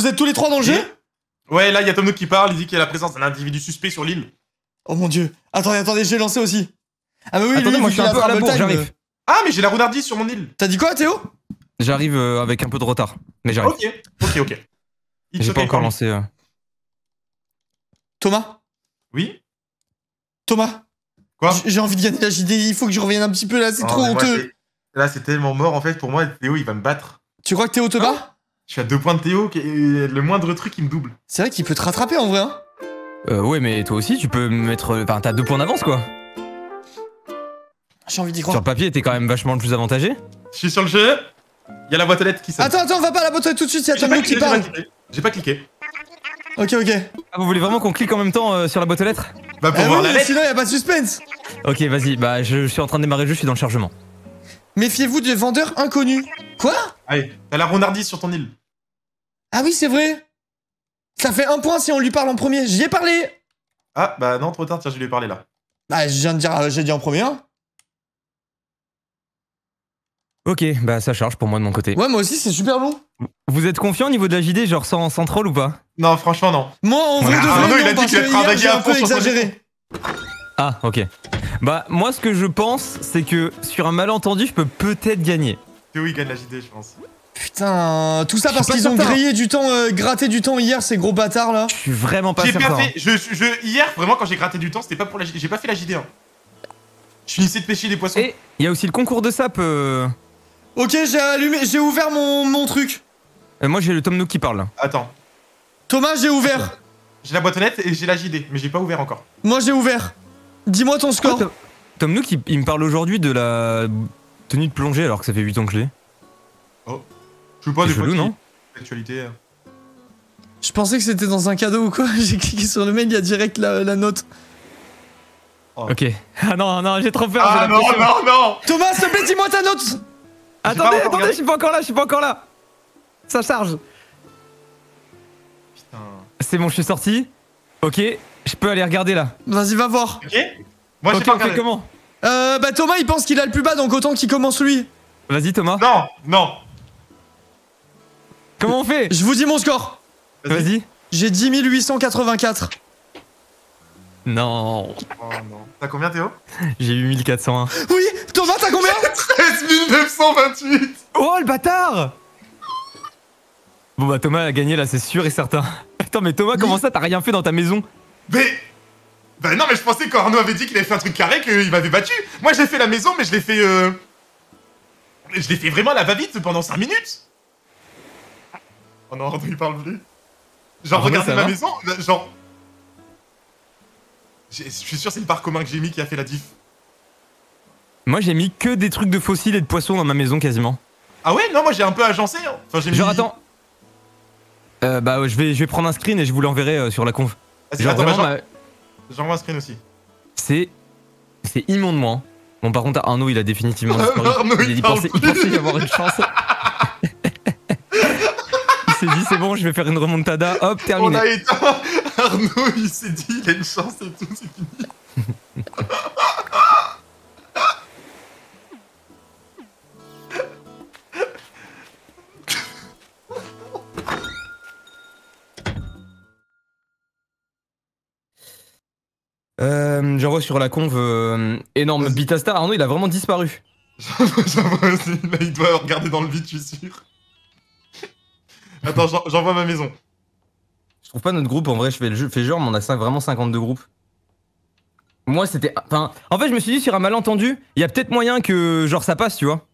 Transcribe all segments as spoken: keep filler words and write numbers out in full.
vous êtes tous les trois dans le jeu? Ouais, là, il y a Tom Nook qui parle, il dit qu'il y a la présence d'un individu suspect sur l'île. Oh mon dieu. Attendez, attendez, j'ai lancé aussi. Ah bah oui, attendez, lui, moi je suis un peu à la bourre, j'arrive. Ah, mais j'ai la rounardise sur mon île. T'as dit quoi, Théo? J'arrive euh, avec un peu de retard, mais j'arrive. Ok, ok, ok. J'ai pas encore lancé. Euh... Thomas? Oui? Thomas? Quoi? J'ai envie de gagner la J D, il faut que je revienne un petit peu là, c'est trop honteux. Là, c'est tellement mort en fait, pour moi, Théo il va me battre. Tu crois que Théo te bat? Ah, je suis à deux points de Théo, le moindre truc il me double. C'est vrai qu'il peut te rattraper en vrai, hein? Euh, ouais, mais toi aussi, tu peux mettre. Enfin, t'as deux points d'avance quoi. J'ai envie d'y croire. Sur le papier, t'es quand même vachement le plus avantagé. Je suis sur le jeu, il y a la boîte aux lettres qui sonne. Attends, attends, on va pas à la boîte aux lettres tout de suite, il y a Tom Nook qui parle. J'ai pas cliqué. Ok, ok. Ah, vous voulez vraiment qu'on clique en même temps euh, sur la boîte aux lettres? Bah, pour eh voir oui, la lettre. Sinon, y a pas de suspense. Ok, vas-y, bah je, je suis en train de démarrer le jeu, je suis dans le chargement. Méfiez-vous des vendeurs inconnus. Quoi? Allez, t'as la rounardise sur ton île. Ah oui, c'est vrai. Ça fait un point si on lui parle en premier. J'y ai parlé. Ah, bah non, trop tard, tiens, je lui ai parlé là. Bah, je viens de dire, j'ai dit en premier un. Ok, bah ça charge pour moi de mon côté. Ouais, moi aussi, c'est super long. Vous êtes confiant au niveau de la J D, genre sans, sans troll ou pas? Non, franchement, non. Moi, en vrai, de Arnaud, vrai, il a non, dit parce qu'il a que travaillé hier, j'ai à un fond peu sur son exagéré. Ah, ok. Bah, moi, ce que je pense, c'est que sur un malentendu, je peux peut-être gagner. Théo, il gagne la J D, je pense. Putain, tout ça parce pas qu'ils ont certain. grillé du temps, euh, gratté du temps hier, ces gros bâtards là. Je suis vraiment pas J'ai certain. pas fait. Je, je, hier, vraiment, quand j'ai gratté du temps, c'était pas pour la J D. J'ai pas fait la J D. Hein. Je finissais de pêcher des poissons. Et il y a aussi le concours de sap. Euh... Ok, j'ai allumé, j'ai ouvert mon, mon truc. Euh, moi, j'ai le Tom Nook qui parle. Attends. Thomas, j'ai ouvert. J'ai la boîte aux lettres et j'ai la J D, mais j'ai pas ouvert encore. Moi, j'ai ouvert. Dis-moi ton score. Oh, Tom, Tom Nook, il, il me parle aujourd'hui de la tenue de plongée alors que ça fait huit ans que je l'ai. Oh. Je sais pas des chelou, fois. non? L'actualité. Je pensais que c'était dans un cadeau ou quoi. J'ai cliqué sur le mail, il y a direct la, la note. Oh. Ok. Ah non, non, j'ai trop peur. Ah non, non, non. Thomas, s'il te plaît, dis-moi ta note. Attendez, attendez, je suis pas encore là, je suis pas encore là. Ça charge. Putain. C'est bon, je suis sorti. Ok, je peux aller regarder là. Vas-y, va voir. Ok. Moi, Ok, j'ai pas on fait regardé. comment? Euh, bah Thomas, il pense qu'il a le plus bas, donc autant qu'il commence lui. Vas-y, Thomas. Non, non. Comment on fait? Je vous dis mon score. Vas-y. J'ai dix mille huit cent quatre-vingt-quatre. Non. Oh non. T'as combien, Théo? J'ai eu mille quatre cent un. Oui, Thomas, t'as combien? treize mille neuf cent vingt-huit. Oh le bâtard! Bon bah Thomas a gagné là, c'est sûr et certain. Attends, mais Thomas, comment ça, t'as rien fait dans ta maison? Mais. Bah non, mais je pensais qu'Arnaud avait dit qu'il avait fait un truc carré, qu'il m'avait battu. Moi, j'ai fait la maison, mais je l'ai fait. Euh... Je l'ai fait vraiment à la va-vite pendant cinq minutes. Oh non, Arnaud, il parle plus. Genre, Arnaud, regardez ça ma va maison, genre. Je suis sûr, c'est le parc commun que j'ai mis qui a fait la diff. Moi j'ai mis que des trucs de fossiles et de poissons dans ma maison quasiment. Ah ouais? Non, moi j'ai un peu agencé. Hein. Enfin, j'ai mis. Genre attends. Euh, bah je vais, je vais prendre un screen et je vous l'enverrai euh, sur la conf. Vas-y, Genre attends, vraiment, bah, ma- j'envoie un screen aussi. c'est... C'est immondement. Hein. Bon par contre Arnaud il a définitivement disparu. Arnaud, il il, il parle pensait, il plus. pensait y avoir une chance. Il s'est dit c'est bon, je vais faire une remontada, hop, On terminé. a éteint. Arnaud, il s'est dit, il a une chance et tout, c'est fini. Euh, J'envoie sur la conve euh, énorme Bitastar, Arnaud il a vraiment disparu. J'envoie aussi, là il doit regarder dans le vide, je suis sûr. Attends, j'en- j'envoie ma maison. Je trouve pas notre groupe, en vrai je fais le jeu, fais genre mais on a cinq- vraiment cinquante-deux groupes. Moi c'était... Enfin, en fait je me suis dit sur un malentendu, il y a peut-être moyen que genre ça passe tu vois.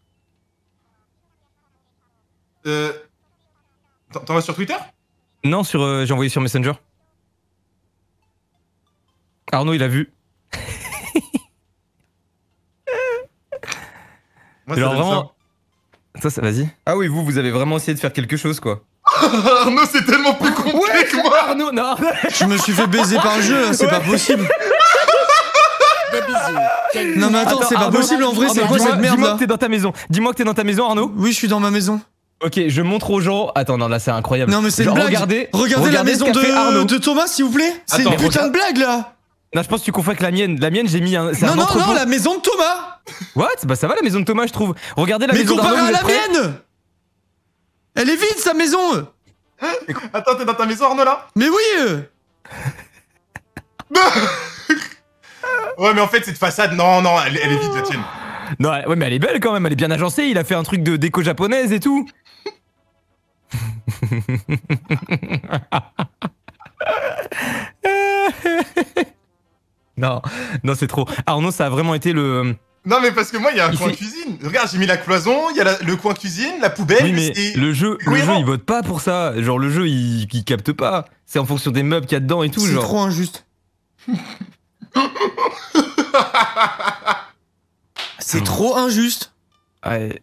Euh... T'en- T'envoies sur Twitter? Non, sur, euh, j'ai envoyé sur Messenger. Arnaud il a vu. Moi, ça Genre donne vraiment... Ça, ça vas-y. Ah oui, vous, vous avez vraiment essayé de faire quelque chose quoi. ça. Arnaud, c'est tellement plus complet que moi. Arnaud, non. Je me suis fait baiser par le jeu, là, c'est Ouais. pas possible. Des bisous. Non mais attends, c'est pas Arnaud, possible en vrai, c'est Arnaud, quoi dis-moi- cette merde Dis-moi là? que t'es dans ta maison. Dis-moi que t'es dans ta maison, Arnaud. Oui, je suis dans ma maison. Ok, je montre aux gens. Attends, non, là c'est incroyable. Non mais c'est une Genre, blague. Regardez, Regardez la maison ce qu'a fait Arnaud. de, de Thomas, s'il vous plaît. C'est Attends, une putain regarde. de blague là. Non, je pense que tu confonds avec la mienne. La mienne, j'ai mis un. C'est Non un non entrepôt. non, la maison de Thomas. What? Bah ça va la maison de Thomas, je trouve. Regardez la Mais maison comparé d'Arnaud. à vous la êtes prêts? mienne, elle est vide sa maison. Attends, t'es dans ta maison, Arnaud, là? Mais oui euh. Ouais, mais en fait, cette façade, non, non, elle, elle est vide, la tienne. Non, ouais, mais elle est belle quand même, elle est bien agencée. Il a fait un truc de déco japonaise et tout. Non, non, c'est trop. Arnaud, ça a vraiment été le. Non, mais parce que moi, il y a un Il coin fait- cuisine. Regarde, j'ai mis la cloison, il y a la- le coin cuisine, la poubelle. Oui, mais c'est- le jeu, le cohérent. jeu, il vote pas pour ça. Genre, le jeu, il, il capte pas. C'est en fonction des meubles qu'il y a dedans et tout, C'est genre. trop injuste. C'est trop injuste. Ouais.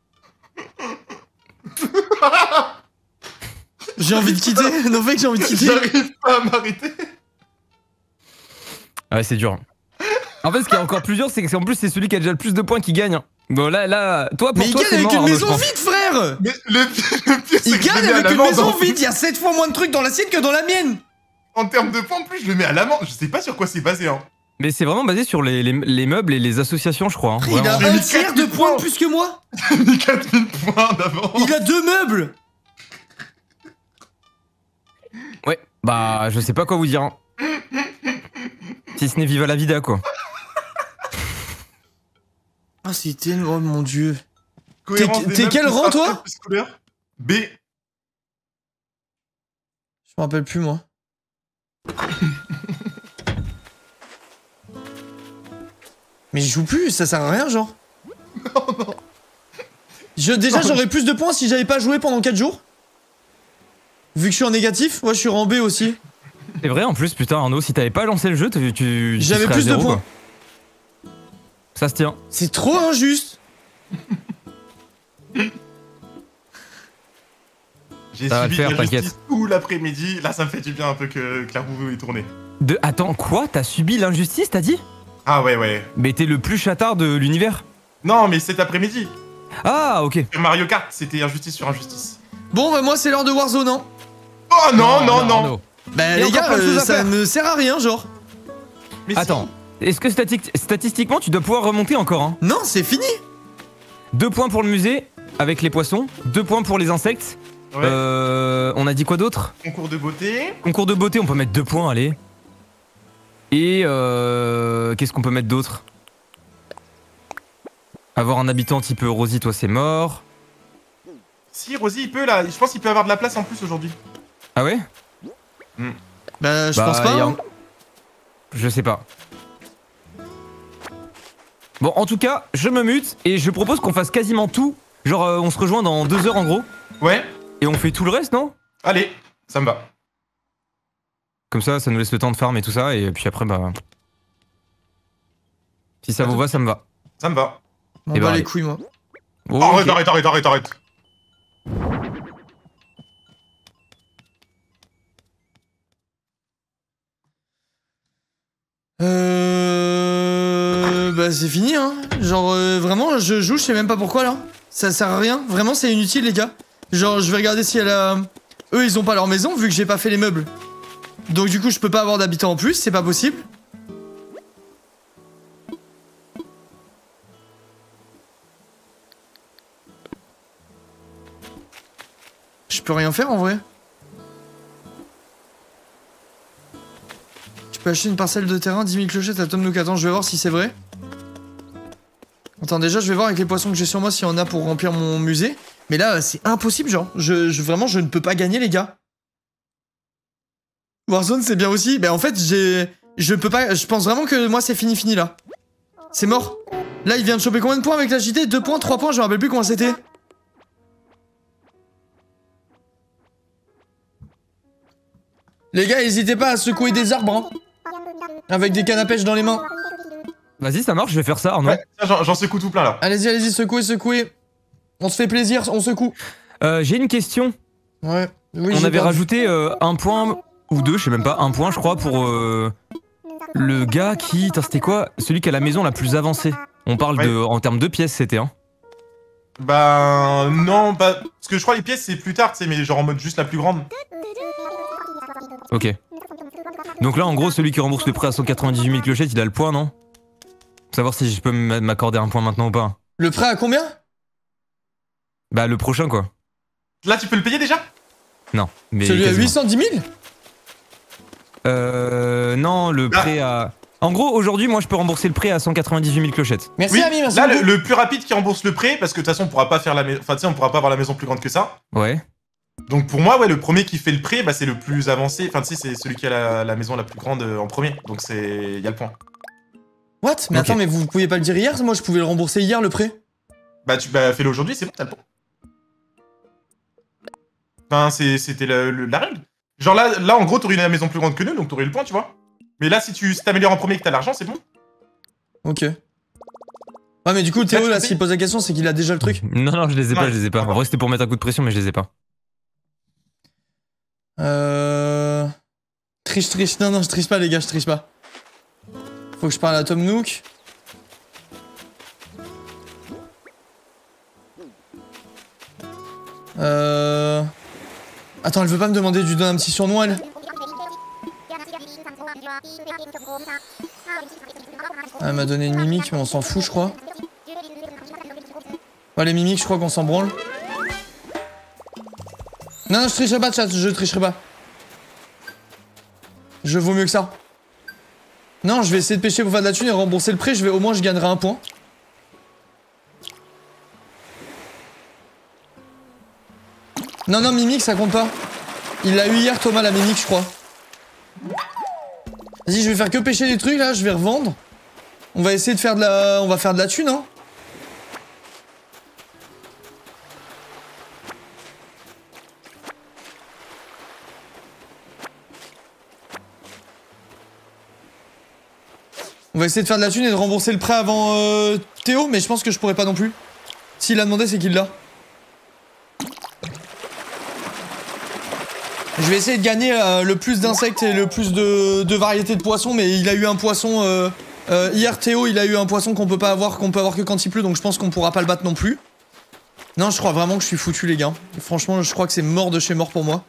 J'ai envie de quitter. Non, fait que j'ai envie de quitter. J'arrive pas à m'arrêter. Ah ouais, c'est dur. En fait, ce qui est encore plus dur, c'est qu'en plus, c'est celui qui a déjà le plus de points qui gagne. Bon, là, là, toi, pour Mais il toi, gagne c'est avec mort, une Arnaud, je maison pense. vide, frère. Mais le pire, le pire, c'est Il que je le gagne mets à avec une l'amende maison en- vide. Il y a sept fois moins de trucs dans la sienne que dans la mienne. En termes de points, en plus, je le mets à l'amende. Je sais pas sur quoi c'est basé, hein. Mais c'est vraiment basé sur les, les, les meubles et les associations, je crois. Hein, Il a vraiment. J'ai un mis tiers quatre de mille points de points. plus que moi. J'ai mis quatre mille points d'avance. Il a deux meubles. Ouais, bah, je sais pas quoi vous dire. Hein. Si ce n'est Viva la Vida, quoi. Ah, c'est tellement... Oh mon dieu. Cohérence T'es- des t'es meubles quel plus rang, toi? plus couleur. B. Je me rappelle plus, moi. Mais je joue plus, ça sert à rien, genre. Non, non. Je, déjà, Non, j'aurais plus de points si j'avais pas joué pendant quatre jours. Vu que je suis en négatif, moi je suis en B aussi. C'est vrai, en plus, putain, Arnaud, si t'avais pas lancé le jeu, tu. tu tu J'avais serais à plus de zéro, points. quoi. Ça se tient. C'est trop injuste. J'ai Ça va subi le faire, la justice t'inquiète. tout l'après-midi. Là, ça me fait du bien un peu que, que la roue est tournée. De... Attends, quoi? T'as subi l'injustice, t'as dit? Ah ouais, ouais. Mais t'es le plus chatard de l'univers. Non, mais cet après-midi. Ah, ok. Sur Mario Kart, c'était injustice sur injustice. Bon, bah moi c'est l'heure de Warzone, hein. Oh non, non, non. Arnaud. Bah Il y a les encore gars, plein de euh, choses à ça faire. ne sert à rien, genre. Mais si. Attends, est-ce que stati- statistiquement, tu dois pouvoir remonter encore, hein? Non, c'est fini. Deux points pour le musée, avec les poissons. Deux points pour les insectes. Ouais. Euh, on a dit quoi d'autre? Concours de beauté. Concours de beauté, on peut mettre deux points, allez. Et euh, qu'est-ce qu'on peut mettre d'autre? Avoir un habitant type Rosie, toi c'est mort. Si, Rosie, il peut là. Je pense qu'il peut avoir de la place en plus aujourd'hui. Ah ouais? Bah je Bah, pense pas. y a- hein. Je sais pas. Bon, en tout cas, je me mute et je propose qu'on fasse quasiment tout. Genre, euh, on se rejoint dans deux heures en gros. Ouais. Et on fait tout le reste, non? Allez, ça me va. Comme ça, ça nous laisse le temps de farm et tout ça. Et puis après, bah. Si ça vous va, ça me va. Ça me va. M'en Et bats bah, les allez. couilles, moi. Oh, arrête, ok. arrête, arrête, arrête, arrête. Euh... Bah c'est fini, hein. Genre euh, vraiment, je joue, je sais même pas pourquoi là. Ça sert à rien. Vraiment, c'est inutile, les gars. Genre, je vais regarder si elle a... Eux, ils ont pas leur maison vu que j'ai pas fait les meubles. Donc du coup, je peux pas avoir d'habitants en plus, c'est pas possible. Je peux rien faire en vrai. Tu peux acheter une parcelle de terrain, dix mille clochettes à Tom Nook. Attends, je vais voir si c'est vrai. Attends, déjà, je vais voir avec les poissons que j'ai sur moi s'il y en a pour remplir mon musée. Mais là, c'est impossible, genre. Je, je- vraiment, je ne peux pas gagner, les gars. Warzone, c'est bien aussi. Ben, en fait, j'ai... Je peux pas... Je pense vraiment que moi, c'est fini, fini, là. C'est mort. Là, il vient de choper combien de points avec la J T? deux points, trois points, je me rappelle plus comment c'était. Les gars, n'hésitez pas à secouer des arbres, hein. Avec des cannes à pêche dans les mains. Vas-y, ça marche, je vais faire ça, Arnaud. Ouais, tiens, j'en- j'en secoue tout plein là. Allez-y, allez-y, secouez, secouez. On se fait plaisir, on secoue. Euh, J'ai une question. Ouais. Oui, On j'ai avait pas- rajouté euh, un point ou deux, je sais même pas, un point, je crois, pour euh, le gars qui. Attends, c'était quoi? Celui qui a la maison la plus avancée. On parle Ouais. de. En termes de pièces, c'était, hein. Bah non, pas. Parce que je crois les pièces c'est plus tard, tu sais, mais genre en mode juste la plus grande. Ok. Donc là, en gros, celui qui rembourse le prêt à cent quatre-vingt-dix-huit mille clochettes, il a le point, non? Pour savoir si je peux m- m'accorder un point maintenant ou pas. Le prêt à combien? Bah, le prochain, quoi. Là tu peux le payer déjà? Non. Mais Celui à quasiment. huit cent dix mille? Euh. Non, le Ah. prêt à. En gros, aujourd'hui, moi, je peux rembourser le prêt à cent quatre-vingt-dix-huit mille clochettes. Merci, Oui, ami, merci. là, le, beaucoup. le plus rapide qui rembourse le prêt, parce que de toute façon, on pourra pas faire la maison. Enfin, tu sais, on pourra pas avoir la maison plus grande que ça. Ouais. Donc pour moi, ouais, le premier qui fait le prêt, bah, c'est le plus avancé. Enfin, tu sais, c'est celui qui a la, la maison la plus grande euh, en premier. Donc c'est. Il y a le point. What? Mais Ok. attends, mais vous pouviez pas le dire hier? Moi, je pouvais le rembourser hier, le prêt. Bah, tu bah, fais-le aujourd'hui, c'est bon, t'as le point. Enfin, c'est- c'était la, le- la règle. Genre là, là, en gros, t'aurais une maison plus grande que nous, donc t'aurais le point, tu vois. Mais là, si tu si t'améliores en premier et que t'as l'argent, c'est bon. Ok. Ouais, mais du coup, Théo, tu là, peux s'il pose la question, c'est qu'il a déjà le truc. Non, non, je les ai pas, Ouais. je les ai pas. En vrai, c'était pour mettre un coup de pression, mais je les ai pas. Euh... Triche, triche. Non, non, je triche pas, les gars, je triche pas. Faut que je parle à Tom Nook. Euh... Attends, elle veut pas me demander de lui donner un petit surnom, elle? Elle m'a donné une mimique, mais on s'en fout, je crois. Ouais, les mimiques, je crois qu'on s'en branle. Non, non, je tricherai pas, chat, je tricherai pas. Je vaux mieux que ça. Non, je vais essayer de pêcher pour faire de la thune et rembourser le prêt, je vais, au moins je gagnerai un point. Non, non, mimique, ça compte pas. Il l'a eu hier, Thomas, la mimique, je crois. Vas-y, je vais faire que pêcher des trucs, là, je vais revendre. On va essayer de faire de la... On va faire de la thune, hein. On va essayer de faire de la thune et de rembourser le prêt avant euh, Théo, mais je pense que je pourrais pas non plus. S'il a demandé, c'est qu'il l'a. Je vais essayer de gagner euh, le plus d'insectes et le plus de, de variétés de poissons, mais il a eu un poisson... Euh, euh, hier, Théo, il a eu un poisson qu'on peut pas avoir, qu'on peut avoir que quand il pleut, donc je pense qu'on pourra pas le battre non plus. Non, je crois vraiment que je suis foutu, les gars. Franchement, je crois que c'est mort de chez mort pour moi.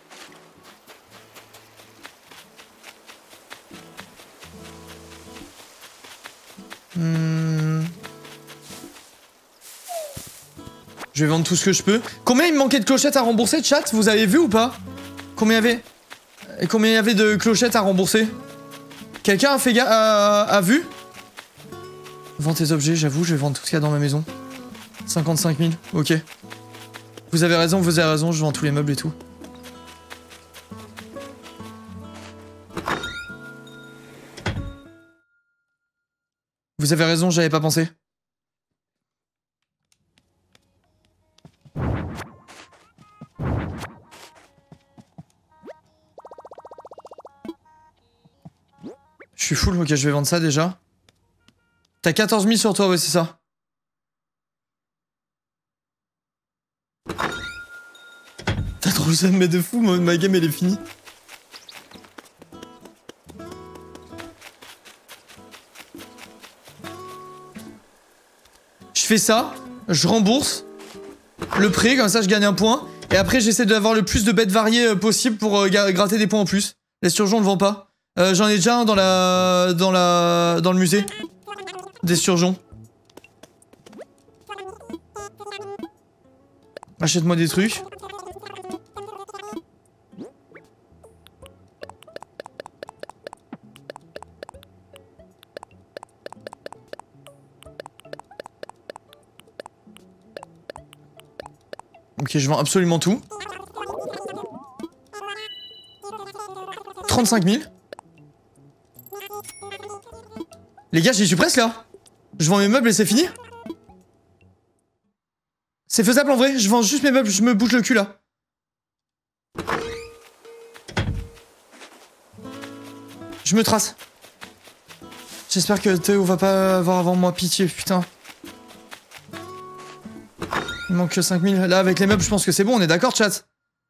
Hmm. Je vais vendre tout ce que je peux. Combien il me manquait de clochettes à rembourser, chat? Vous avez vu ou pas? Combien il y avait? Et combien il y avait de clochettes à rembourser? Quelqu'un a fait ga a, a vu? Vends tes objets, j'avoue, je vais vendre tout ce qu'il y a dans ma maison. cinquante-cinq mille, ok. Vous avez raison, vous avez raison, je vends tous les meubles et tout. Vous avez raison, j'avais pas pensé. Je suis full, ok, je vais vendre ça déjà. T'as quatorze mille sur toi, ouais, c'est ça. T'as trop le seum, mais de fou, ma, ma game elle est finie. Je fais ça, je rembourse le prêt, comme ça je gagne un point. Et après j'essaie d'avoir le plus de bêtes variées euh, possible pour euh, gratter des points en plus. L'esturgeon on le vend pas. Euh, J'en ai déjà un dans la... dans la... dans le musée. Des surgeons. Achète-moi des trucs. Ok, je vends absolument tout. trente-cinq mille. Les gars, j'y suis presque là. Je vends mes meubles et c'est fini. C'est faisable en vrai, je vends juste mes meubles, je me bouge le cul là. Je me trace. J'espère que Théo va pas avoir avant moi, pitié, putain. Il manque que cinq mille. Là, avec les meubles, je pense que c'est bon, on est d'accord, chat?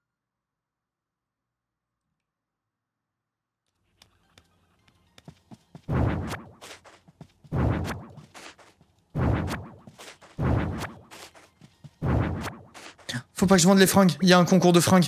Faut pas que je vende les fringues, il y a un concours de fringues.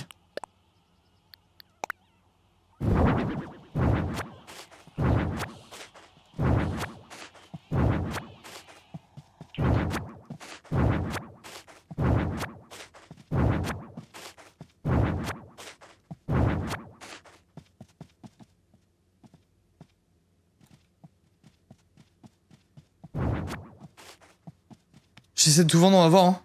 J'essaie de tout vendre, on va voir. Hein.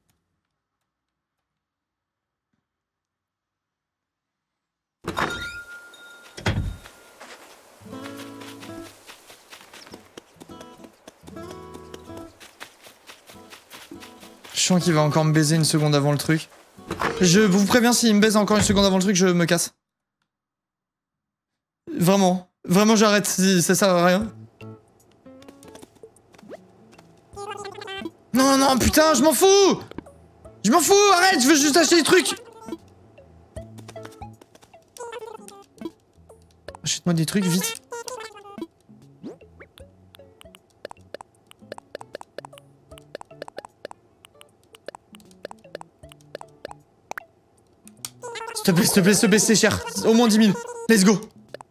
Je sens qu'il va encore me baiser une seconde avant le truc. Je vous préviens, s'il me baise encore une seconde avant le truc, je me casse. Vraiment. Vraiment, j'arrête. Ça sert à rien. Non, non, putain, je m'en fous! Je m'en fous, arrête, je veux juste acheter des trucs! Achète-moi des trucs, vite. S'il te plaît, s'il te plaît, s'il te plaît, c'est cher. Au moins dix mille. Let's go.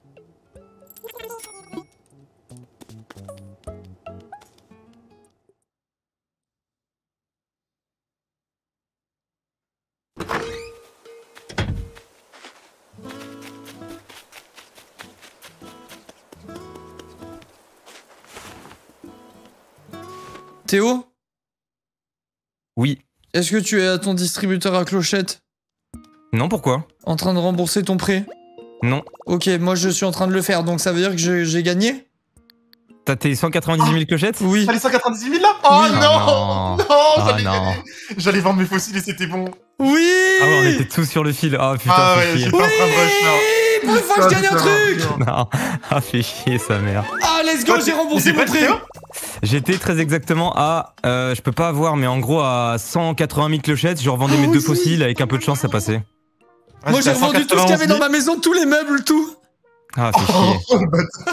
Théo? Oui. Est-ce que tu es à ton distributeur à clochette? Non, pourquoi? En train de rembourser ton prêt? Non. Ok, moi je suis en train de le faire, donc ça veut dire que j'ai gagné? T'as tes cent quatre-vingt-dix mille clochettes? Oui. T'as les cent quatre-vingt-dix mille là? Oh Oui. non! Ah, non. Non, Ah, j'allais non. j'allais vendre mes fossiles et c'était bon. Oui! Ah ouais, on était tous sur le fil. Ah putain, Ah fais ouais, chier. j'étais en train de rush là. Pour une fois que je gagne un truc! Non, ah fais chier sa mère. Ah, let's go, j'ai remboursé mon prêt! J'étais très exactement à, euh, je peux pas avoir, mais en gros à cent quatre-vingt mille clochettes, je revendais Ah mes oui. deux fossiles, avec un peu de chance ça passait. Moi j'ai revendu tout ce qu'il y avait dans ma maison, tous les meubles, tout! Ah fais chier. Oh, le bâtard.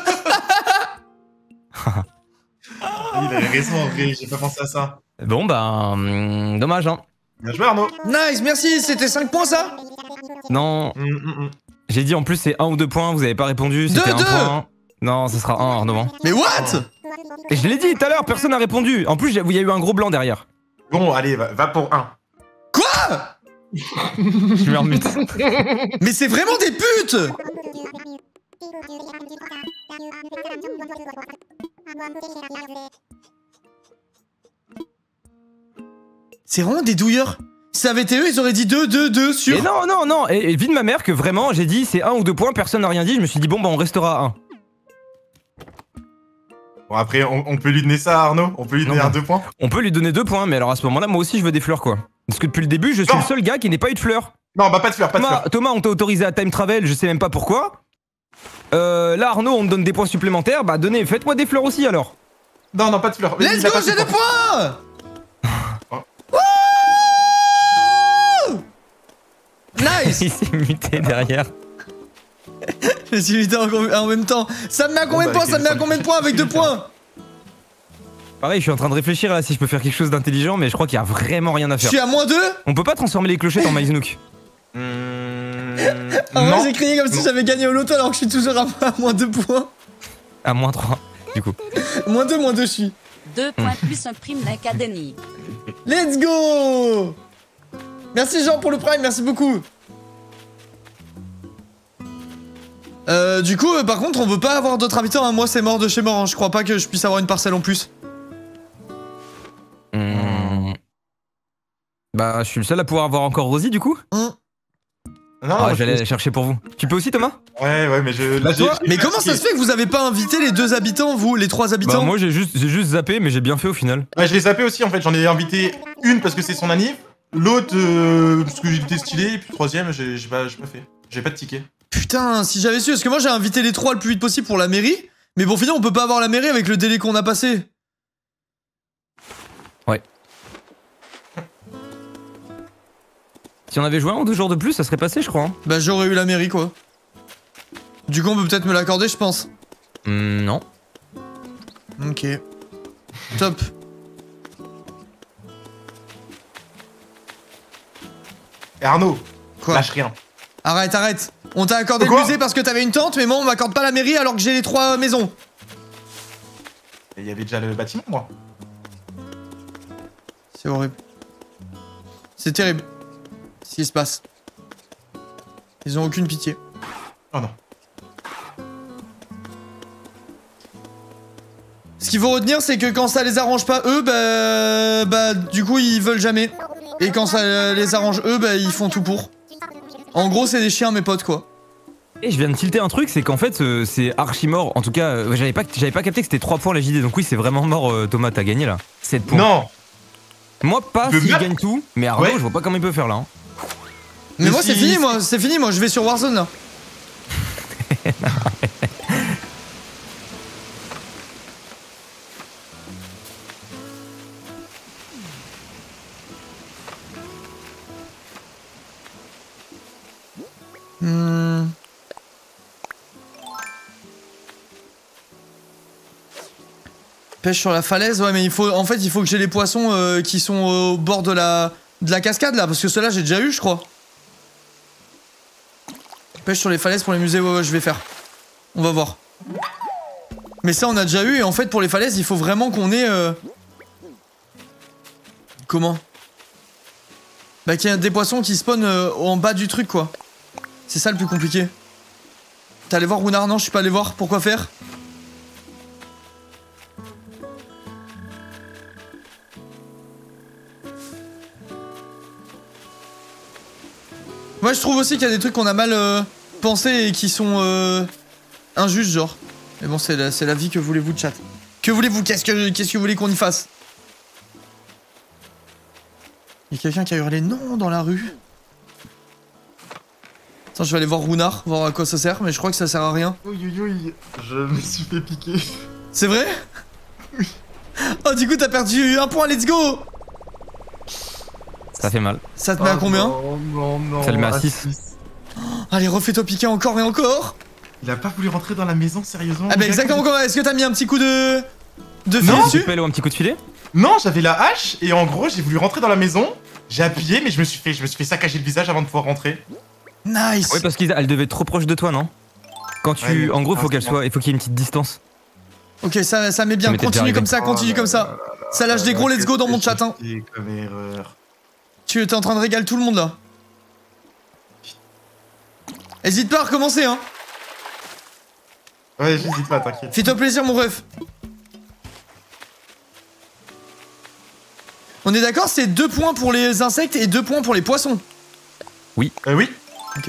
Il avait raison en vrai, j'ai pas pensé à ça. Bon bah, hum, dommage hein. Bien joué Arnaud. Nice, merci, c'était cinq points ça? Non, Hum, hum, hum. j'ai dit en plus c'est un ou deux points, vous avez pas répondu, c'était Deux, un deux. point. Non, ça sera un Arnaud. Hein. Mais what? Et je l'ai dit tout à l'heure, personne n'a répondu. En plus, il y a eu un gros blanc derrière. Bon, allez, va, va pour un. Quoi? Je me remute. Mais c'est vraiment des putes! C'est vraiment des douilleurs. Si ça avait été eux, ils auraient dit deux, deux, deux sur... Et non, non, non, et, et vie de ma mère que vraiment, j'ai dit c'est un ou deux points, personne n'a rien dit, je me suis dit bon bah on restera à un. Bon, après, on, on peut lui donner ça à Arnaud. On peut lui donner Non, un bah. deux points. On peut lui donner deux points, mais alors à ce moment-là, moi aussi je veux des fleurs quoi. Parce que depuis le début, je suis Non. le seul gars qui n'ait pas eu de fleurs. Non, bah pas de fleurs, pas de Thomas, fleurs. Thomas, on t'a autorisé à time travel, je sais même pas pourquoi. Euh, là Arnaud, on me donne des points supplémentaires, bah donnez, faites-moi des fleurs aussi alors. Non, non, pas de fleurs. Let's Il a go, pas j'ai fait des pour- points! Oh. Wouh! Nice! Il s'est muté derrière. Je me suis muté en, en même temps. Ça me met à combien de bah, points? Ça me met à quel- combien de points avec deux points? Pareil, je suis en train de réfléchir là si je peux faire quelque chose d'intelligent, mais je crois qu'il y a vraiment rien à Je faire. suis à moins deux? On peut pas transformer les clochettes en Maïs Nook. Mmh, Ah ouais, non. j'ai crié comme si Non. j'avais gagné au loto alors que je suis toujours à, à moins deux points. À moins trois, du coup. Moins deux, moins deux, je suis. Deux points plus un prime d'académie. Let's go! Merci Jean pour le prime, merci beaucoup. Euh, du coup, euh, par contre, on veut pas avoir d'autres habitants, hein. Moi c'est mort de chez mort, hein. Je crois pas que je puisse avoir une parcelle en plus. Hmm. Bah, je suis le seul à pouvoir avoir encore Rosie du coup. Hein? Non, Ah, je- j'allais aller chercher pour vous. Tu peux aussi, Thomas? Ouais, ouais, mais je. Là, j'ai. Toi, j'ai Mais fait comment un ça se ticket. fait que vous avez pas invité les deux habitants, vous, les trois Bah, habitants? moi j'ai juste, j'ai juste zappé, mais j'ai bien fait au final. Ouais, je l'ai zappé aussi en fait. J'en ai invité une parce que c'est son anniv, l'autre euh, parce que j'étais stylé, et puis le troisième, j'ai j'ai pas, j'ai pas fait. J'ai pas de ticket. Putain, si j'avais su, parce que moi j'ai invité les trois le plus vite possible pour la mairie, mais bon, finalement on peut pas avoir la mairie avec le délai qu'on a passé. Ouais. Si on avait joué un ou deux jours de plus, ça serait passé, je crois. Hein. Bah j'aurais eu la mairie quoi. Du coup on peut peut-être me l'accorder, je pense. Hmm, non. Ok. Top. Et Arnaud, Quoi? lâche rien. Arrête, arrête. On t'a accordé Quoi le musée parce que t'avais une tente, mais moi on m'accorde pas la mairie alors que j'ai les trois maisons. Et il y avait déjà le bâtiment, moi. C'est horrible. C'est terrible. Ce qui se passe. Ils ont aucune pitié. Oh non. Ce qu'il faut retenir, c'est que quand ça les arrange pas eux, bah, bah du coup ils veulent jamais. Et quand ça les arrange eux, bah ils font tout pour. En gros, c'est des chiens mes potes quoi. Et je viens de tilter un truc, c'est qu'en fait euh, c'est archi mort. En tout cas, euh, j'avais pas, j'avais pas capté que c'était trois points la J D. Donc oui, c'est vraiment mort. euh, Thomas, t'as gagné là. sept points. Non. Moi pas Le si je mec- gagne tout, mais Arnaud, Ouais. je vois pas comment il peut faire là. hein. Mais Mais moi si- c'est fini, moi, c'est fini, moi je vais sur Warzone là. Hmm. Pêche sur la falaise, ouais mais il faut, en fait il faut que j'ai les poissons euh, qui sont au bord de la, de la cascade là, parce que ceux-là j'ai déjà eu je crois. Pêche sur les falaises pour les musées, ouais ouais je vais faire. On va voir. Mais ça on a déjà eu et en fait pour les falaises il faut vraiment qu'on ait... Euh... Comment? Bah qu'il y a des poissons qui spawnent euh, en bas du truc quoi. C'est ça le plus compliqué. T'es allé voir Runard? Non je suis pas allé voir, pourquoi faire? Moi je trouve aussi qu'il y a des trucs qu'on a mal euh, pensé et qui sont euh, injustes genre. Mais bon c'est la, c'est la vie, que voulez-vous de chat? Que voulez-vous? Qu'est-ce que qu'est-ce que vous voulez qu'on y fasse? Il y a quelqu'un qui a hurlé non dans la rue. Attends je vais aller voir Runard, voir à quoi ça sert, mais je crois que ça sert à rien. Oui, oui, oui, je me suis fait piquer. C'est vrai? Oui. Oh du coup t'as perdu un point, let's go! Ça fait mal. Ça te met à combien? Non, non, non. Ça le met à six. Allez refais-toi piquer encore et encore! Il a pas voulu rentrer dans la maison, sérieusement? Ah bah le gars, exactement quand- comme... Est-ce que t'as mis un petit coup de... De fil Non. Un coup dessus? de pelle ou un petit coup de filet? Non, j'avais la hache et en gros, j'ai voulu rentrer dans la maison. J'ai appuyé, mais je me suis fait, je me suis fait saccager le visage avant de pouvoir rentrer. Nice! Oui, parce qu'elle devait être trop proche de toi, non? Quand tu. Ouais, mais- en gros, il faut ah, qu'elle c'est soit. Il faut qu'il y ait une petite distance. Ok, ça, ça met bien. Ça m'était déjà Continue comme arrivé. ça, continue comme ça. Ça lâche des gros let's go dans mon chat, hein. C'est comme erreur. Tu es en train de régaler tout le monde là. Hésite pas à recommencer, hein. Ouais, j'hésite pas, t'inquiète. Fais-toi plaisir, mon ref. On est d'accord, c'est deux points pour les insectes et deux points pour les poissons. Euh, oui. Ok.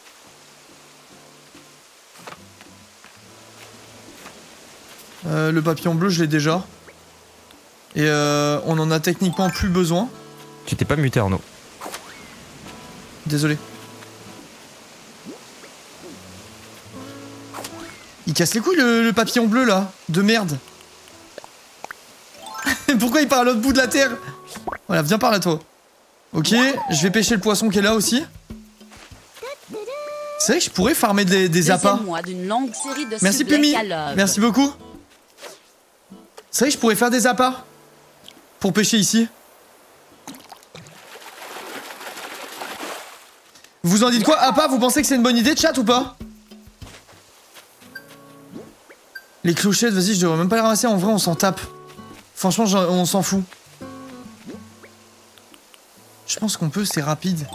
Euh, le papillon bleu, je l'ai déjà. Et euh, on en a techniquement plus besoin. Tu t'es pas muté, Arnaud. Désolé. Il casse les couilles le, le papillon bleu là. De merde. Pourquoi il part à l'autre bout de la terre? Voilà, viens par là toi. Ok, je vais pêcher le poisson qui est là aussi. C'est vrai que je pourrais farmer des, des appâts. Deuxième mois d'une longue série de Merci sublets Pumi. à l'œuvre. Merci beaucoup. C'est vrai que je pourrais faire des appâts. Pour pêcher ici. Vous en dites quoi? Appât, vous pensez que c'est une bonne idée de chat ou pas? Les clochettes, vas-y, je devrais même pas les ramasser. En vrai, on s'en tape. Franchement, j'en- on s'en fout. Je pense qu'on peut, c'est rapide.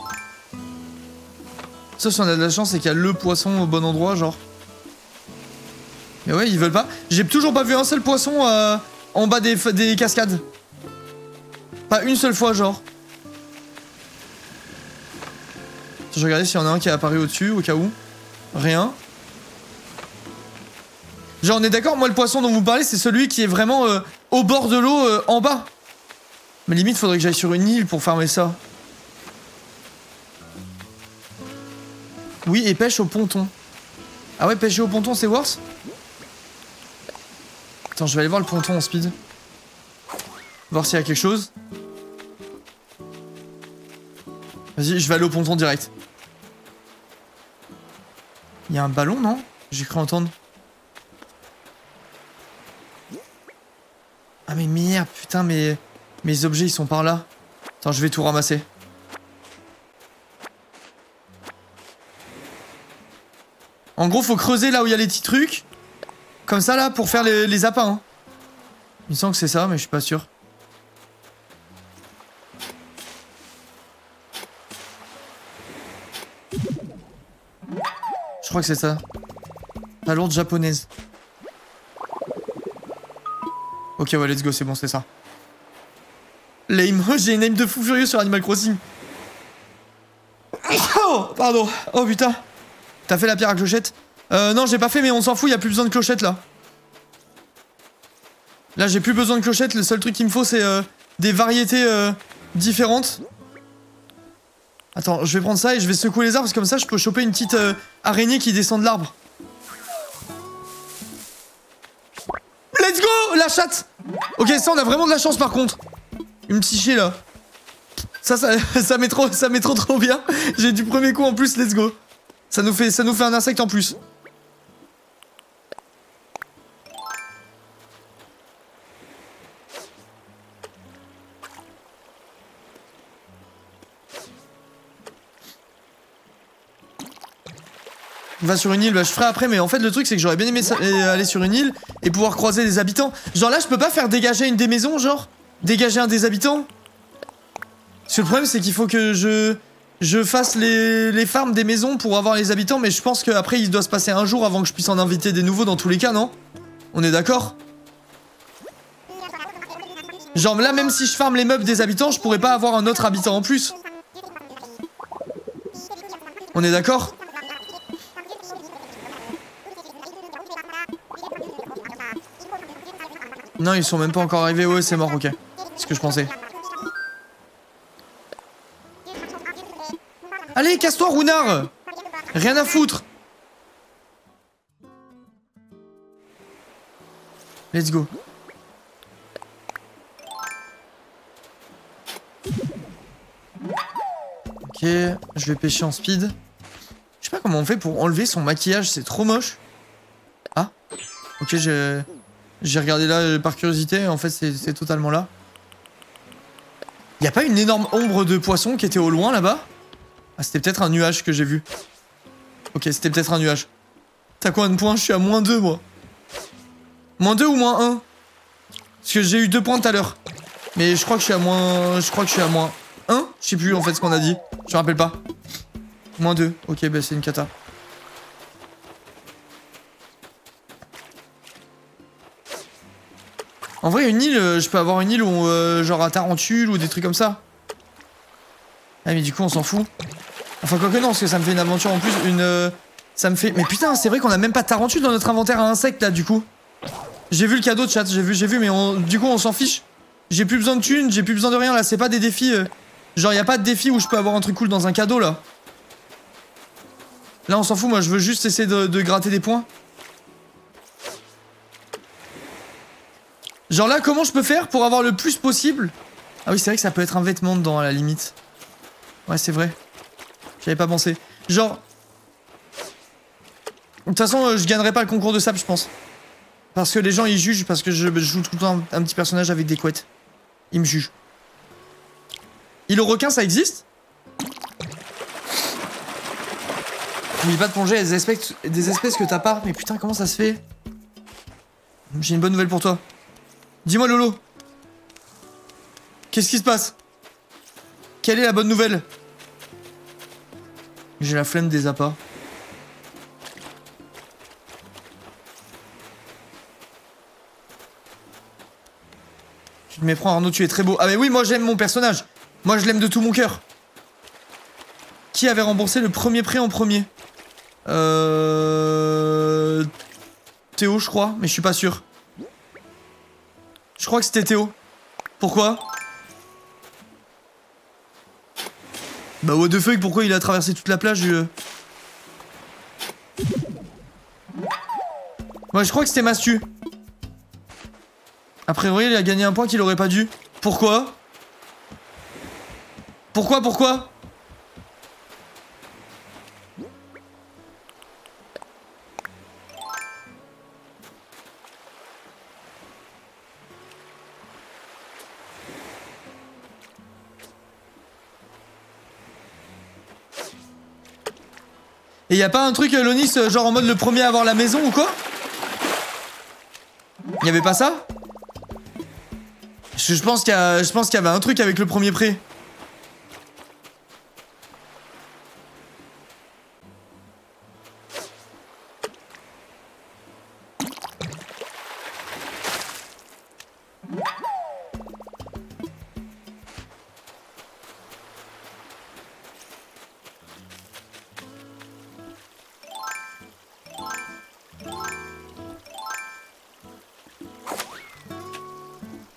Sauf si on a de la chance et qu'il y a le poisson au bon endroit, genre. Mais ouais, ils veulent pas. J'ai toujours pas vu un seul poisson euh, en bas des, des cascades. Pas une seule fois, genre. Je vais regarder s'il y en a un qui est apparu au-dessus, au cas où. Rien. Genre, on est d'accord, moi, le poisson dont vous parlez, c'est celui qui est vraiment euh, au bord de l'eau, euh, en bas. Mais limite, faudrait que j'aille sur une île pour farmer ça. Oui, et pêche au ponton. Ah ouais, pêcher au ponton, c'est worse? Attends, je vais aller voir le ponton en speed. Voir s'il y a quelque chose. Vas-y, je vais aller au ponton direct. Il y a un ballon, non? J'ai cru entendre. Ah mais merde, putain, mais... Mes objets, ils sont par là. Attends, je vais tout ramasser. En gros, faut creuser là où il y a les petits trucs. Comme ça, là, pour faire les, les appâts, hein. Il me semble que c'est ça, mais je suis pas sûr. Je crois que c'est ça. La lourde japonaise. Ok, ouais, let's go, c'est bon, c'est ça. Lame. J'ai une aim de fou furieux sur Animal Crossing. Oh, pardon. Oh putain. T'as fait la pierre à clochette? Euh, non, j'ai pas fait, mais on s'en fout, y a plus besoin de clochette là. Là, j'ai plus besoin de clochette, le seul truc qu'il me faut, c'est euh, des variétés euh, différentes. Attends, je vais prendre ça et je vais secouer les arbres, parce que comme ça, je peux choper une petite euh, araignée qui descend de l'arbre. Let's go, la chatte. Ok, ça, on a vraiment de la chance par contre. Une psyché là. Ça, ça, ça met trop, ça met trop trop bien. J'ai du premier coup en plus, let's go. Ça nous fait, ça nous fait un insecte en plus. Va sur une île, bah je ferai après, mais en fait le truc c'est que j'aurais bien aimé aller sur une île et pouvoir croiser des habitants. Genre là je peux pas faire dégager une des maisons, genre dégager un des habitants. Parce que le problème c'est qu'il faut que je je fasse les, les farms des maisons pour avoir les habitants, mais je pense qu'après il doit se passer un jour avant que je puisse en inviter des nouveaux dans tous les cas, non? On est d'accord? Genre là même si je farme les meubles des habitants, je pourrais pas avoir un autre habitant en plus. On est d'accord? Non, ils sont même pas encore arrivés. Ouais, c'est mort, ok. C'est ce que je pensais. Allez, casse-toi, Rounard. Rien à foutre. Let's go. Ok, je vais pêcher en speed. Je sais pas comment on fait pour enlever son maquillage, c'est trop moche. Ah, ok, j'ai... J'ai regardé là euh, par curiosité, en fait c'est totalement là. Y'a pas une énorme ombre de poisson qui était au loin là-bas? Ah, c'était peut-être un nuage que j'ai vu. Ok, c'était peut-être un nuage. T'as quoi de point? Je suis à moins deux moi. Moins deux ou moins un? Parce que j'ai eu deux points tout à l'heure. Mais je crois que je suis à moins... Je crois que je suis à moins un? Je sais plus en fait ce qu'on a dit. Je me rappelle pas. Moins deux. Ok, bah c'est une cata. En vrai, une île, euh, je peux avoir une île où, euh, genre à Tarentule ou des trucs comme ça. Ah, mais du coup, on s'en fout. Enfin, quoi que non, parce que ça me fait une aventure en plus. Une. Euh, ça me fait. Mais putain, c'est vrai qu'on a même pas Tarentule dans notre inventaire à insectes là, du coup. J'ai vu le cadeau de chat, j'ai vu, j'ai vu, mais on, du coup, on s'en fiche. J'ai plus besoin de thunes, j'ai plus besoin de rien là, c'est pas des défis. Euh, genre, y a pas de défi où je peux avoir un truc cool dans un cadeau là. Là, on s'en fout, moi, je veux juste essayer de, de gratter des points. Genre là, comment je peux faire pour avoir le plus possible? Ah oui, c'est vrai que ça peut être un vêtement dedans, à la limite. Ouais, c'est vrai. J'avais pas pensé. Genre... De toute façon, euh, je gagnerai pas le concours de sable, je pense. Parce que les gens, ils jugent, parce que je, je joue tout le temps un, un petit personnage avec des couettes. Ils me jugent. Île aux requins, ça existe? N'oublie pas de plonger des espèces, des espèces que t'as pas. Mais putain, comment ça se fait? J'ai une bonne nouvelle pour toi. Dis-moi Lolo. Qu'est-ce qui se passe? Quelle est la bonne nouvelle? J'ai la flemme des appâts. Tu te méprends Arnaud, tu es très beau. Ah mais oui, moi j'aime mon personnage. Moi je l'aime de tout mon cœur. Qui avait remboursé le premier prêt en premier? Euh... Théo je crois, mais je suis pas sûr. Je crois que c'était Théo. Pourquoi? Bah what the fuck, pourquoi il a traversé toute la plage euh... Ouais, je crois que c'était Mastu. A priori, il a gagné un point qu'il aurait pas dû. Pourquoi? Pourquoi, pourquoi? Et y a pas un truc, euh, Lonis, euh, genre en mode le premier à avoir la maison ou quoi? Y avait pas ça? Je, je pense qu'il y a, je pense qu'il y avait un truc avec le premier prêt.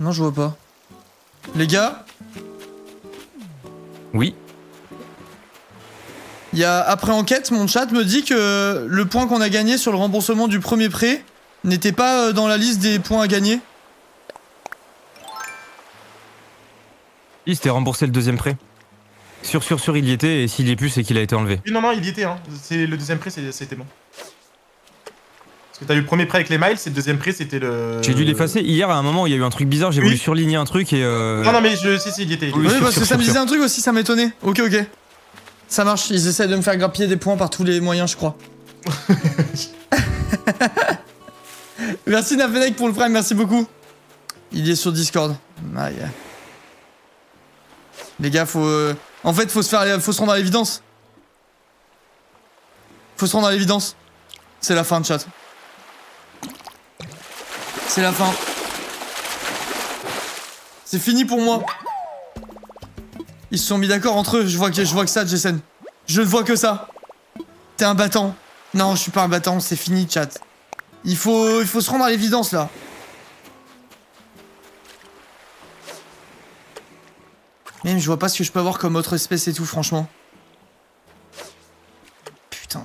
Non, je vois pas. Les gars, Oui. il y a après enquête, mon chat me dit que le point qu'on a gagné sur le remboursement du premier prêt n'était pas euh, dans la liste des points à gagner. Il s'était remboursé le deuxième prêt. Sûr, sûr, sûr, il y était, et s'il y est plus, c'est qu'il a été enlevé. Oui, non, non, il y était, hein. C'est le deuxième prêt, c'est- c'était bon. Parce que t'as eu le premier prêt avec les miles, et le deuxième prêt, c'était le. J'ai dû l'effacer. Hier, à un moment, il y a eu un truc bizarre, j'ai Oui. voulu surligner un truc et. Euh... Non, non, mais je. Si, si, il y était. il y Oui, était. Oui, sûr, parce sûr, que ça me sûr, disait sûr. un truc aussi, ça m'étonnait. Ok, ok. Ça marche, ils essaient de me faire grappiller des points par tous les moyens, je crois. Merci Nafenec pour le prime, merci beaucoup. Il est sur Discord. Aïe. Les gars, faut... euh, En fait, faut se faire... faut se rendre à l'évidence. Faut se rendre à l'évidence. C'est la fin de chat. C'est la fin. C'est fini pour moi. Ils se sont mis d'accord entre eux, je vois que, je vois que ça, Jason. Je ne vois que ça. T'es un battant. Non, je suis pas un battant, c'est fini, chat. Il faut, il faut se rendre à l'évidence, là. Même, je vois pas ce que je peux avoir comme autre espèce et tout, franchement. Putain.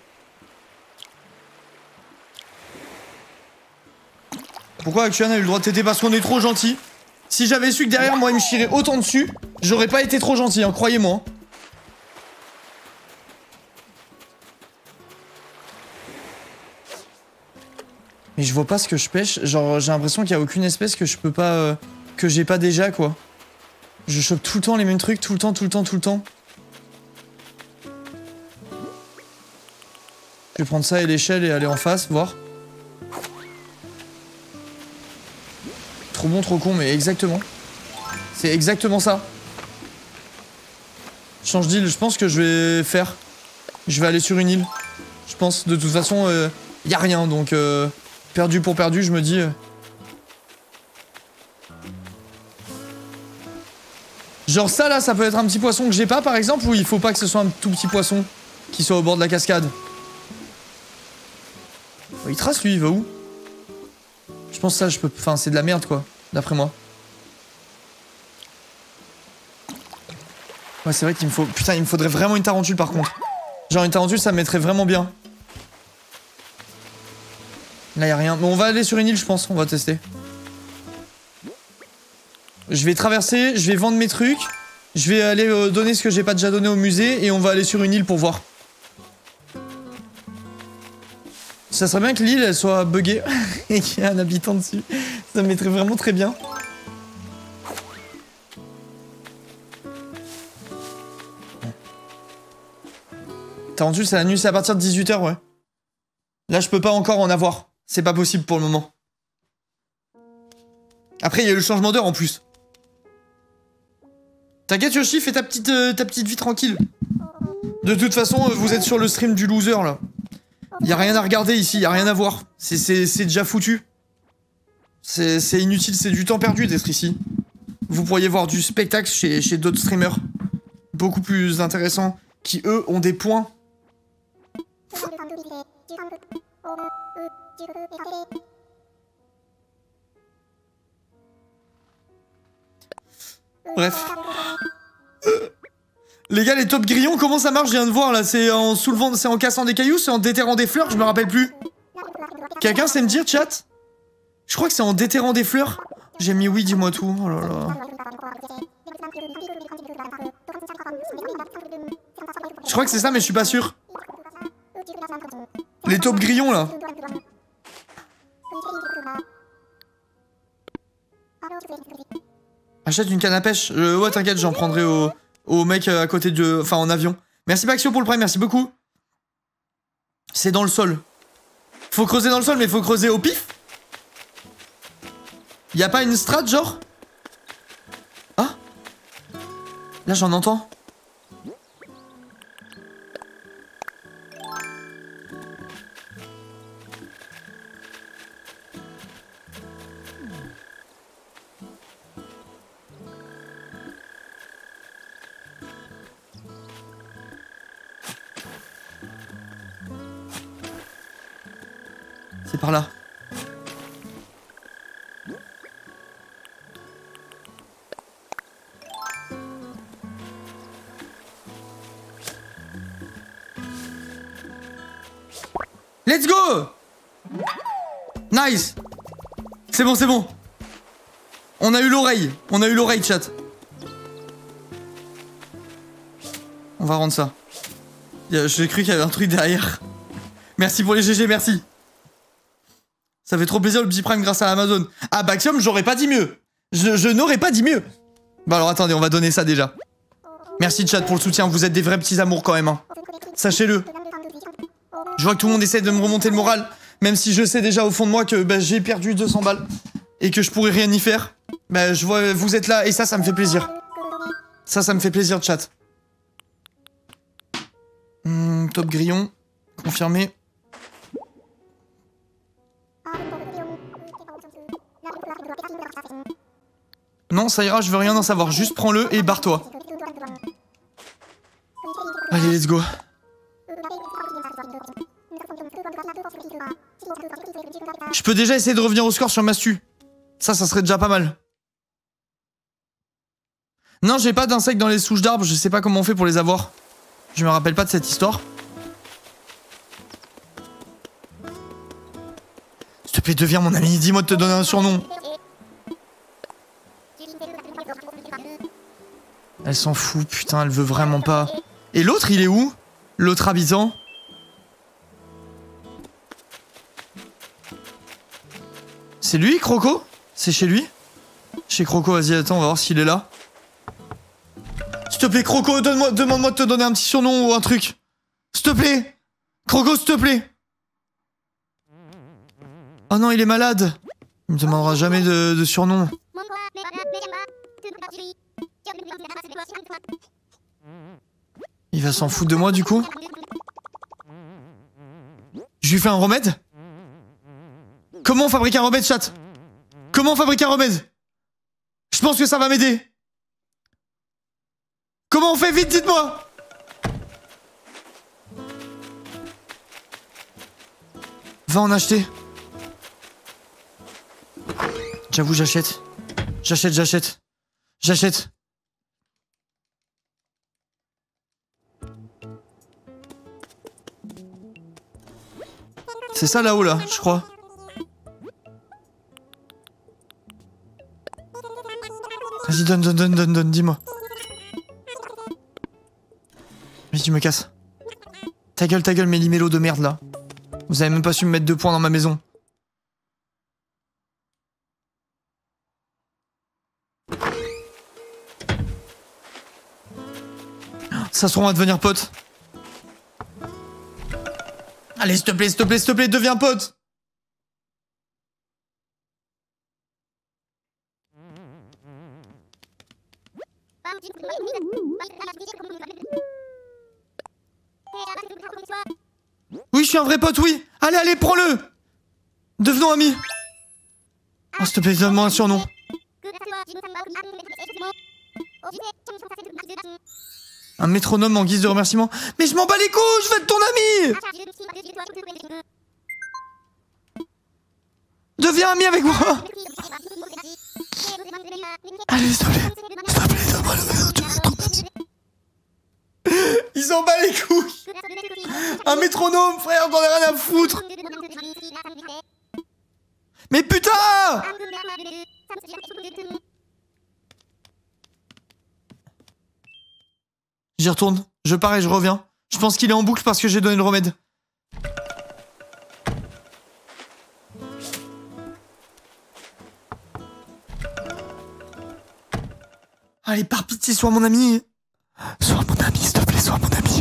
Pourquoi Action a eu le droit de t'aider? Parce qu'on est trop gentil. Si j'avais su que derrière moi il me chierait autant dessus, j'aurais pas été trop gentil, hein, croyez-moi. Mais je vois pas ce que je pêche, genre j'ai l'impression qu'il y a aucune espèce que je peux pas... euh, que j'ai pas déjà, quoi. Je chope tout le temps les mêmes trucs, tout le temps, tout le temps, tout le temps. Je vais prendre ça et l'échelle et aller en face, voir. Trop bon, trop con, mais exactement. C'est exactement ça. Change d'île, je pense que je vais faire. Je vais aller sur une île. Je pense, de toute façon, euh, y a rien, donc euh, perdu pour perdu, je me dis... euh. Genre ça, là, ça peut être un petit poisson que j'ai pas, par exemple, ou il faut pas que ce soit un tout petit poisson qui soit au bord de la cascade? Oh, il trace, lui, il va où? Je pense que ça, je peux... Enfin, c'est de la merde, quoi, d'après moi. Ouais, c'est vrai qu'il me faut... Putain, il me faudrait vraiment une tarentule, par contre. Genre, une tarentule, ça me mettrait vraiment bien. Là, y a rien. Mais on va aller sur une île, je pense. On va tester. Je vais traverser, je vais vendre mes trucs. Je vais aller euh, donner ce que j'ai pas déjà donné au musée. Et on va aller sur une île pour voir. Ça serait bien que l'île, elle soit buggée. Et qu'il y ait un habitant dessus. Ça me mettrait vraiment très bien. Tarentule, c'est la nuit, c'est à partir de dix-huit heures, ouais. Là, je peux pas encore en avoir. C'est pas possible pour le moment. Après, il y a eu le changement d'heure en plus. T'inquiète, Yoshi, fais ta petite, euh, ta petite vie tranquille. De toute façon, euh, vous êtes sur le stream du loser, là. Y a rien à regarder ici, y a rien à voir. C'est déjà foutu. C'est inutile, c'est du temps perdu d'être ici. Vous pourriez voir du spectacle chez, chez d'autres streamers. Beaucoup plus intéressants. Qui, eux, ont des points. Bref. Euh, les gars, les top grillons, comment ça marche? Je viens de voir là, c'est en soulevant, c'est en cassant des cailloux, c'est en déterrant des fleurs, je me rappelle plus. Quelqu'un sait me dire, chat? Je crois que c'est en déterrant des fleurs. J'ai mis oui, dis-moi tout. Oh là là. Je crois que c'est ça, mais je suis pas sûr. Les top grillons là. Achète une canne à pêche. Euh, ouais, t'inquiète, j'en prendrai au, au mec à côté de... Enfin, en avion. Merci Maxio pour le prime, merci beaucoup. C'est dans le sol. Faut creuser dans le sol, mais faut creuser au pif. Y'a pas une strat, genre? Ah? Là, j'en entends. C'est par là. Let's go! Nice! C'est bon, c'est bon. On a eu l'oreille. On a eu l'oreille, chat. On va rendre ça. J'ai cru qu'il y avait un truc derrière. Merci pour les G G, merci. Ça fait trop plaisir le petit prime grâce à Amazon. Ah, Baxium, j'aurais pas dit mieux. Je, je n'aurais pas dit mieux. Bon alors attendez, on va donner ça déjà. Merci chat pour le soutien, vous êtes des vrais petits amours quand même. Hein. Sachez-le. Je vois que tout le monde essaie de me remonter le moral. Même si je sais déjà au fond de moi que bah, j'ai perdu deux cents balles. Et que je pourrais rien y faire. Bah je vois, vous êtes là et ça, ça me fait plaisir. Ça, ça me fait plaisir chat. Mmh, top grillon. Confirmé. Non, ça ira, je veux rien en savoir. Juste prends-le et barre-toi. Allez, let's go. Je peux déjà essayer de revenir au score sur Mastu. Ça, ça serait déjà pas mal. Non, j'ai pas d'insectes dans les souches d'arbres. Je sais pas comment on fait pour les avoir. Je me rappelle pas de cette histoire. S'il te plaît, deviens mon ami. Dis-moi de te donner un surnom. Elle s'en fout, putain, elle veut vraiment pas. Et l'autre, il est où? L'autre habitant? C'est lui, Croco? C'est chez lui? Chez Croco, vas-y, attends, on va voir s'il est là. S'il te plaît, Croco, donne-moi, demande-moi de te donner un petit surnom ou un truc. S'il te plaît. Croco, s'il te plaît. Oh non, il est malade. Il me demandera jamais de, de surnom. Il va s'en foutre de moi, du coup. Je lui fais un remède? Comment on fabrique un remède, chat? Comment on fabrique un remède? Je pense que ça va m'aider. Comment on fait? Vite, dites-moi. Va en acheter. J'avoue, j'achète. J'achète, j'achète. J'achète. C'est ça là-haut, là, je crois. Vas-y, donne, donne, donne, donne, donne, dis-moi. Vas-y, tu me casses. Ta gueule, ta gueule, mes limélos de merde, là. Vous avez même pas su me mettre deux points dans ma maison. Ça se trouve, on va devenir pote. Allez, s'il te plaît, s'il te plaît, s'il te plaît, deviens pote. Oui, je suis un vrai pote, oui. Allez, allez, prends-le. Devenons amis. Oh, s'il te plaît, donne-moi un surnom. Un métronome en guise de remerciement. Mais je m'en bats les couilles, je veux être ton ami. Deviens ami avec moi. Allez, s'il te plaît. S'il te plaît, donne-moi le maison, tu veux ton ami. Il s'en bat les couilles. Un métronome, frère, j'en ai rien à foutre. Mais putain! J'y retourne. Je pars et je reviens. Je pense qu'il est en boucle parce que j'ai donné le remède. Allez, par pitié, sois mon ami. Sois mon ami, s'il te plaît, sois mon ami.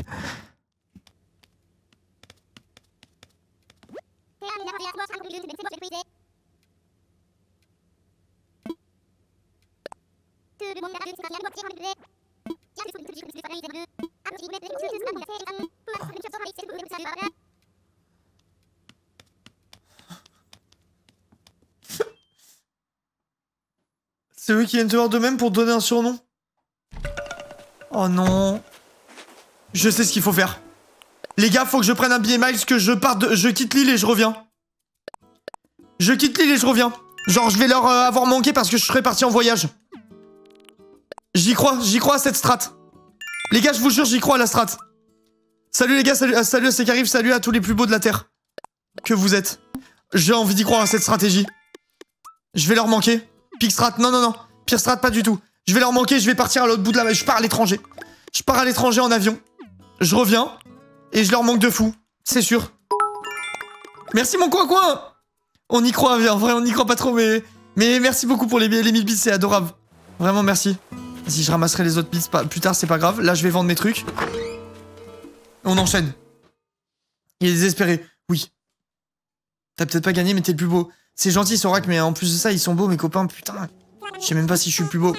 C'est eux qui viennent te voir de même pour te donner un surnom. Oh non. Je sais ce qu'il faut faire. Les gars, faut que je prenne un billet miles, que je parte de... Je quitte l'île et je reviens. Je quitte l'île et je reviens. Genre, je vais leur euh, avoir manqué parce que je serais parti en voyage. J'y crois, j'y crois à cette strat. Les gars, je vous jure, j'y crois à la strat. Salut les gars, salut, euh, salut à ceux qui arrivent, salut à tous les plus beaux de la Terre. que vous êtes. J'ai envie d'y croire à cette stratégie. Je vais leur manquer. Pixstrat, non, non, non. Pixstrat, pas du tout. Je vais leur manquer, je vais partir à l'autre bout de la... Je pars à l'étranger. Je pars à l'étranger en avion. Je reviens. Et je leur manque de fou. C'est sûr. Merci mon coin-coin. On y croit, en vrai, on y croit pas trop, mais... Mais merci beaucoup pour les, les mille bits, c'est adorable. Vraiment, merci. Si je ramasserai les autres bits pas, plus tard, c'est pas grave. Là, je vais vendre mes trucs. On enchaîne. Il est désespéré. Oui. T'as peut-être pas gagné, mais t'es le plus beau. C'est gentil, Sorak, mais en plus de ça, ils sont beaux, mes copains. Putain. Je sais même pas si je suis le plus beau.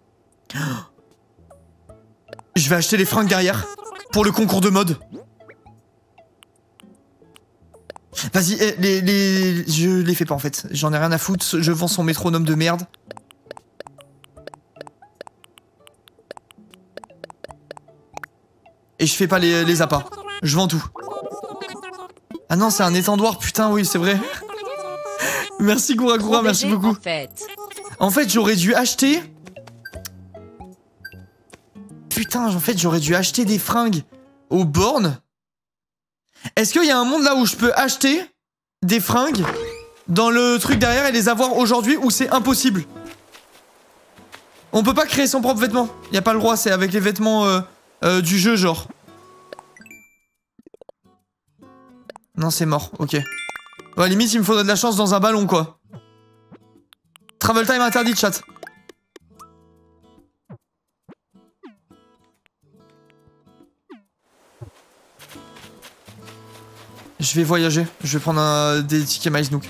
Je vais acheter les fringues derrière. Pour le concours de mode. Vas-y, les, les... je les fais pas en fait. J'en ai rien à foutre. Je vends son métronome de merde. Et je fais pas les, les appâts. Je vends tout. Ah non, c'est un étendoir. Putain, oui, c'est vrai. Merci Gouragura, merci beaucoup. En fait, en fait j'aurais dû acheter... Putain, en fait, j'aurais dû acheter des fringues aux bornes. Est-ce qu'il y a un monde là où je peux acheter des fringues dans le truc derrière et les avoir aujourd'hui ou c'est impossible? On peut pas créer son propre vêtement. Il y a pas le droit, c'est avec les vêtements euh, euh, du jeu, genre. Non, c'est mort, ok. Ouais, limite, il me faudrait de la chance dans un ballon, quoi. Travel time interdit, chat. Je vais voyager. Je vais prendre un, des tickets MySnook.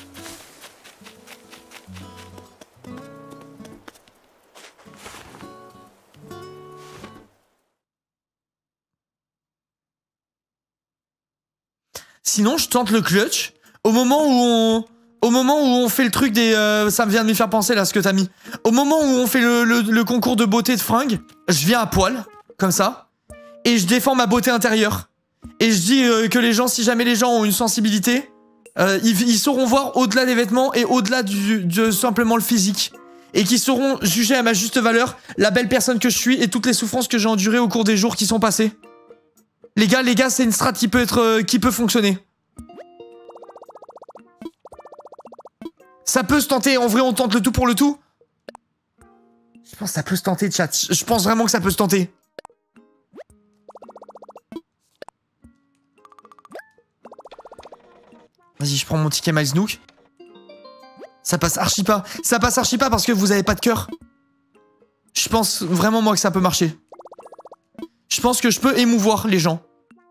Sinon, je tente le clutch. Au moment où on... Au moment où on fait le truc des... Euh, ça me vient de me faire penser, là, ce que t'as mis. Au moment où on fait le, le, le concours de beauté de fringues, je viens à poil, comme ça, et je défends ma beauté intérieure. Et je dis euh, que les gens, si jamais les gens ont une sensibilité, euh, ils, ils sauront voir au-delà des vêtements et au-delà du, de simplement le physique. Et qu'ils sauront juger à ma juste valeur la belle personne que je suis et toutes les souffrances que j'ai endurées au cours des jours qui sont passés. Les gars, les gars, c'est une strat qui peut être... Euh, qui peut fonctionner. Ça peut se tenter, en vrai on tente le tout pour le tout. Je pense que ça peut se tenter, chat. Je pense vraiment que ça peut se tenter. Vas-y, je prends mon ticket MySnook. Ça passe archi pas. Ça passe archi pas parce que vous avez pas de cœur. Je pense vraiment moi que ça peut marcher. Je pense que je peux émouvoir les gens.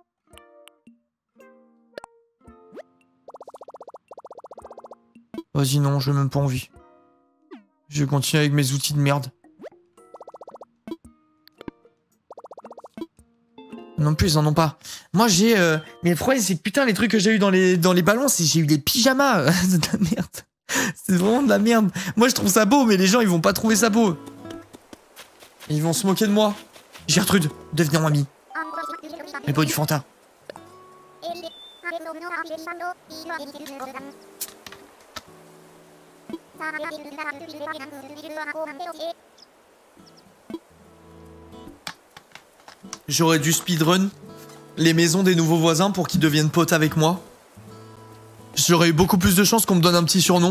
Vas-y, non, j'ai même pas envie. Je vais continuer avec mes outils de merde. Non plus, ils en ont pas. Moi, j'ai... Euh... Mais le problème, c'est que putain, les trucs que j'ai eu dans les, dans les ballons, c'est j'ai eu des pyjamas. C'est de la merde. C'est vraiment de la merde. Moi, je trouve ça beau, mais les gens, ils vont pas trouver ça beau. Ils vont se moquer de moi. Gertrude, devenez mon amie. Mais pas du Fanta. J'aurais dû speedrun les maisons des nouveaux voisins pour qu'ils deviennent potes avec moi. J'aurais eu beaucoup plus de chances qu'on me donne un petit surnom.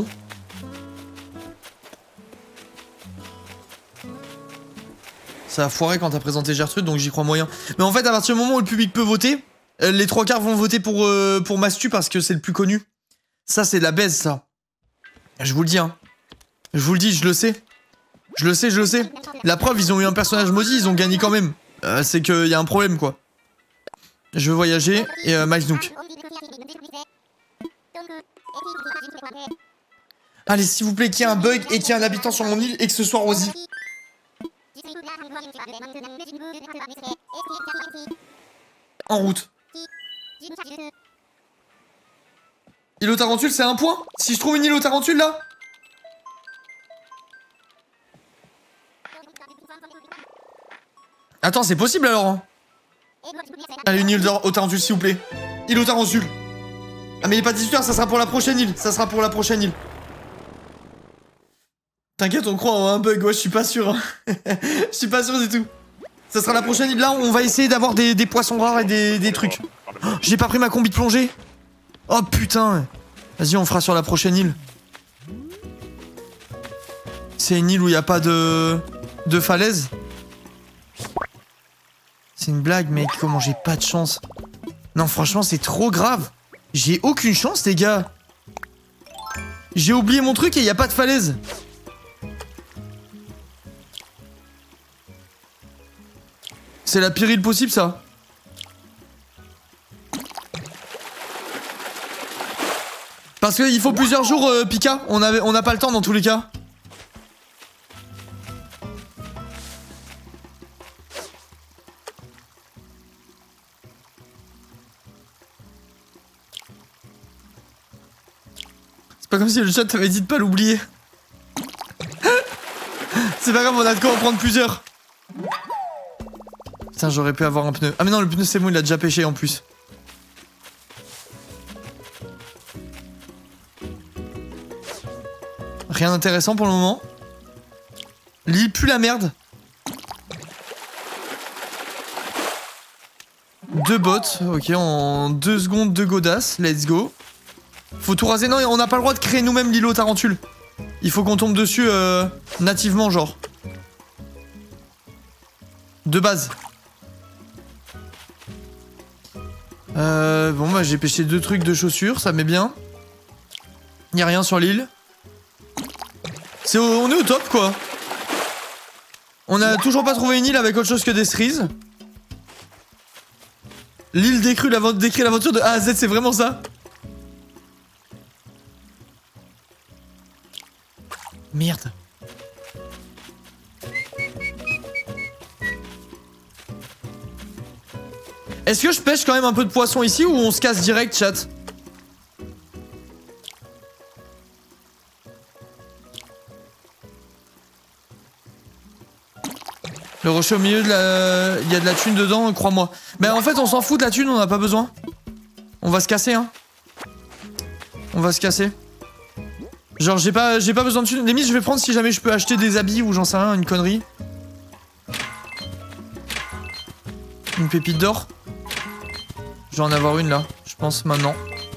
Ça a foiré quand t'as présenté Gertrude, donc j'y crois moyen. Mais en fait, à partir du moment où le public peut voter, les trois quarts vont voter pour, euh, pour Mastu parce que c'est le plus connu. Ça, c'est de la baise, ça. Je vous le dis, hein. Je vous le dis, je le sais. Je le sais, je le sais. La preuve, ils ont eu un personnage maudit, ils ont gagné quand même. Euh, c'est qu'il y a un problème, quoi. Je veux voyager et euh, MySnook. Allez, s'il vous plaît, qu'il y ait un bug et qu'il y ait un habitant sur mon île et que ce soit Rosie. En route. Île aux tarentules, c'est un point. Si je trouve une île aux tarentules, là. Attends, c'est possible alors, hein. Allez, une île aux tarentules, s'il vous plaît. Île aux tarentules. Ah, mais il est pas dix-huit heures, ça sera pour la prochaine île. Ça sera pour la prochaine île. T'inquiète, on croit en un bug. Ouais, je suis pas sûr. Hein. Je suis pas sûr du tout. Ça sera la prochaine île. Là, on va essayer d'avoir des, des poissons rares et des, des trucs. Oh, j'ai pas pris ma combi de plongée. Oh putain. Vas-y, on fera sur la prochaine île. C'est une île où il n'y a pas de... de falaise. C'est une blague, mec. Comment j'ai pas de chance. Non, franchement, c'est trop grave. J'ai aucune chance, les gars. J'ai oublié mon truc et il n'y a pas de falaise. C'est la pire île possible, ça. Parce qu'il faut plusieurs jours, euh, Pika. On avait, on n'a pas le temps dans tous les cas. C'est pas comme si le chat t'avait dit de pas l'oublier. C'est pas grave, on a de quoi en prendre plusieurs. Putain, j'aurais pu avoir un pneu. Ah mais non, le pneu c'est bon, il a déjà pêché en plus. Rien d'intéressant pour le moment. L'île pue la merde. Deux bottes, ok, en deux secondes de godasses, let's go. Faut tout raser, non, on n'a pas le droit de créer nous-mêmes l'îlot tarentule. Il faut qu'on tombe dessus euh, nativement, genre. De base. Euh, bon, bah j'ai pêché deux trucs de chaussures, ça met bien. Y'a rien sur l'île. C'est au, on est au top, quoi. On a toujours pas trouvé une île avec autre chose que des cerises. L'île décrit l'aventure de A à Z, c'est vraiment ça. Merde. Est-ce que je pêche quand même un peu de poisson ici ou on se casse direct, chat? Le rocher au milieu de la... Il y a de la thune dedans, crois-moi. Mais en fait, on s'en fout de la thune, on n'a pas besoin. On va se casser, hein. On va se casser. Genre, j'ai pas, j'ai pas besoin de thune. Limite, je vais prendre si jamais je peux acheter des habits ou j'en sais rien, une connerie. Une pépite d'or. Je vais en avoir une là, je pense maintenant.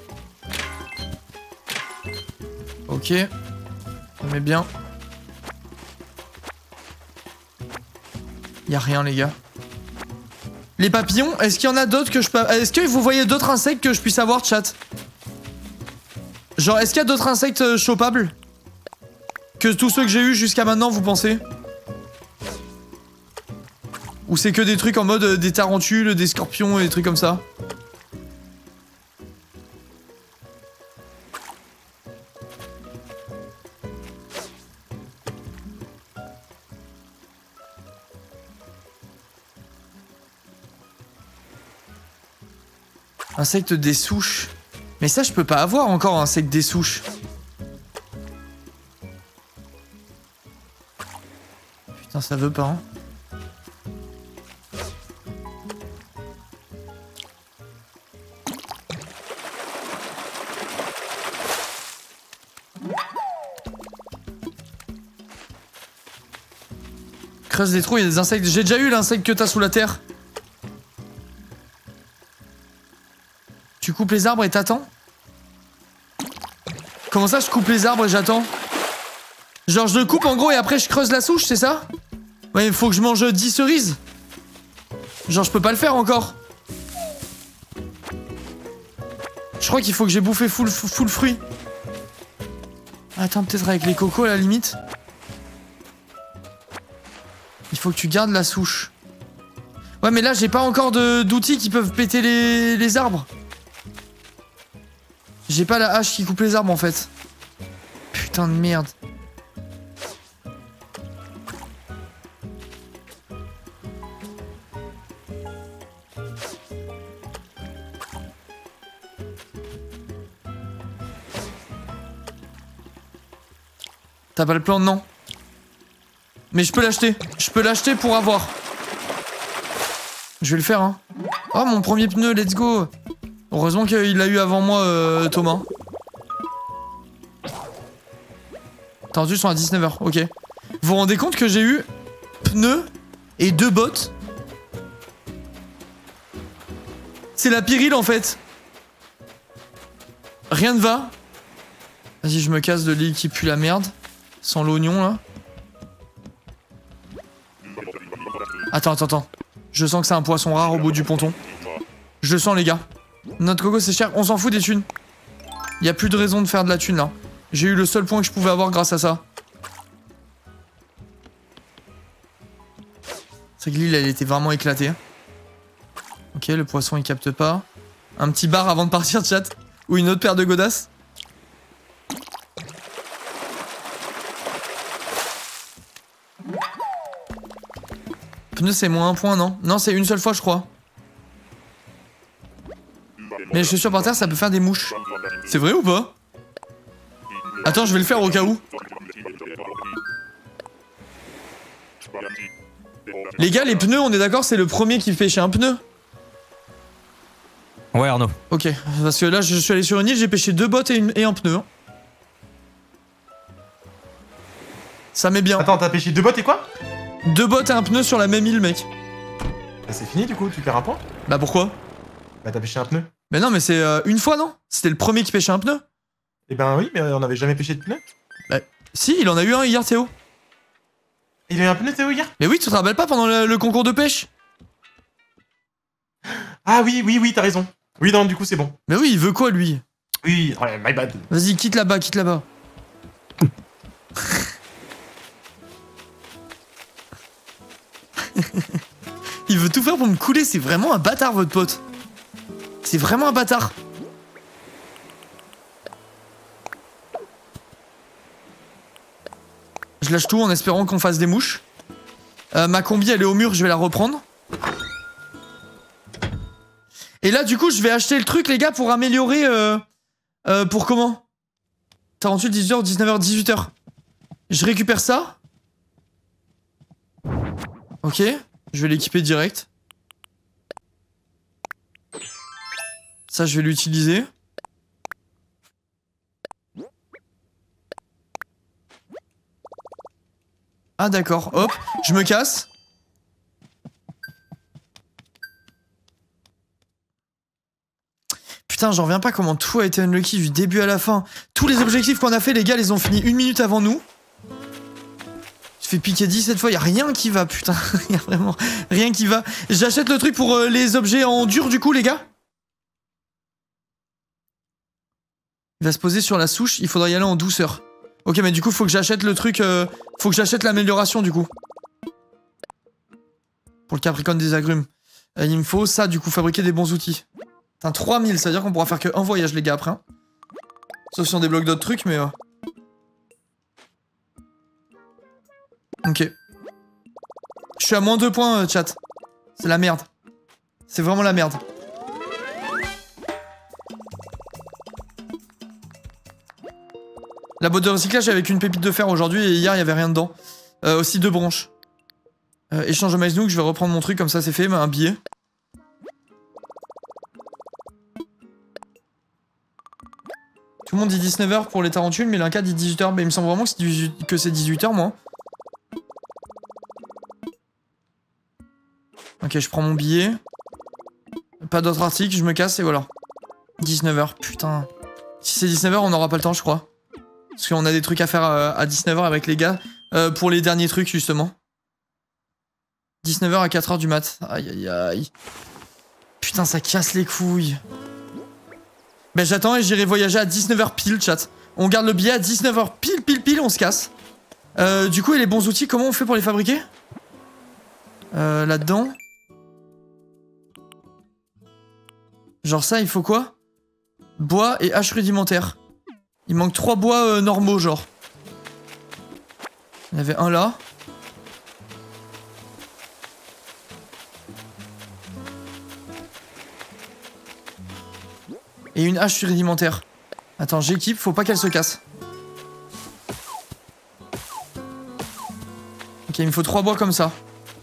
Ok. On met bien. Y'a rien, les gars. Les papillons, est-ce qu'il y en a d'autres que je peux... Est-ce que vous voyez d'autres insectes que je puisse avoir, chat? Genre, est-ce qu'il y a d'autres insectes chopables que tous ceux que j'ai eu jusqu'à maintenant, vous pensez? Ou c'est que des trucs en mode euh, des tarentules, des scorpions et des trucs comme ça? Insecte des souches. Mais ça, je peux pas avoir encore un insecte des souches. Putain, ça veut pas, hein. Creuse des trous, il y a des insectes. J'ai déjà eu l'insecte que t'as sous la terre. Tu coupes les arbres et t'attends? Comment ça, je coupe les arbres et j'attends? Genre, je le coupe en gros et après je creuse la souche, c'est ça? Ouais, il faut que je mange dix cerises. Genre, je peux pas le faire encore. Je crois qu'il faut que j'ai bouffé full, full fruit. Attends, peut-être avec les cocos à la limite. Il faut que tu gardes la souche. Ouais, mais là, j'ai pas encore d'outils qui peuvent péter les, les arbres. J'ai pas la hache qui coupe les arbres en fait. Putain de merde. T'as pas le plan? Non. Mais je peux l'acheter. Je peux l'acheter pour avoir. Je vais le faire, hein. Oh, mon premier pneu, let's go. Heureusement qu'il l'a eu avant moi, euh, Thomas. Tendus sont à dix-neuf heures, ok. Vous vous rendez compte que j'ai eu pneus et deux bottes? C'est la pire île en fait. Rien ne va. Vas-y, je me casse de l'île qui pue la merde. Sans l'oignon, là. Attends, attends, attends. Je sens que c'est un poisson rare au bout du ponton. Je le sens, les gars. Notre coco, c'est cher. On s'en fout des thunes. Y a plus de raison de faire de la thune, là. J'ai eu le seul point que je pouvais avoir grâce à ça. C'est que l'île, elle était vraiment éclatée. Ok, le poisson, il capte pas. Un petit bar avant de partir, chat. Ou une autre paire de godasses. Pneu, c'est moins un point, non? Non, c'est une seule fois, je crois. Mais les chaussures par terre, ça peut faire des mouches. C'est vrai ou pas? Attends, je vais le faire au cas où. Les gars, les pneus, on est d'accord, c'est le premier qui pêchait un pneu? Ouais, Arnaud. Ok, parce que là, je suis allé sur une île, j'ai pêché deux bottes et, une, et un pneu. Hein. Ça met bien. Attends, t'as pêché deux bottes et quoi? Deux bottes et un pneu sur la même île, mec. Bah c'est fini du coup, tu perds un point? Bah pourquoi? Bah t'as pêché un pneu. Mais non, mais c'est euh, une fois, non? C'était le premier qui pêchait un pneu? Eh ben oui, mais on avait jamais pêché de pneu. Bah, si, il en a eu un hier, Théo. Il a eu un pneu, Théo, hier? Mais oui, tu te rappelles pas pendant le, le concours de pêche? Ah oui, oui, oui, t'as raison. Oui, non, du coup c'est bon. Mais oui, il veut quoi, lui? Oui, ouais, my bad. Vas-y, quitte là-bas, quitte là-bas. Il veut tout faire pour me couler, c'est vraiment un bâtard, votre pote. C'est vraiment un bâtard. Je lâche tout en espérant qu'on fasse des mouches. Euh, ma combi, elle est au mur, je vais la reprendre. Et là, du coup, je vais acheter le truc, les gars, pour améliorer... Euh, euh, pour comment quarante-huit, dix-huit heures, dix-neuf heures, dix-huit heures. Je récupère ça. Ok, je vais l'équiper direct. Ça, je vais l'utiliser. Ah d'accord, hop, je me casse. Putain, j'en reviens pas comment tout a été unlucky du début à la fin. Tous les objectifs qu'on a fait, les gars, les ont fini une minute avant nous. Je fais piquer dix-sept fois, y a rien qui va, putain. Y a vraiment rien qui va. J'achète le truc pour euh, les objets en dur, du coup, les gars. Il va se poser sur la souche, il faudra y aller en douceur. Ok, mais du coup, faut que j'achète le truc... Euh, faut que j'achète l'amélioration, du coup. Pour le Capricorne des agrumes. Euh, il me faut ça, du coup, fabriquer des bons outils. Putain, trois mille, ça veut dire qu'on pourra faire qu'un voyage, les gars, après. Hein. Sauf si on débloque d'autres trucs, mais... Euh... Ok. Je suis à moins deux points, euh, chat. C'est la merde. C'est vraiment la merde. La boîte de recyclage avec une pépite de fer aujourd'hui et hier il y avait rien dedans. Euh, aussi deux branches. Euh, échange de maïs nook, je vais reprendre mon truc comme ça c'est fait, mais un billet. Tout le monde dit dix-neuf heures pour les tarentules, mais l'Inca dit dix-huit heures. Mais il me semble vraiment que c'est dix-huit heures moi. Ok, je prends mon billet. Pas d'autres articles, je me casse et voilà. dix-neuf heures, putain. Si c'est dix-neuf heures, on n'aura pas le temps, je crois. Parce qu'on a des trucs à faire à dix-neuf heures avec les gars. Euh, pour les derniers trucs, justement. dix-neuf heures à quatre heures du mat. Aïe, aïe, aïe. Putain, ça casse les couilles. Ben, j'attends et j'irai voyager à dix-neuf heures pile, chat. On garde le billet à dix-neuf heures pile, pile, pile, on se casse. Euh, du coup, et les bons outils, comment on fait pour les fabriquer? Euh, là-dedans. Genre ça, il faut quoi? Bois et hache rudimentaire. Il manque trois bois euh, normaux, genre. Il y en avait un là. Et une hache rudimentaire. Attends, j'équipe, faut pas qu'elle se casse. Ok, il me faut trois bois comme ça.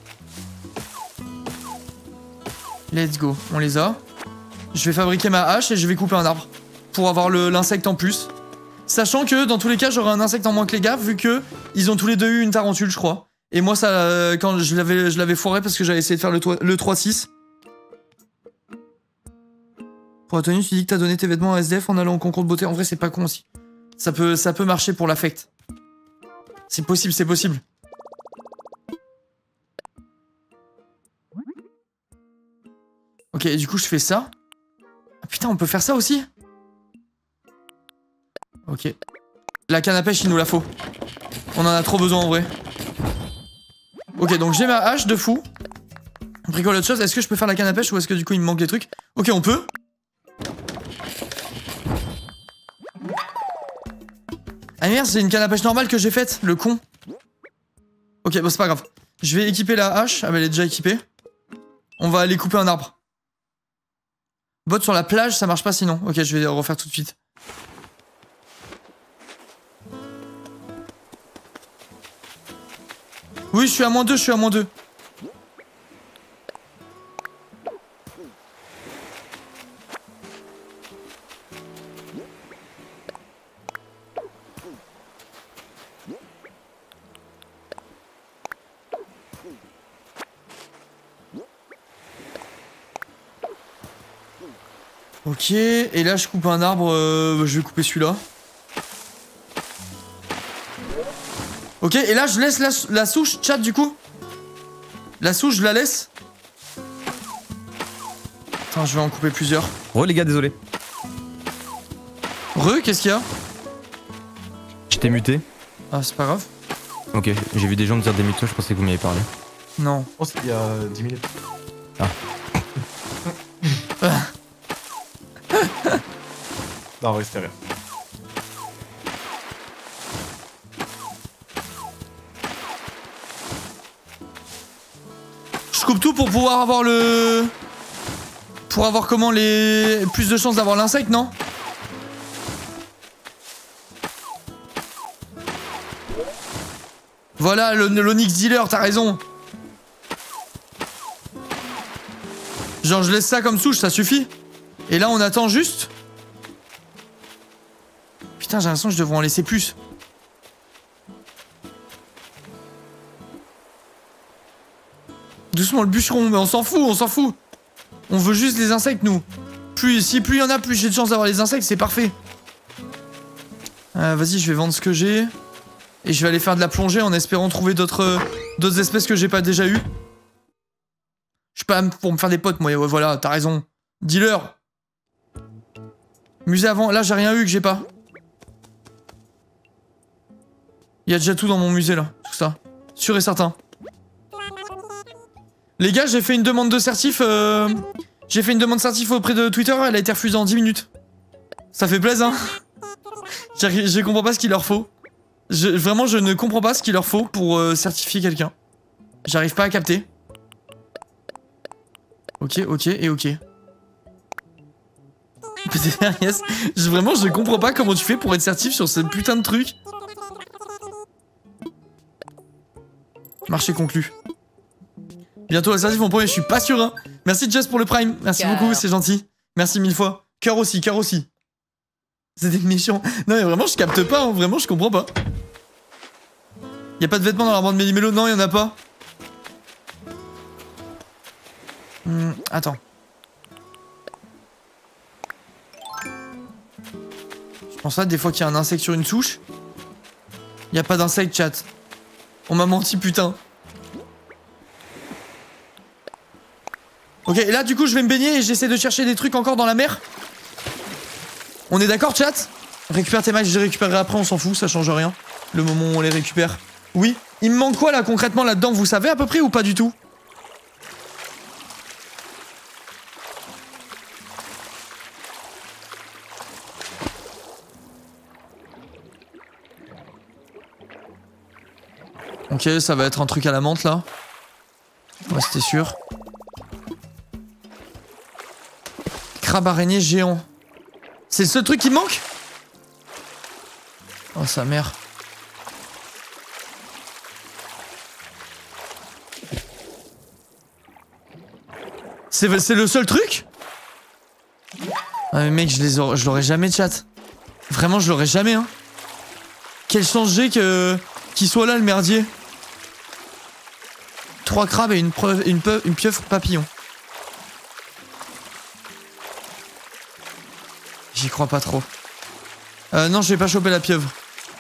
Let's go, on les a. Je vais fabriquer ma hache et je vais couper un arbre. Pour avoir l'insecte en plus. Sachant que dans tous les cas j'aurai un insecte en moins que les gars vu que ils ont tous les deux eu une tarentule je crois. Et moi ça euh, quand je l'avais je l'avais foiré parce que j'avais essayé de faire le, le trois six. Pour la tenue, tu dis que t'as donné tes vêtements à S D F en allant au concours de beauté. En vrai, c'est pas con aussi. Ça peut, ça peut marcher pour l'affect. C'est possible, c'est possible. Ok, et du coup, je fais ça. Ah, putain, on peut faire ça aussi? Ok. La canne à pêche, il nous la faut. On en a trop besoin en vrai. Ok, donc j'ai ma hache de fou. On bricole autre chose. Est-ce que je peux faire la canne à pêche ou est-ce que du coup il me manque des trucs? Ok, on peut. Ah merde, c'est une canne à pêche normale que j'ai faite, le con. Ok, bon c'est pas grave. Je vais équiper la hache. Ah bah elle est déjà équipée. On va aller couper un arbre. Botte sur la plage, ça marche pas sinon. Ok, je vais refaire tout de suite. Oui, je suis à moins deux, je suis à moins deux. Ok, et là je coupe un arbre, euh, je vais couper celui-là. Ok, et là je laisse la, la souche, chat du coup. La souche, je la laisse. Attends, je vais en couper plusieurs. Re les gars, désolé. Re, qu'est-ce qu'il y a? Je t'ai muté. Ah, c'est pas grave. Ok, j'ai vu des gens me dire des mutos, je pensais que vous m'y avez parlé. Non. Je pense qu'il y a dix minutes. Ah. Non, ouais, c'était rien. Je coupe tout pour pouvoir avoir le... Pour avoir comment les... Plus de chances d'avoir l'insecte, non? Voilà, l'Onyx Dealer, t'as raison. Genre, je laisse ça comme souche, ça suffit. Et là, on attend juste. Putain, j'ai l'impression que je devrais en laisser plus. Doucement, le bûcheron, mais on s'en fout, on s'en fout. On veut juste les insectes, nous. Plus, si plus il y en a, plus j'ai de chance d'avoir les insectes, c'est parfait. Euh, Vas-y, je vais vendre ce que j'ai. Et je vais aller faire de la plongée en espérant trouver d'autres d'autres espèces que j'ai pas déjà eues. Je suis pas pour me faire des potes, moi. Ouais, voilà, t'as raison. Dealer. Musée avant. Là, j'ai rien eu que j'ai pas. Il y a déjà tout dans mon musée, là. Tout ça. Sûr et certain. Les gars, j'ai fait une demande de certif. Euh... J'ai fait une demande de certif auprès de Twitter. Elle a été refusée en dix minutes. Ça fait plaisir, hein. Je comprends pas ce qu'il leur faut. Je, vraiment, je ne comprends pas ce qu'il leur faut pour euh, certifier quelqu'un. J'arrive pas à capter. Ok, ok et ok. Yes. Je, vraiment, je comprends pas comment tu fais pour être certif sur ce putain de truc. Marché conclu. Bientôt la certif, mon premier, je suis pas sûr, hein. Merci Jess pour le prime. Merci Cœur. beaucoup, c'est gentil. Merci mille fois. Cœur aussi, cœur aussi. C'était méchant. Non mais vraiment, je capte pas, hein. Vraiment, je comprends pas. Y'a pas de vêtements dans la bande Méli-Mélo? Non, y'en a pas. Hum, attends. Je pense là, des fois qu'il y a un insecte sur une souche. Y'a pas d'insecte, chat. On m'a menti, putain. Ok, et là, du coup, je vais me baigner et j'essaie de chercher des trucs encore dans la mer. On est d'accord, chat? Récupère tes matchs, je les récupérerai après, on s'en fout, ça change rien. Le moment où on les récupère. Oui. Il me manque quoi, là, concrètement, là-dedans? Vous savez à peu près ou pas du tout? Ok, ça va être un truc à la menthe, là. Ouais, c'était sûr. Crabe araignée géant. C'est le seul truc qui me manque? Oh, sa mère. C'est le seul truc? Ah mais mec, je les aurais, je l'aurais jamais, chat. Vraiment, je l'aurais jamais, hein. Quelle chance j'ai que qu'il soit là, le merdier. Trois crabes et une, preuve, une, peu, une pieuvre papillon. J'y crois pas trop. Euh, non, je vais pas choper la pieuvre.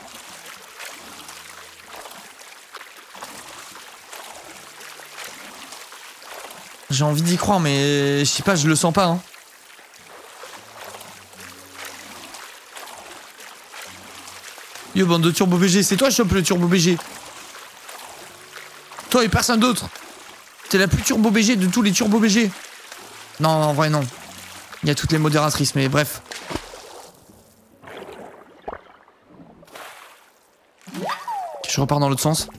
J'ai envie d'y croire, mais je sais pas, je le sens pas. Hein. Yo, bande de turbo B G, c'est toi, chope le turbo B G. Toi et personne d'autre. T'es la plus turbo B G de tous les turbo B G. Non, en vrai, non. Il y a toutes les modératrices, mais bref. Je repars dans l'autre sens.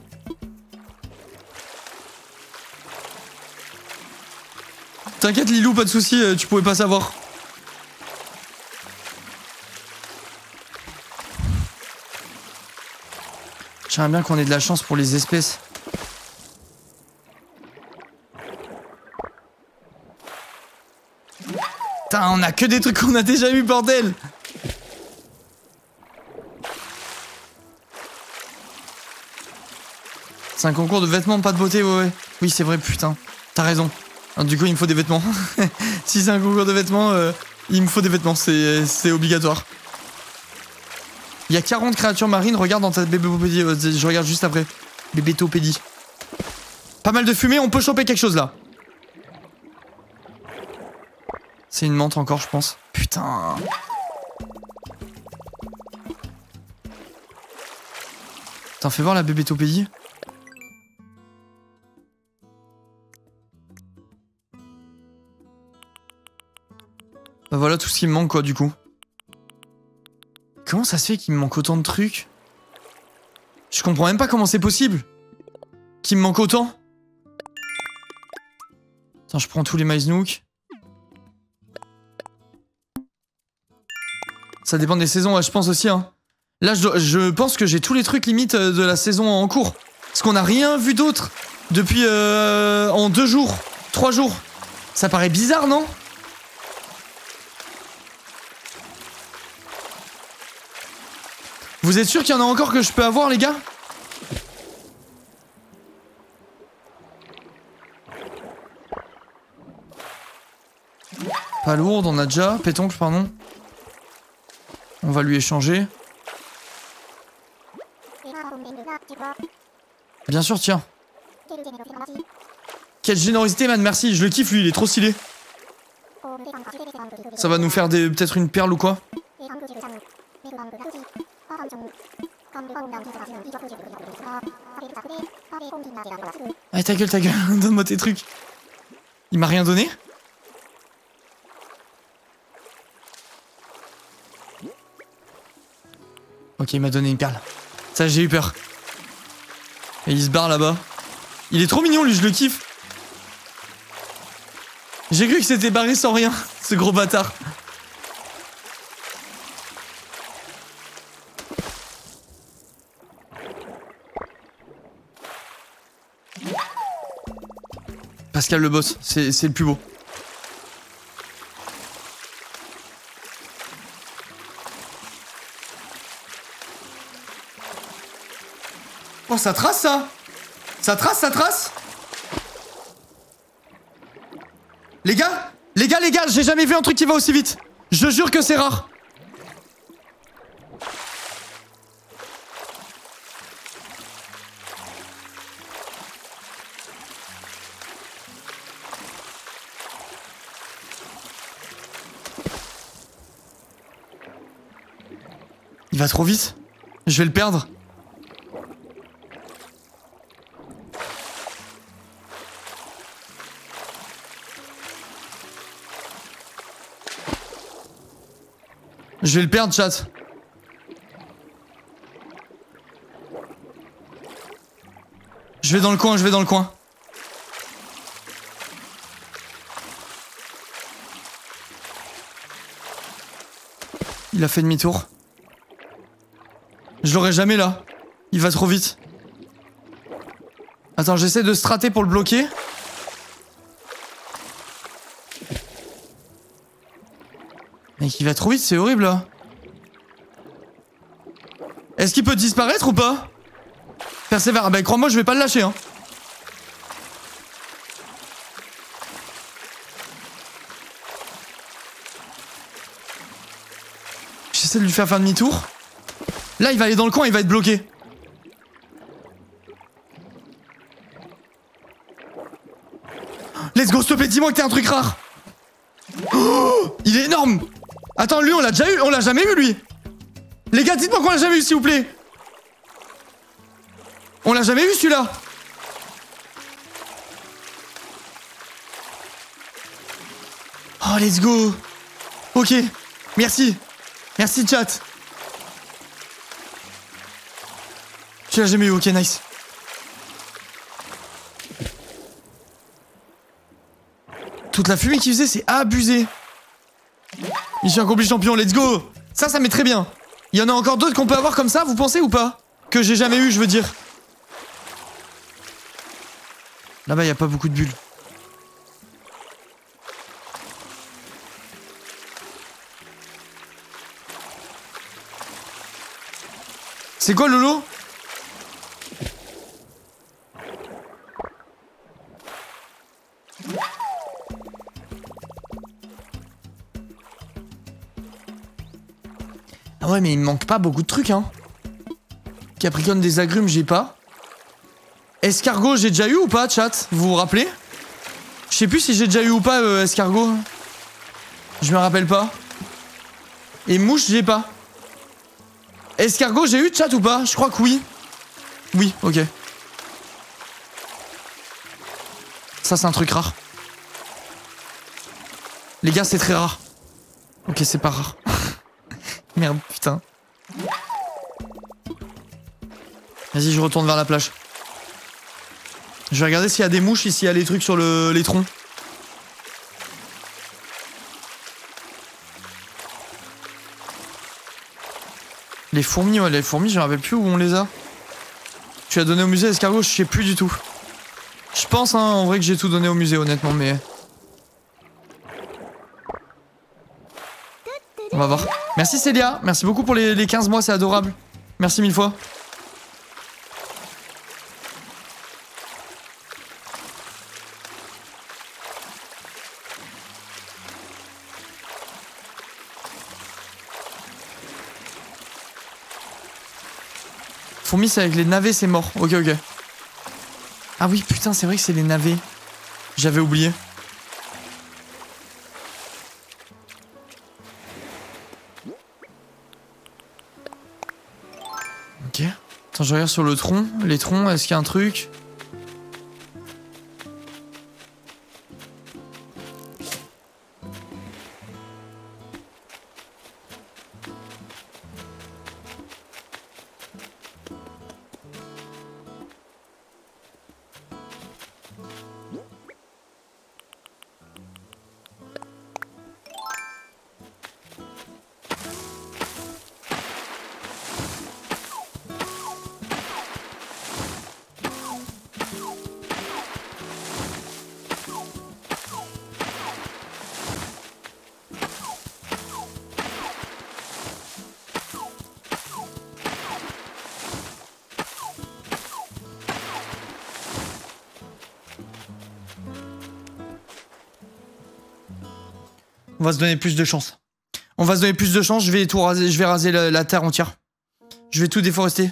T'inquiète Lilou, pas de soucis, tu pouvais pas savoir. J'aimerais bien qu'on ait de la chance pour les espèces. Putain, on a que des trucs qu'on a déjà eu, bordel! C'est un concours de vêtements, pas de beauté, ouais, ouais. Oui, c'est vrai, putain. T'as raison. Alors, du coup, il me faut des vêtements. Si c'est un concours de vêtements, euh, il me faut des vêtements, c'est obligatoire. Il y a quarante créatures marines, regarde dans ta bébétopédie. Je regarde juste après. Bébétopédie. Pas mal de fumée, on peut choper quelque chose là. C'est une menthe encore, je pense. Putain. T'en fais voir la bébétopédie. Bah voilà tout ce qui me manque quoi du coup. Comment ça se fait qu'il me manque autant de trucs? Je comprends même pas comment c'est possible. Qu'il me manque autant. Attends, je prends tous les Maiznook. Ça dépend des saisons, ouais, je pense aussi. Hein. Là, je, dois, je pense que j'ai tous les trucs limite de la saison en cours. Parce qu'on n'a rien vu d'autre depuis euh, en deux jours, trois jours. Ça paraît bizarre, non? Vous êtes sûr qu'il y en a encore que je peux avoir, les gars? Pas lourde, on a déjà. Pétoncle, pardon. On va lui échanger. Bien sûr, tiens. Quelle générosité, man, merci. Je le kiffe, lui, il est trop stylé. Ça va nous faire peut-être une perle ou quoi? Allez, ta gueule, ta gueule, donne-moi tes trucs. Il m'a rien donné? Ok, il m'a donné une perle. Ça, j'ai eu peur. Et il se barre là-bas. Il est trop mignon, lui, je le kiffe. J'ai cru que c'était barré sans rien, ce gros bâtard. Pascal le boss, c'est le plus beau. Oh, ça trace ça? Ça trace, ça trace? Les gars, les gars, les gars, j'ai jamais vu un truc qui va aussi vite. Je jure que c'est rare. Il va trop vite. Je vais le perdre. Je vais le perdre, chat. Je vais dans le coin, je vais dans le coin. Il a fait demi-tour. Je l'aurai jamais là. Il va trop vite. Attends, j'essaie de strater pour le bloquer. Mec, il va trop vite, c'est horrible là. Est-ce qu'il peut disparaître ou pas? Persévère, bah crois-moi, je vais pas le lâcher hein. J'essaie de lui faire faire demi-tour. Là, il va aller dans le coin, il va être bloqué. Let's go, stop, dis-moi que t'es un truc rare. Oh, il est énorme. Attends, lui, on l'a déjà eu, on l'a jamais eu, lui. Les gars, dites-moi qu'on l'a jamais eu, s'il vous plaît. On l'a jamais eu, celui-là. Oh, let's go. Ok, merci. Merci, chat. Tu l'as jamais eu, ok, nice. Toute la fumée qu'il faisait, c'est abusé. Mission accomplie champion, let's go. Ça, ça met très bien. Il y en a encore d'autres qu'on peut avoir comme ça, vous pensez ou pas? Que j'ai jamais eu, je veux dire. Là-bas, il n'y a pas beaucoup de bulles. C'est quoi, Lolo? Ah ouais, mais il me manque pas beaucoup de trucs, hein. Capricorne des agrumes, j'ai pas. Escargot, j'ai déjà eu ou pas, chat? Vous vous rappelez? Je sais plus si j'ai déjà eu ou pas, euh, escargot. Je me rappelle pas. Et mouche, j'ai pas. Escargot, j'ai eu, chat ou pas? Je crois que oui. Oui, ok. Ça, c'est un truc rare. Les gars, c'est très rare. Ok, c'est pas rare. Merde, putain. Vas-y, je retourne vers la plage. Je vais regarder s'il y a des mouches, ici, il y a les trucs sur le, les troncs. Les fourmis, ouais, les fourmis, je me rappelle plus où on les a. Tu as donné au musée, escargot, je sais plus du tout. Je pense, hein, en vrai, que j'ai tout donné au musée, honnêtement, mais... On va voir. Merci Célia, merci beaucoup pour les, les quinze mois, c'est adorable. Merci mille fois. Fourmis, c'est avec les navets, c'est mort. Ok, ok. Ah oui, putain, c'est vrai que c'est les navets. J'avais oublié. Ok. Attends, je regarde sur le tronc. Les troncs, est-ce qu'il y a un truc? On va se donner plus de chance. On va se donner plus de chance, je vais tout raser, je vais raser la, la terre entière. Je vais tout déforester.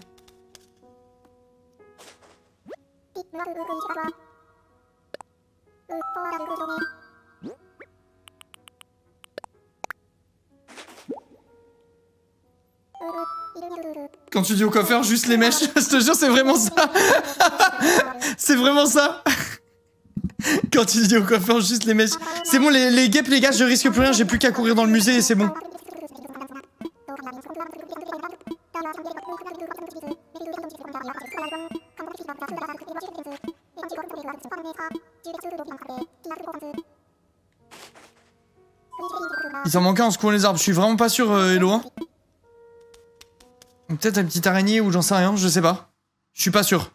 Quand tu dis au coiffeur, juste les mèches, je te jure, c'est vraiment ça. C'est vraiment ça. Quand tu dis au coiffeur, juste les mèches. C'est bon, les, les guêpes, les gars, je risque plus rien, j'ai plus qu'à courir dans le musée et c'est bon. Il s'en manque un en secouant les arbres, je suis vraiment pas sûr, euh, Hello. Hein. Peut-être un petit araignée ou j'en sais rien, je sais pas. Je suis pas sûr.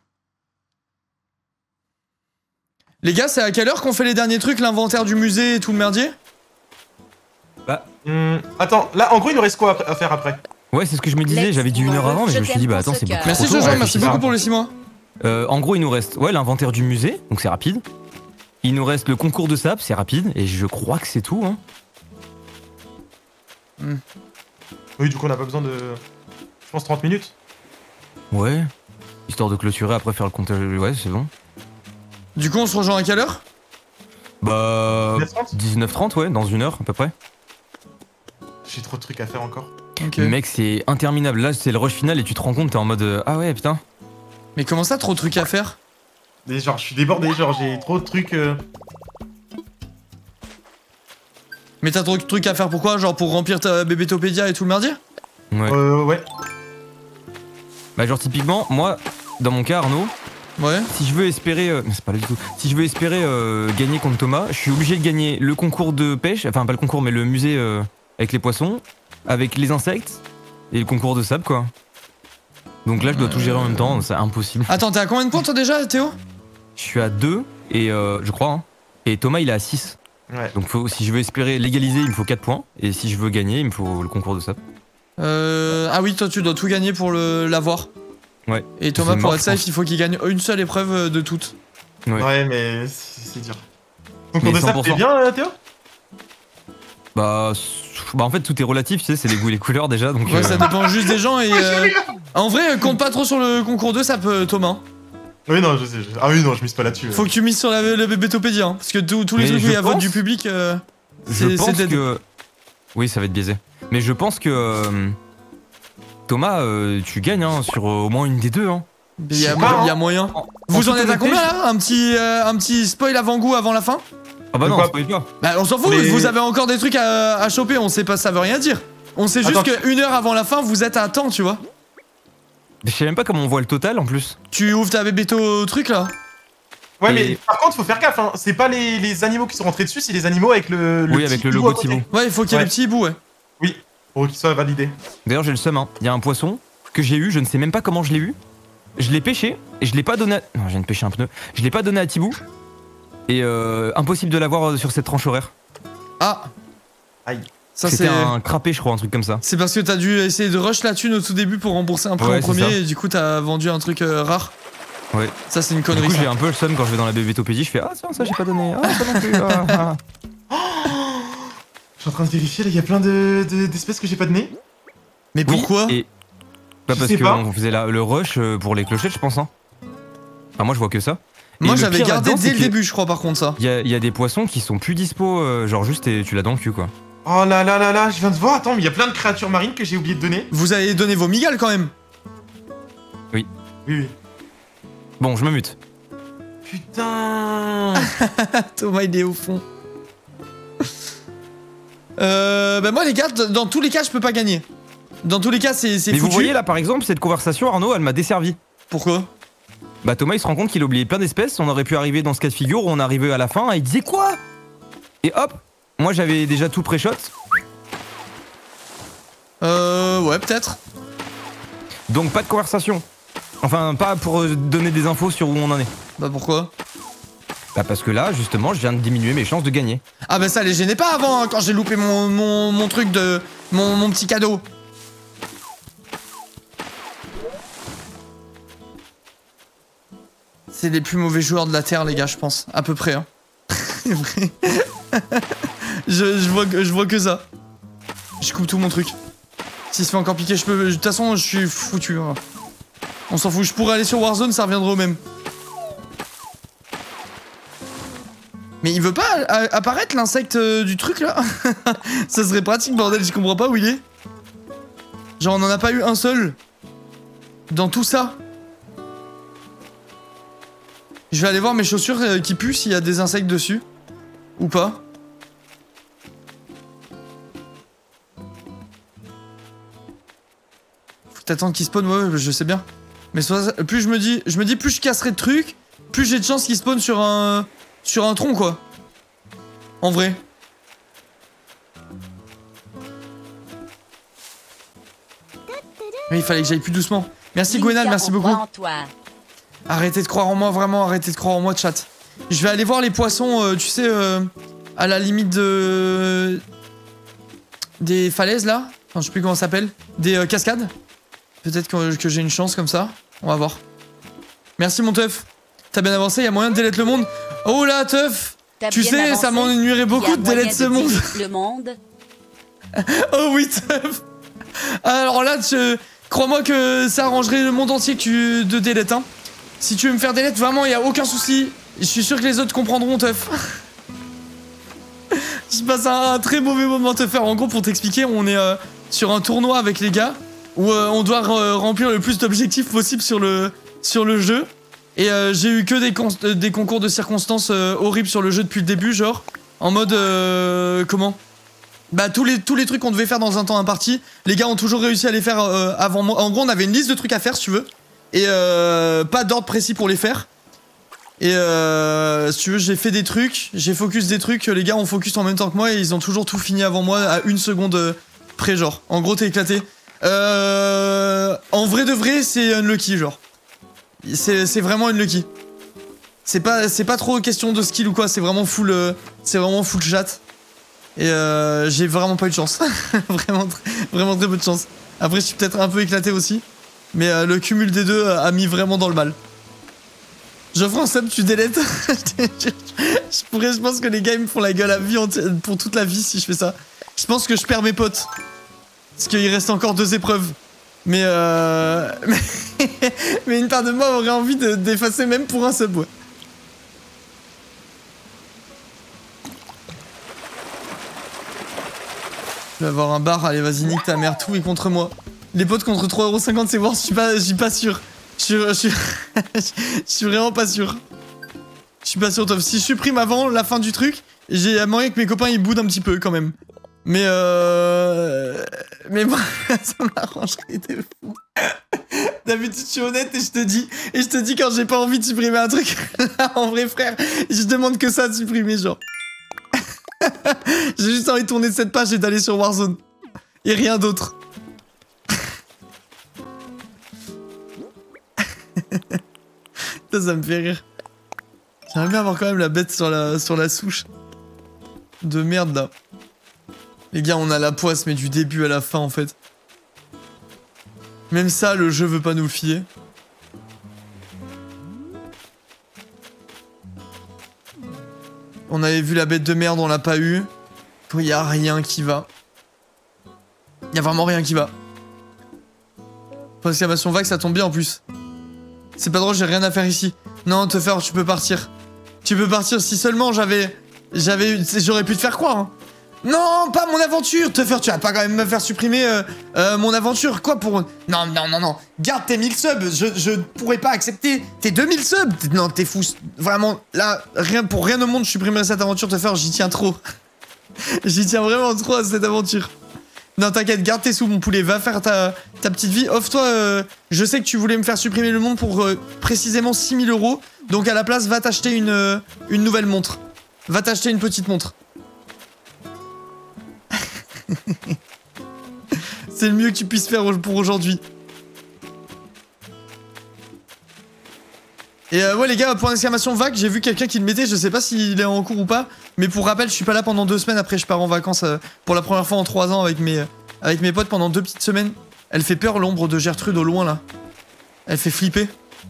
Les gars, c'est à quelle heure qu'on fait les derniers trucs, l'inventaire du musée et tout le merdier? Bah, hum, attends, là, en gros, il nous reste quoi à faire après? Ouais, c'est ce que je me disais, j'avais dit une heure avant, mais je me suis dit, bah attends, c'est beaucoup trop Merci tôt, Jojo, ouais, merci c'est beaucoup ça. pour les six mois. Euh, en gros, il nous reste ouais, l'inventaire du musée, donc c'est rapide. Il nous reste le concours de sable, c'est rapide, et je crois que c'est tout. Hein. Mm. Oui, du coup, on a pas besoin de. Je pense trente minutes. Ouais. Histoire de clôturer, après faire le comptage. Ouais, c'est bon. Du coup, on se rejoint à quelle heure? Bah. dix-neuf trente dix-neuf trente, ouais, dans une heure à peu près. J'ai trop de trucs à faire encore. Ok. Mec, c'est interminable. Là, c'est le rush final et tu te rends compte, t'es en mode. euh, Ah ouais, putain. Mais comment ça, trop de trucs à faire? Et genre, je suis débordé, genre, j'ai trop de trucs. Euh... Mais t'as trop de trucs à faire pourquoi? Genre pour remplir ta bébétopédia et tout le merdier? Ouais. Euh, ouais. Bah, genre, typiquement, moi, dans mon cas, Arnaud, Ouais. si je veux espérer. euh, Mais c'est pas là du tout. Si je veux espérer euh, gagner contre Thomas, je suis obligé de gagner le concours de pêche. Enfin, pas le concours, mais le musée euh, avec les poissons, avec les insectes et le concours de sable, quoi. Donc là, je dois tout gérer en même temps, c'est impossible. Attends, t'es à combien de points toi déjà, Théo? Je suis à deux, et euh, je crois, hein. Et Thomas, il est à six. Ouais. Donc faut, si je veux espérer légaliser, il me faut quatre points. Et si je veux gagner, il me faut le concours de sable. Euh... Ah oui, toi tu dois tout gagner pour le l'avoir. Ouais. Et Thomas, C'est pour mort, être je safe, pense. il faut qu'il gagne une seule épreuve euh, de toutes. Ouais. Ouais, mais c'est c'est dur. Donc, Mais on de ça, cent pour t'es cent. bien, euh, Théo? Bah, bah en fait, tout est relatif, tu sais, c'est les goûts et les couleurs déjà. Donc, Ouais, euh, ça dépend juste des gens et... euh, En vrai, compte pas trop sur le concours deux, ça peut, Thomas. Oui, non, je sais. je- Ah oui, non, je mise pas là-dessus. Faut que tu mises sur la, le bébétopédia, hein, parce que tous tous les Mais trucs où je il y a vote pense- du public, euh, je c'est pense c'est dead. que. Oui, ça va être biaisé. Mais je pense que. euh, Thomas, euh, tu gagnes hein, sur euh, au moins une des deux. Hein. Il y, a Je sais pas, il y a hein. moyen. En- Vous en toute êtes à honnêteté, combien je- là un petit, euh, un petit spoil avant-goût avant la fin? Ah bah De non, quoi spoil pas. Bah on s'en fout, Mais- vous avez encore des trucs à, à choper, on sait pas, ça veut rien dire. On sait juste Attends, qu'une heure avant la fin, vous êtes à temps, tu vois. Je sais même pas comment on voit le total en plus. Tu ouvres ta bébéto truc là. Ouais, Et- mais par contre, faut faire gaffe, hein. C'est pas les, les animaux qui sont rentrés dessus, c'est les animaux avec le. Oui, petit avec le hibou logo à côté. Thibaut. Ouais, il faut qu'il y ait Ouais. le petit hibou, ouais. Pour qu'il soit validé. D'ailleurs, j'ai le seum. Hein. Il y a un poisson que j'ai eu, je ne sais même pas comment je l'ai eu. Je l'ai pêché et je l'ai pas donné. À... Non, je viens de pêcher un pneu. Je l'ai pas donné à Thibaut. Et euh, impossible de l'avoir euh, sur cette tranche horaire. Ah. Aïe. Ça C'était c'est. un crapé, je crois, un truc comme ça. C'est parce que t'as dû essayer de rush la thune au tout début pour rembourser un prêt Ouais, en c'est premier ça. et du coup t'as vendu un truc euh, rare. Ouais. Ça c'est une Du connerie. coup, ça. j'ai un peu le seum quand je vais dans la bébétopédie. Je fais ah tiens ça j'ai pas donné. Ah ça non plus. Ah, ah. Je suis en train de vérifier, là, il y a plein de- de- d'espèces que j'ai pas donné. Mais Oui, pourquoi? et... Bah Je parce sais que pas. on faisait la- le rush euh, pour les clochettes, je pense. Hein. Enfin moi je vois que ça. Et Moi le j'avais pire gardé là-dedans, dès c'est le que début, je crois, par contre, ça. Il y a, il y a des poissons qui sont plus dispo, euh, genre juste et tu l'as dans le cul quoi. Oh là là là là, je viens de voir, attends, mais il y a plein de créatures marines que j'ai oublié de donner. Vous avez donné vos migales quand même. Oui, oui. Bon, je me mute. Putain. Thomas il est au fond. Euh. Bah moi les gars, d- dans tous les cas je peux pas gagner. Dans tous les cas c'est c'est Mais foutu. vous voyez là par exemple cette conversation, Arnaud, elle m'a desservi. Pourquoi? Bah Thomas il se rend compte qu'il a oublié plein d'espèces, on aurait pu arriver dans ce cas de figure où on arrivait à la fin et il disait quoi? Et hop, moi j'avais déjà tout pré-shot. Euh. Ouais, peut-être. Donc pas de conversation. Enfin pas pour euh, donner des infos sur où on en est. Bah pourquoi? Bah parce que là justement je viens de diminuer mes chances de gagner. Ah bah ça les gênait pas avant hein, quand j'ai loupé mon, mon, mon truc de... Mon, mon petit cadeau. C'est les plus mauvais joueurs de la Terre les gars je pense. À peu près hein. je, je, vois, que- je vois que ça. Je coupe tout mon truc. S'il se fait encore piquer je peux... De toute façon je suis foutu. Hein. On s'en fout. Je pourrais aller sur Warzone ça reviendra au même. Mais il veut pas a- apparaître l'insecte euh, du truc là? Ça serait pratique bordel, je comprends pas où il est. Genre on en a pas eu un seul. Dans tout ça. Je vais aller voir mes chaussures euh, qui puent s'il y a des insectes dessus. Ou pas. Faut t'attendre qu'il spawn, ouais, ouais, je sais bien. Mais soit, plus je me dis, je me dis plus je casserai de trucs, plus j'ai de chances qu'il spawn sur un... Sur un tronc quoi. En vrai. Mais il fallait que j'aille plus doucement. Merci Gwenal, merci on beaucoup. croit en toi. Arrêtez de croire en moi, vraiment, arrêtez de croire en moi, chat. Je vais aller voir les poissons, euh, tu sais, euh, à la limite de... Des falaises là. Enfin, je sais plus comment ça s'appelle. Des euh, cascades. Peut-être que, que j'ai une chance comme ça. On va voir. Merci mon teuf. T'as bien avancé, il y a moyen de délete le monde. Oh là, teuf. T'as Tu bien sais, avancé. ça m'ennuierait Il y beaucoup a de moyen délete ce monde. delete le monde. Oh oui, teuf. Alors là, tu... crois-moi que ça arrangerait le monde entier que tu de délètes, hein. Si tu veux me faire délète, vraiment, y a aucun souci. Je suis sûr que les autres comprendront, teuf. Je passe un, un très mauvais moment, teuf. En gros, pour t'expliquer, on est euh, sur un tournoi avec les gars où euh, on doit remplir le plus d'objectifs possible sur le, sur le jeu. Et euh, j'ai eu que des, con des concours de circonstances euh, horribles sur le jeu depuis le début, genre, en mode... Euh, comment ? Bah tous les, tous les trucs qu'on devait faire dans un temps imparti, les gars ont toujours réussi à les faire euh, avant moi. En gros, on avait une liste de trucs à faire, si tu veux, et euh, pas d'ordre précis pour les faire. Et euh, si tu veux, j'ai fait des trucs, j'ai focus des trucs, les gars ont focus en même temps que moi et ils ont toujours tout fini avant moi à une seconde près, genre. En gros, t'es éclaté. Euh, en vrai de vrai, c'est unlucky, genre. C'est vraiment unlucky. C'est pas, c'est pas trop question de skill ou quoi, c'est vraiment full, euh, c'est vraiment full chat. Et euh, j'ai vraiment pas eu de chance. vraiment, vraiment très peu de chance. Après, je suis peut-être un peu éclaté aussi. Mais euh, le cumul des deux a mis vraiment dans le mal. Geoffrey, en sub, tu délètes. je pourrais, je pense que les gars ils me font la gueule à vie pour toute la vie si je fais ça. Je pense que je perds mes potes. Parce qu'il reste encore deux épreuves. Mais euh... mais une part de moi aurait envie d'effacer même pour un sub, ouais. Je vais avoir un bar, allez vas-y nique ta mère, tout est contre moi. Les potes contre trois euros cinquante c'est worth, je suis pas, je suis pas sûr. Je suis, je suis, je suis vraiment pas sûr. Je suis pas sûr, Tof. Si je supprime avant la fin du truc, j'ai moyen que mes copains ils boudent un petit peu quand même. Mais euh... Mais moi, ça m'arrangerait de fou. D'habitude je suis honnête et je te dis, et je te dis quand j'ai pas envie de supprimer un truc. Là en vrai frère, je demande que ça de supprimer genre. J'ai juste envie de tourner cette page et d'aller sur Warzone. Et rien d'autre. Ça, ça me fait rire. J'aimerais bien avoir quand même la bête sur la, sur la souche. De merde là. Les gars, on a la poisse, mais du début à la fin en fait. Même ça, le jeu veut pas nous le filer. On avait vu la bête de merde, on l'a pas eu. Il y a rien qui va. Il y a vraiment rien qui va. Exclamation vague, ça tombe bien en plus. C'est pas drôle, j'ai rien à faire ici. Non, te faire, tu peux partir. Tu peux partir si seulement j'avais... J'avais... J'aurais pu te faire croire. Hein. Non, pas mon aventure. Te faire, tu vas pas quand même me faire supprimer euh, euh, mon aventure. Quoi pour... Non, non, non, non. Garde tes mille subs. Je, je pourrais pas accepter tes deux mille subs. Non, t'es fou. Vraiment, là, rien, pour rien au monde, je supprimerais cette aventure. Te faire, j'y tiens trop. J'y tiens vraiment trop à cette aventure. Non, t'inquiète, garde tes sous, mon poulet. Va faire ta, ta petite vie. Offre-toi. Euh, je sais que tu voulais me faire supprimer le monde pour euh, précisément six mille euros. Donc, à la place, va t'acheter une, euh, une nouvelle montre. Va t'acheter une petite montre. C'est le mieux que tu puisses faire pour aujourd'hui. Et euh, ouais les gars, point d'exclamation vague, j'ai vu quelqu'un qui le mettait, je sais pas s'il est en cours ou pas, mais pour rappel, je suis pas là pendant deux semaines, après je pars en vacances euh, pour la première fois en trois ans avec mes, euh, avec mes potes pendant deux petites semaines. Elle fait peur l'ombre de Gertrude au loin là. Elle fait flipper.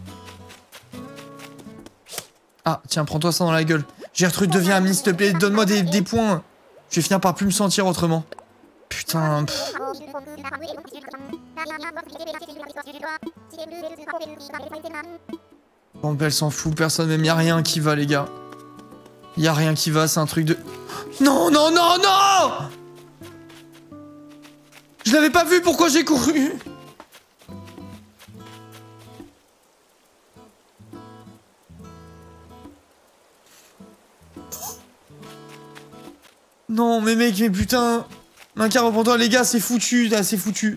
Ah tiens, prends-toi ça dans la gueule. Gertrude, deviens amie s'il te plaît, donne-moi des, des points. Je vais finir par plus me sentir autrement. Putain. Pff. Bon, bah, elle s'en fout, personne même, y'a rien qui va, les gars. Y'a rien qui va, c'est un truc de... Non, non, non, non! Je l'avais pas vu, pourquoi j'ai couru? Non, mais mec, mais putain... Minca, reprends-toi, les gars, c'est foutu, là, c'est foutu.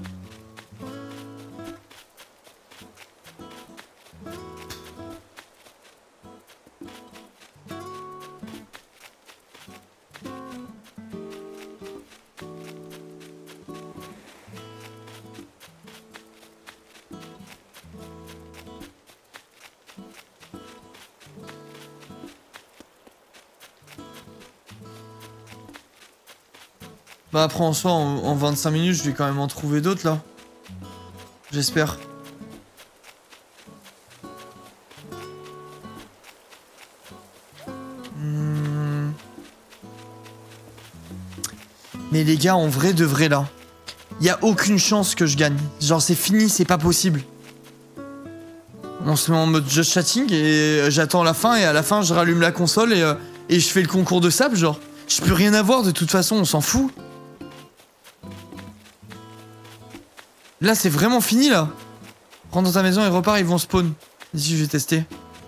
Bah après en soi, en, en vingt-cinq minutes, je vais quand même en trouver d'autres là. J'espère. Hmm. Mais les gars, en vrai de vrai là, y a aucune chance que je gagne. Genre c'est fini, c'est pas possible. On se met en mode just chatting et j'attends la fin et à la fin je rallume la console et, euh, et je fais le concours de sable genre. Je peux rien avoir de toute façon, on s'en fout. Là c'est vraiment fini là. Rentre dans ta maison et repars, ils vont spawn. Ici je vais tester.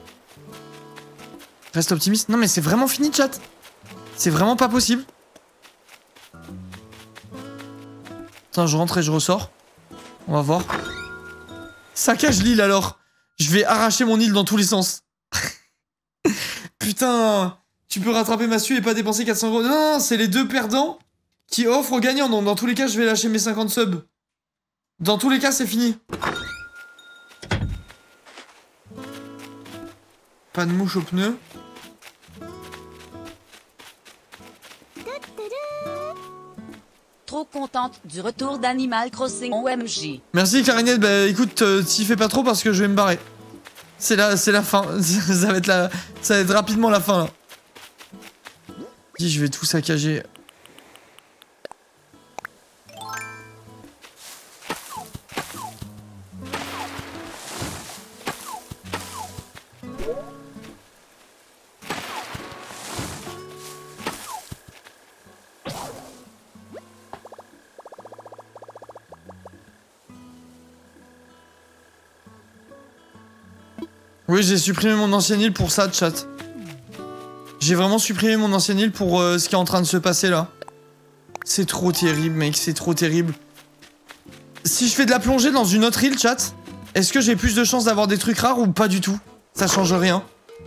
Reste optimiste. Non mais c'est vraiment fini chat. C'est vraiment pas possible. Attends, je rentre et je ressors. On va voir. Saccage l'île alors. Je vais arracher mon île dans tous les sens. Putain. Tu peux rattraper ma su et pas dépenser quatre cents euros. Non, non, c'est les deux perdants qui offrent aux gagnants. Donc dans tous les cas, je vais lâcher mes cinquante subs. Dans tous les cas, c'est fini. Pas de mouche au pneu. Trop contente du retour d'Animal Crossing O M G. Merci Clarinette, bah écoute, euh, t'y fais pas trop parce que je vais me barrer. C'est la, c'est la fin. ça va être la, ça va être rapidement la fin là. Dis, je vais tout saccager. Oui, j'ai supprimé mon ancienne île pour ça, chat. J'ai vraiment supprimé mon ancienne île pour euh, ce qui est en train de se passer là. C'est trop terrible, mec, c'est trop terrible. Si je fais de la plongée dans une autre île, chat, est-ce que j'ai plus de chances d'avoir des trucs rares ou pas du tout? Ça change rien.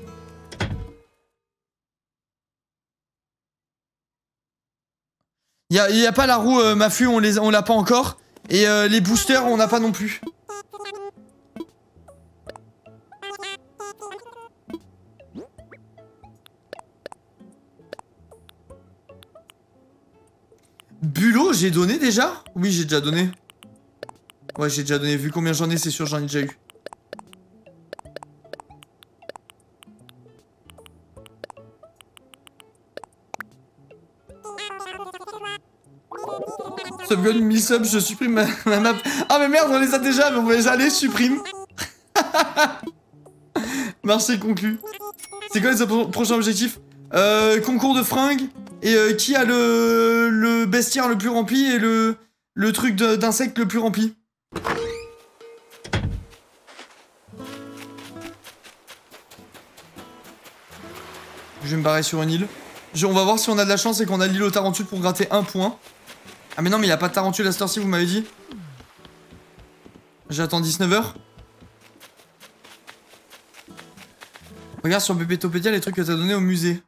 Y'a y a pas la roue euh, Mafu, on les, on l'a pas encore. Et euh, les boosters, on n'a pas non plus. Bulot, j'ai donné déjà? Oui, j'ai déjà donné. Ouais, j'ai déjà donné. Vu combien j'en ai, c'est sûr, j'en ai déjà eu. Subgun, mille subs, je supprime ma, ma map. Ah, mais merde, on les a déjà, mais on va les aller, je supprime. Marché conclu. C'est quoi les pro prochains objectifs? Euh, concours de fringues. Et euh, qui a le, le bestiaire le plus rempli et le, le truc d'insecte le plus rempli? Je vais me barrer sur une île. Je, on va voir si on a de la chance et qu'on a l'île au tarentule pour gratter un point. Ah mais non mais il n'y a pas de tarentule à cette heure-ci, vous m'avez dit. J'attends dix-neuf heures. Regarde sur Pépétopédia les trucs que t'as donné au musée.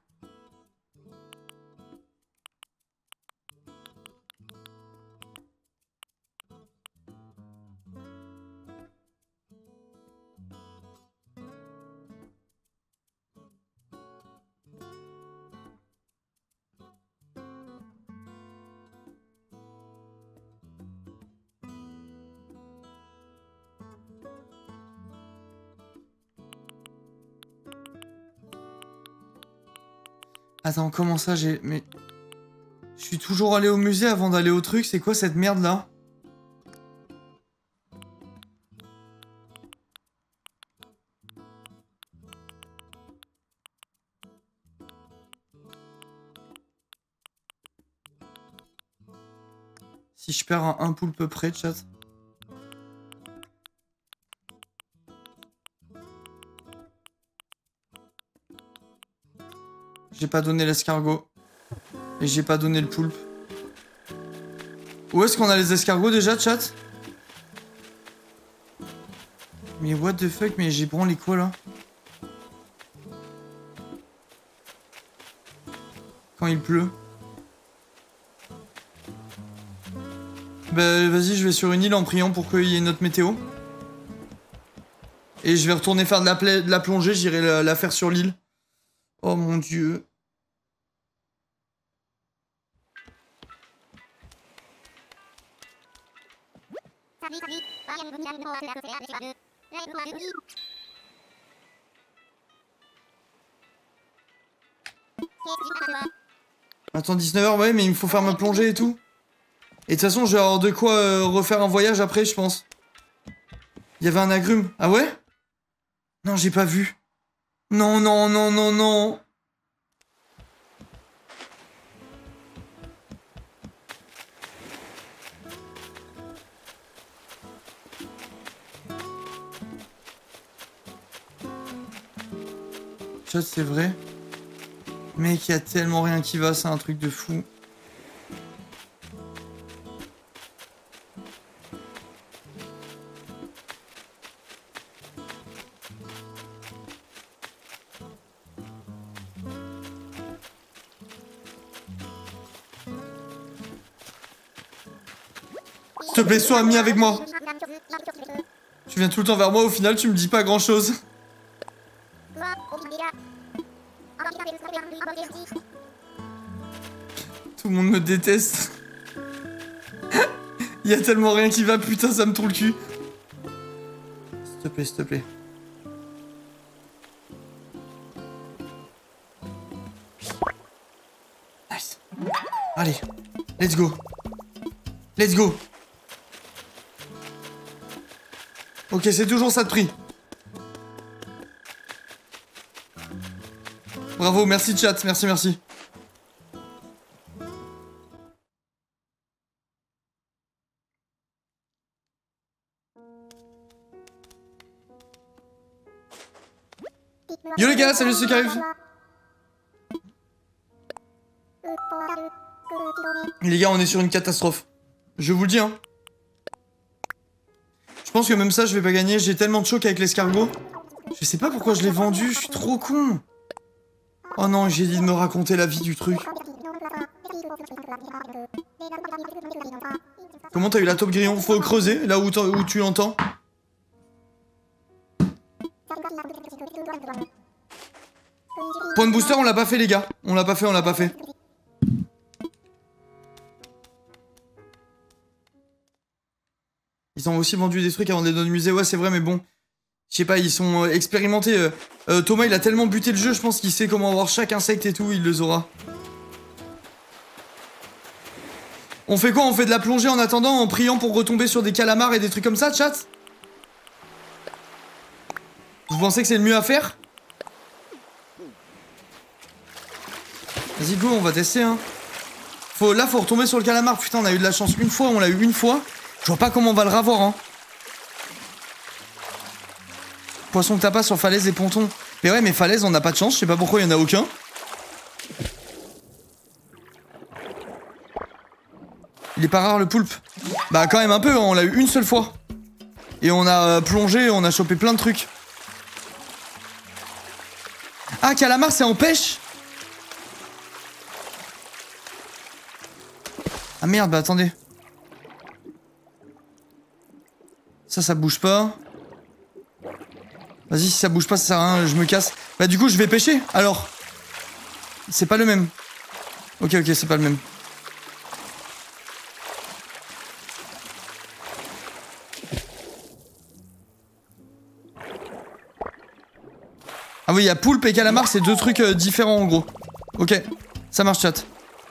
Attends, comment ça j'ai... Mais... Je suis toujours allé au musée avant d'aller au truc, c'est quoi cette merde là? Si je perds un, un poulpe près, chat. J'ai pas donné l'escargot. Et j'ai pas donné le poulpe. Où est-ce qu'on a les escargots déjà, chat? Mais what the fuck, mais j'ai branlé quoi là? Quand il pleut. Bah vas-y, je vais sur une île en priant pour qu'il y ait une autre météo. Et je vais retourner faire de la, de la plongée, j'irai la, la faire sur l'île. Oh mon dieu. Attends, dix-neuf heures, ouais, mais il me faut faire ma plongée et tout. Et de toute façon, je vais avoir de quoi euh, refaire un voyage après, je pense. Il y avait un agrume. Ah ouais? Non, j'ai pas vu. Non, non, non, non, non. Chat, c'est vrai. Mec, il y a tellement rien qui va, c'est un truc de fou. S'il te plaît, sois ami avec moi. Tu viens tout le temps vers moi, au final, tu me dis pas grand chose. Tout le monde me déteste. Il y a tellement rien qui va, putain, ça me trouve le cul. S'il te plaît, s'il te plaît. Nice. Allez, let's go. Let's go. Ok, c'est toujours ça de prix. Bravo, merci chat, merci, merci. Yo les gars, salut ceux qui arrivent. Les gars, on est sur une catastrophe. Je vous le dis, hein. Je pense que même ça, je vais pas gagner. J'ai tellement de choc avec l'escargot. Je sais pas pourquoi je l'ai vendu, je suis trop con. Oh non, j'ai dit de me raconter la vie du truc. Comment t'as eu la taupe grillon? Faut creuser, là où, où tu entends. Point de booster, on l'a pas fait les gars. On l'a pas fait, on l'a pas fait. Ils ont aussi vendu des trucs avant de les donner au musée. Ouais, c'est vrai, mais bon. Je sais pas, ils sont euh, expérimentés. Euh, euh, Thomas, il a tellement buté le jeu, je pense qu'il sait comment avoir chaque insecte et tout, il les aura. On fait quoi? On fait de la plongée en attendant, en priant pour retomber sur des calamars et des trucs comme ça, chat? Vous pensez que c'est le mieux à faire? Vas-y, go, on va tester, hein. Faut, là, faut retomber sur le calamar. Putain, on a eu de la chance une fois, on l'a eu une fois. Je vois pas comment on va le ravoir, hein. Poisson que t'as pas sur falaise et ponton. Mais ouais, mais falaise, on n'a pas de chance. Je sais pas pourquoi il y en a aucun. Il est pas rare le poulpe. Bah quand même un peu, hein, on l'a eu une seule fois. Et on a euh, plongé, on a chopé plein de trucs. Ah, calamar, c'est en pêche? Ah merde, bah attendez. Ça, ça bouge pas. Vas-y, si ça bouge pas, ça sert à rien, je me casse. Bah du coup, je vais pêcher, alors. C'est pas le même. Ok, ok, c'est pas le même. Ah oui, il y a poulpe et calamar, c'est deux trucs euh, différents en gros. Ok, ça marche chat.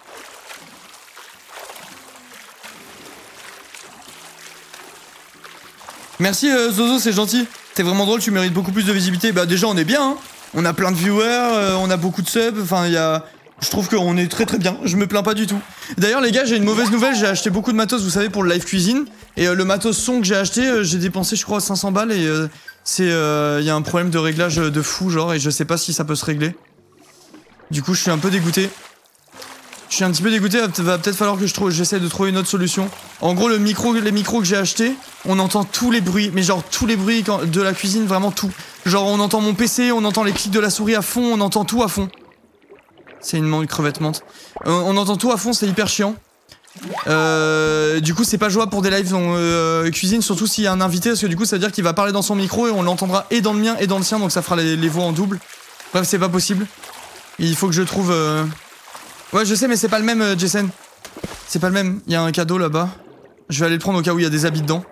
Merci euh, Zozo, c'est gentil. T'es vraiment drôle, tu mérites beaucoup plus de visibilité. Bah déjà on est bien, hein. On a plein de viewers, euh, on a beaucoup de subs, enfin il y a... Je trouve qu'on est très très bien, je me plains pas du tout. D'ailleurs les gars, j'ai une mauvaise nouvelle, j'ai acheté beaucoup de matos, vous savez, pour le live cuisine. Et euh, le matos son que j'ai acheté, euh, j'ai dépensé je crois cinq cents balles et euh, c'est... Il euh, y a un problème de réglage de fou genre et je sais pas si ça peut se régler. Du coup je suis un peu dégoûté. Je suis un petit peu dégoûté, va peut-être falloir que je trouve, j'essaie de trouver une autre solution. En gros, le micro, les micros que j'ai achetés, on entend tous les bruits, mais genre tous les bruits de la cuisine, vraiment tout. Genre on entend mon P C, on entend les clics de la souris à fond, on entend tout à fond. C'est une crevette menthe. Euh, on entend tout à fond, c'est hyper chiant. Euh, du coup, c'est pas jouable pour des lives dans euh, cuisine, surtout s'il y a un invité, parce que du coup, ça veut dire qu'il va parler dans son micro et on l'entendra et dans le mien et dans le sien, donc ça fera les, les voix en double. Bref, c'est pas possible. Il faut que je trouve... Euh... Ouais, je sais, mais c'est pas le même, euh, Jason. C'est pas le même. Il y a un cadeau là-bas. Je vais aller le prendre au cas où il y a des habits dedans.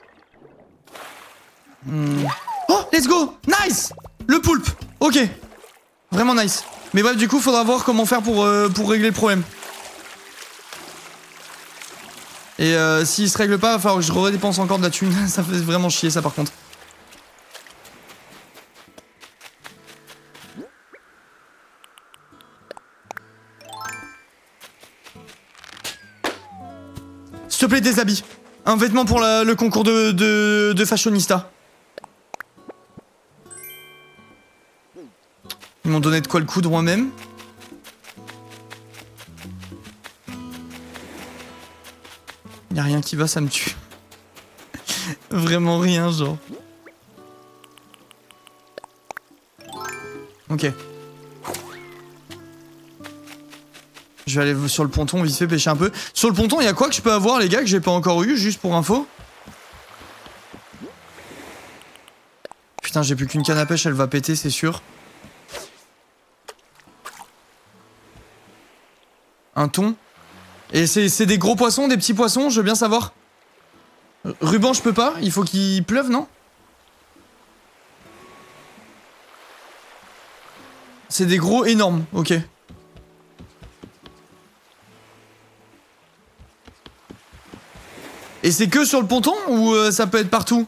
Hmm. Oh, let's go! Nice! Le poulpe! Ok. Vraiment nice. Mais bref, du coup, faudra voir comment faire pour, euh, pour régler le problème. Et euh, s'il se règle pas, il va falloir que je redépense encore de la thune. Ça fait vraiment chier ça par contre. S'il te plaît, des habits. Un vêtement pour la, le concours de, de, de fashionista. Ils m'ont donné de quoi le coudre moi-même. Y'a rien qui va, ça me tue. Vraiment rien, genre. Ok. Je vais aller sur le ponton, vite fait pêcher un peu. Sur le ponton, il y a quoi que je peux avoir, les gars, que j'ai pas encore eu, juste pour info? Putain, j'ai plus qu'une canne à pêche, elle va péter, c'est sûr. Un thon. Et c'est des gros poissons, des petits poissons, je veux bien savoir. Ruban, je peux pas, il faut qu'il pleuve, non? C'est des gros énormes, ok. Et c'est que sur le ponton ou euh, ça peut être partout?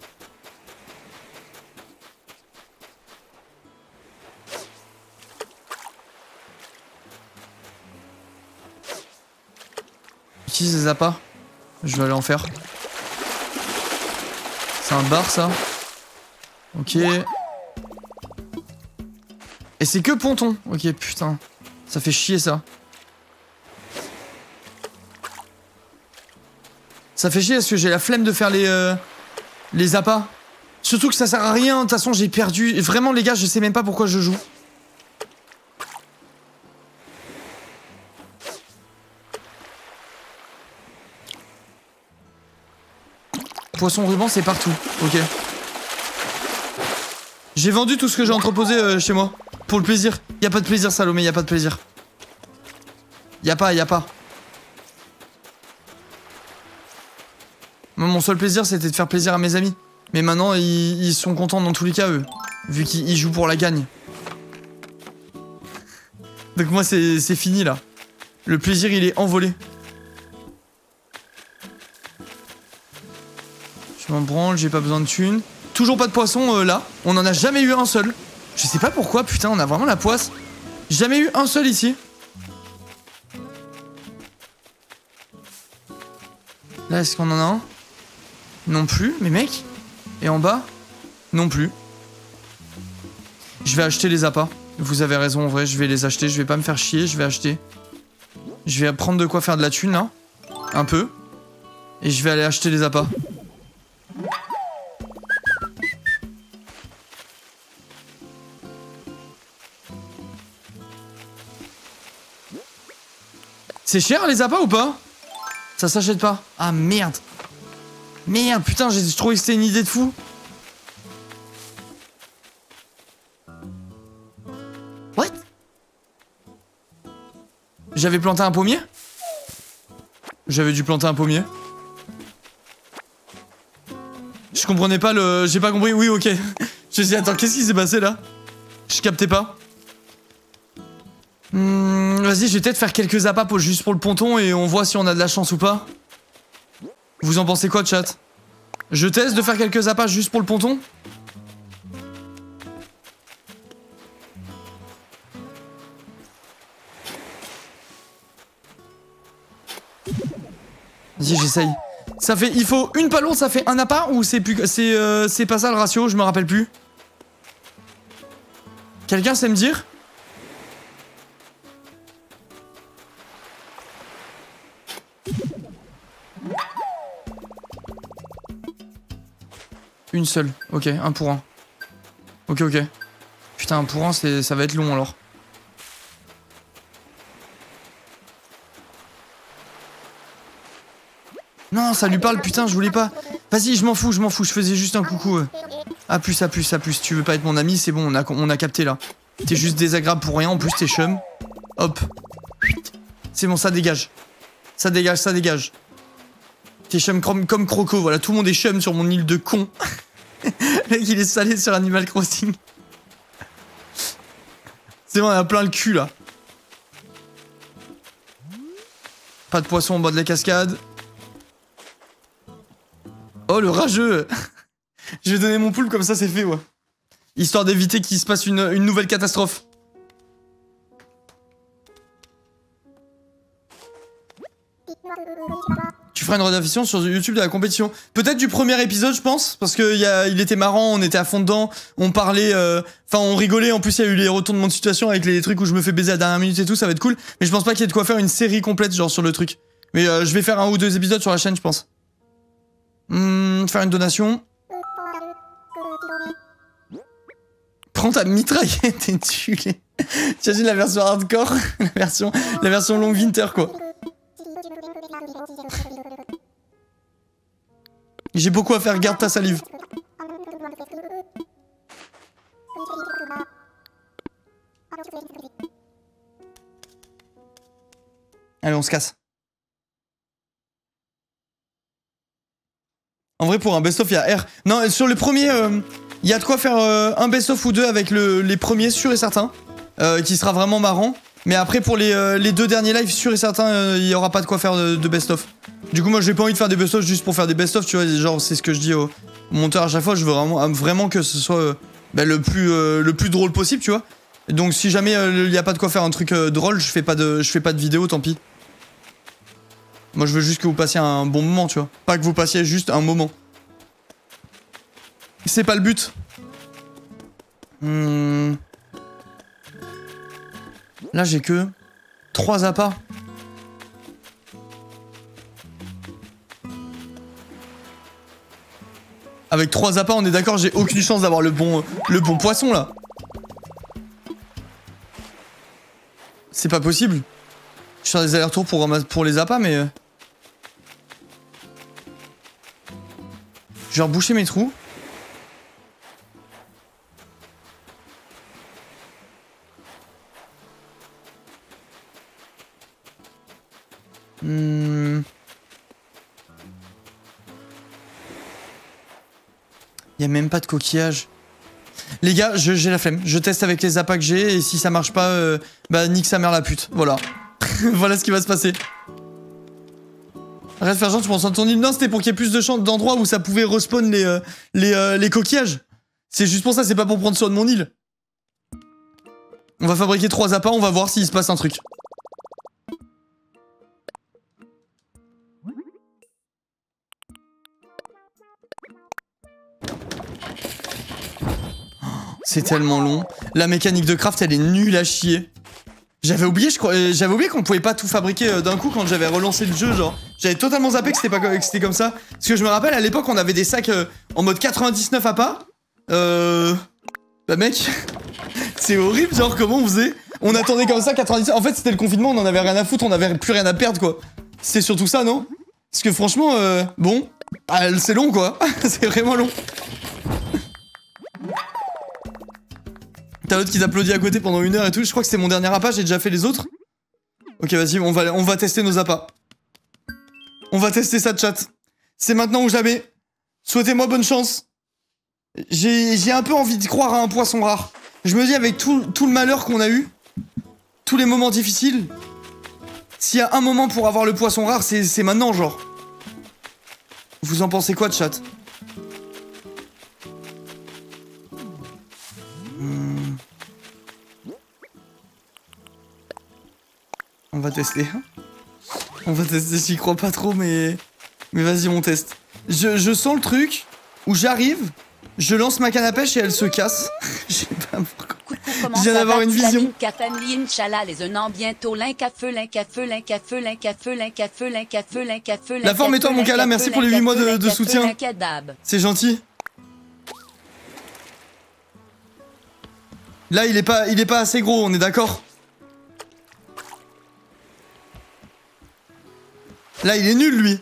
Utilise les appâts. Je vais aller en faire. C'est un bar ça. Ok. Et c'est que ponton. Ok, putain. Ça fait chier ça. Ça fait chier parce que j'ai la flemme de faire les, euh, les appâts. Surtout que ça sert à rien. De toute façon, j'ai perdu. Vraiment, les gars, je sais même pas pourquoi je joue. Poisson ruban, c'est partout. Ok. J'ai vendu tout ce que j'ai entreposé euh, chez moi. Pour le plaisir. Y a pas de plaisir, Salomé, y a pas de plaisir. Y a pas, y a pas. Moi, mon seul plaisir, c'était de faire plaisir à mes amis. Mais maintenant, ils, ils sont contents dans tous les cas, eux. Vu qu'ils jouent pour la gagne. Donc moi, c'est fini, là. Le plaisir, il est envolé. Je m'en branle, j'ai pas besoin de thunes. Toujours pas de poisson, euh, là. On en a jamais eu un seul. Je sais pas pourquoi, putain, on a vraiment la poisse. Jamais eu un seul ici. Là, est-ce qu'on en a un? Non plus, mais mec. Et en bas? Non plus. Je vais acheter les appâts. Vous avez raison, en vrai, je vais les acheter. Je vais pas me faire chier, je vais acheter. Je vais prendre de quoi faire de la thune, là. Un peu. Et je vais aller acheter les appâts. C'est cher les appâts ou pas? Ça s'achète pas. Ah merde. Merde, putain, j'ai trouvé que c'était une idée de fou. What? J'avais planté un pommier? J'avais dû planter un pommier. Je comprenais pas le... J'ai pas compris. Oui, ok. Je me suis dit, attends, qu'est-ce qui s'est passé là? Je captais pas. Hmm, vas-y, je vais peut-être faire quelques appâts pour, juste pour le ponton et on voit si on a de la chance ou pas. Vous en pensez quoi, chat? Je teste de faire quelques appâts juste pour le ponton? Vas-y, j'essaye. Ça fait... Il faut une palon, ça fait un appât ou c'est plus... C'est euh, c'est pas ça le ratio, je me rappelle plus. Quelqu'un sait me dire? Une seule. Ok, un pour un. Ok, ok. Putain, un pour un, ça va être long alors. Non, ça lui parle, putain, je voulais pas. Vas-y, je m'en fous, je m'en fous, je faisais juste un coucou. Euh. A plus, à plus, à plus. Tu veux pas être mon ami, c'est bon, on a, on a capté là. T'es juste désagréable pour rien, en plus t'es chum. Hop. C'est bon, ça dégage. Ça dégage, ça dégage. T'es chum comme, comme Croco, voilà, tout le monde est chum sur mon île de con. Le mec, il est salé sur Animal Crossing. C'est bon, on a plein le cul là. Pas de poisson en bas de la cascade. Oh, le rageux. Je vais donner mon poulpe, comme ça c'est fait, ouais. Histoire d'éviter qu'il se passe une, une nouvelle catastrophe. Tu feras une rediffusion sur YouTube de la compétition. Peut-être du premier épisode, je pense, parce que y a, il était marrant, on était à fond dedans, on parlait, enfin euh, on rigolait, en plus il y a eu les retournements de situation avec les trucs où je me fais baiser à la dernière minute et tout, ça va être cool. Mais je pense pas qu'il y ait de quoi faire une série complète, genre sur le truc. Mais euh, je vais faire un ou deux épisodes sur la chaîne, je pense. Mmh, faire une donation. Prends ta mitraillette et tue-les. T'imagines la version hardcore, la version, la version long winter, quoi. J'ai beaucoup à faire, garde ta salive. Allez, on se casse. En vrai, pour un best-of, il y a R. Non, sur le premier, il euh, y a de quoi faire euh, un best-of ou deux avec le, les premiers, sûr et certain. Euh, qui sera vraiment marrant. Mais après, pour les, euh, les deux derniers lives, sûr et certain, il euh, y aura pas de quoi faire de, de best-of. Du coup, moi, j'ai pas envie de faire des best-of juste pour faire des best-of, tu vois. Genre, c'est ce que je dis au monteur à chaque fois. Je veux vraiment, vraiment que ce soit euh, bah, le, plus, euh, le plus drôle possible, tu vois. Donc, si jamais il euh, y a pas de quoi faire un truc euh, drôle, je fais pas de, je fais pas de vidéo, tant pis. Moi, je veux juste que vous passiez un bon moment, tu vois. Pas que vous passiez juste un moment. C'est pas le but. Hmm. Là, j'ai que trois appâts. Avec trois appâts, on est d'accord, j'ai aucune chance d'avoir le bon, le bon poisson, là. C'est pas possible. Je fais des allers-retours pour, pour les appâts, mais... Je vais reboucher mes trous. Hmm. Y'a même pas de coquillage. Les gars, j'ai la flemme. Je teste avec les appâts que j'ai et si ça marche pas, euh, bah nique sa mère la pute. Voilà. Voilà ce qui va se passer. Arrête de faire genre, tu penses en ton île. Non, c'était pour qu'il y ait plus de champs d'endroits où ça pouvait respawn les, euh, les, euh, les coquillages. C'est juste pour ça, c'est pas pour prendre soin de mon île. On va fabriquer trois appâts, on va voir s'il se passe un truc. C'est tellement long. La mécanique de craft, elle est nulle à chier. J'avais oublié, je crois, j'avais oublié qu'on pouvait pas tout fabriquer d'un coup quand j'avais relancé le jeu, genre. J'avais totalement zappé que c'était pas que c'était comme ça. Parce que je me rappelle, à l'époque, on avait des sacs euh, en mode quatre-vingt-dix-neuf appâts. Euh... Bah mec, c'est horrible, genre, comment on faisait? On attendait comme ça quatre-vingt-dix-neuf. En fait, c'était le confinement, on en avait rien à foutre, on avait plus rien à perdre, quoi. C'est surtout ça, non? Parce que franchement, euh, bon, ah, c'est long, quoi. C'est vraiment long. T'as l'autre qui t'applaudit à côté pendant une heure et tout. Je crois que c'est mon dernier appât, j'ai déjà fait les autres. Ok, vas-y, on va, on va tester nos appâts. On va tester ça, chat. C'est maintenant ou jamais. Souhaitez-moi bonne chance. J'ai un peu envie de croire à un poisson rare. Je me dis, avec tout, tout le malheur qu'on a eu, tous les moments difficiles, s'il y a un moment pour avoir le poisson rare, c'est maintenant, genre. Vous en pensez quoi, chat? Hmm. On va tester. On va tester, j'y crois pas trop, mais... Mais vas-y, on teste. Je, je sens le truc où j'arrive, je lance ma canne à pêche et elle se casse. Je sais pas pourquoi. Je viens d'avoir une vision. La forme est toi, mon Kala, merci pour les huit mois de, de soutien. C'est gentil. Là, il est pas, il est pas assez gros, on est d'accord? Là, il est nul, lui.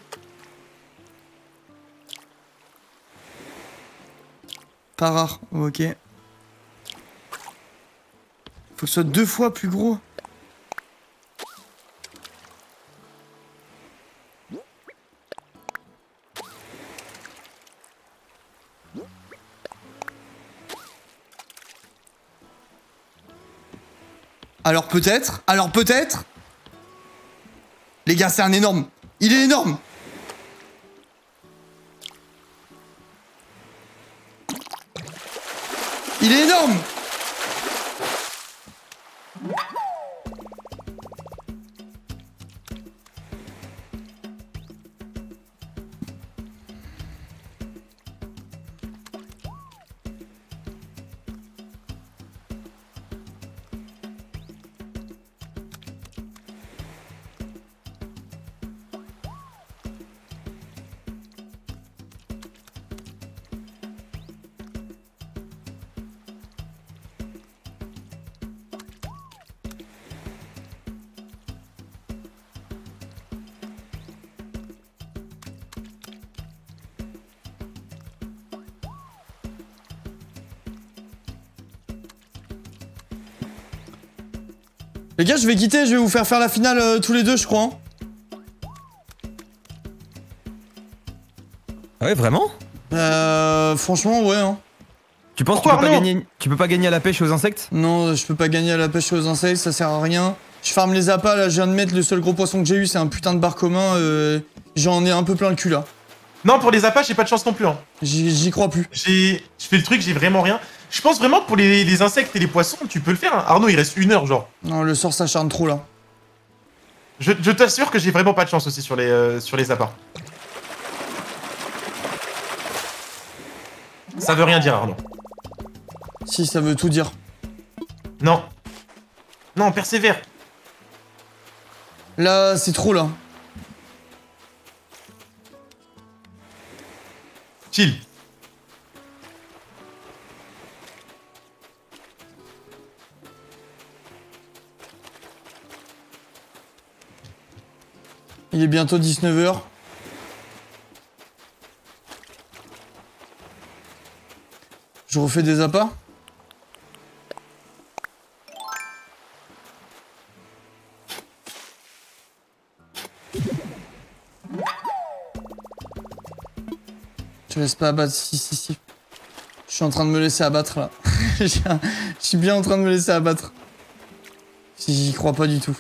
Pas rare, ok. Faut que ce soit deux fois plus gros. Alors peut-être, alors peut-être. Les gars, c'est un énorme. Il est énorme. Il est énorme. Les gars, je vais quitter, je vais vous faire faire la finale euh, tous les deux, je crois. Hein. Ah ouais, vraiment? Euh... Franchement, ouais. Hein. Tu penses que tu peux, pas gagner, tu peux pas gagner à la pêche et aux insectes? Non, je peux pas gagner à la pêche et aux insectes, ça sert à rien. Je farme les appâts, là, je viens de mettre le seul gros poisson que j'ai eu, c'est un putain de bar commun. Euh... J'en ai un peu plein le cul, là. Non, pour les appâts, j'ai pas de chance non plus. Hein. J'y crois plus. J'ai... Je fais le truc, j'ai vraiment rien. Je pense vraiment que pour les, les insectes et les poissons, tu peux le faire. Hein. Arnaud, il reste une heure, genre. Non, le sort s'acharne trop, là. Je, je t'assure que j'ai vraiment pas de chance aussi sur les, euh, sur les appâts. Ça veut rien dire, Arnaud. Si, ça veut tout dire. Non. Non, persévère. Là, c'est trop, là. Chill. Il est bientôt dix-neuf heures. Je refais des appâts. Je te laisse pas abattre. Si, si, si. Je suis en train de me laisser abattre là. Je suis bien en train de me laisser abattre. Si j'y crois pas du tout.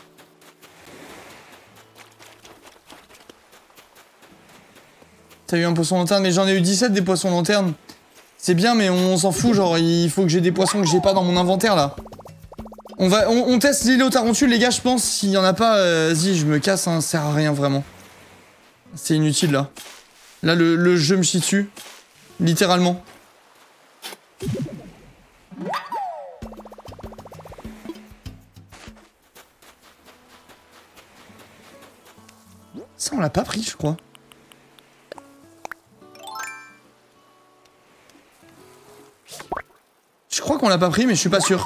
T'as eu un poisson lanterne, mais j'en ai eu dix-sept des poissons lanternes. C'est bien, mais on s'en fout, genre, il faut que j'ai des poissons que j'ai pas dans mon inventaire, là. On va, on, on teste l'île aux tarentules, les gars, je pense. S'il y en a pas, euh, vas-y, je me casse, hein, ça sert à rien, vraiment. C'est inutile, là. Là, le, le jeu me chie dessus. Littéralement. Ça, on l'a pas pris, je crois. Je crois qu'on l'a pas pris, mais je suis pas sûr.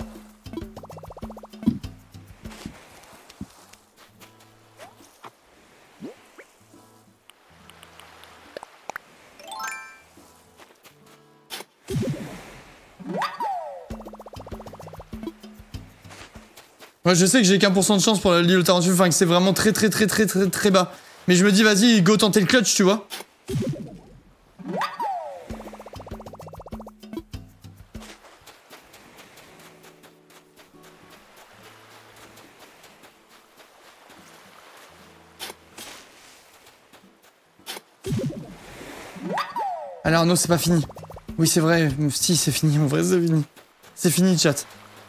Ouais, je sais que j'ai qu'un pour cent de chance pour l'île aux tarentules, enfin que c'est vraiment très très très très très très bas. Mais je me dis, vas-y, go tenter le clutch, tu vois. Alors non, c'est pas fini. Oui, c'est vrai. Si, c'est fini. En vrai, c'est fini. C'est fini, chat.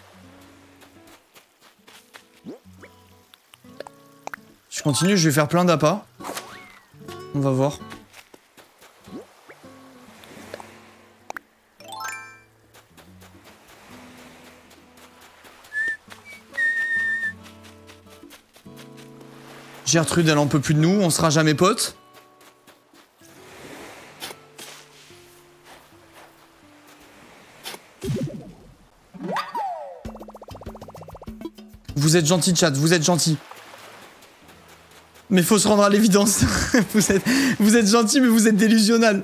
Je continue, je vais faire plein d'appâts. On va voir. Gertrude, elle en peut plus de nous. On sera jamais potes. Vous êtes gentil, chat, vous êtes gentil. Mais faut se rendre à l'évidence. vous êtes, vous êtes gentil, mais vous êtes délusionnal.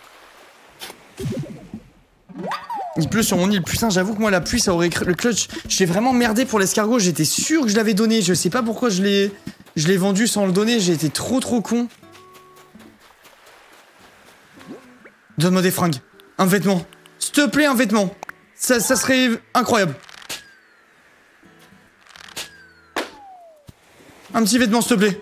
Il pleut sur mon île. Putain, j'avoue que moi, la pluie, ça aurait le clutch. J'ai vraiment merdé pour l'escargot. J'étais sûr que je l'avais donné. Je sais pas pourquoi je l'ai je l'ai vendu sans le donner. J'ai été trop, trop con. Donne-moi des fringues. Un vêtement. S'il te plaît, un vêtement. Ça, ça serait incroyable. Un petit vêtement, s'il te plaît.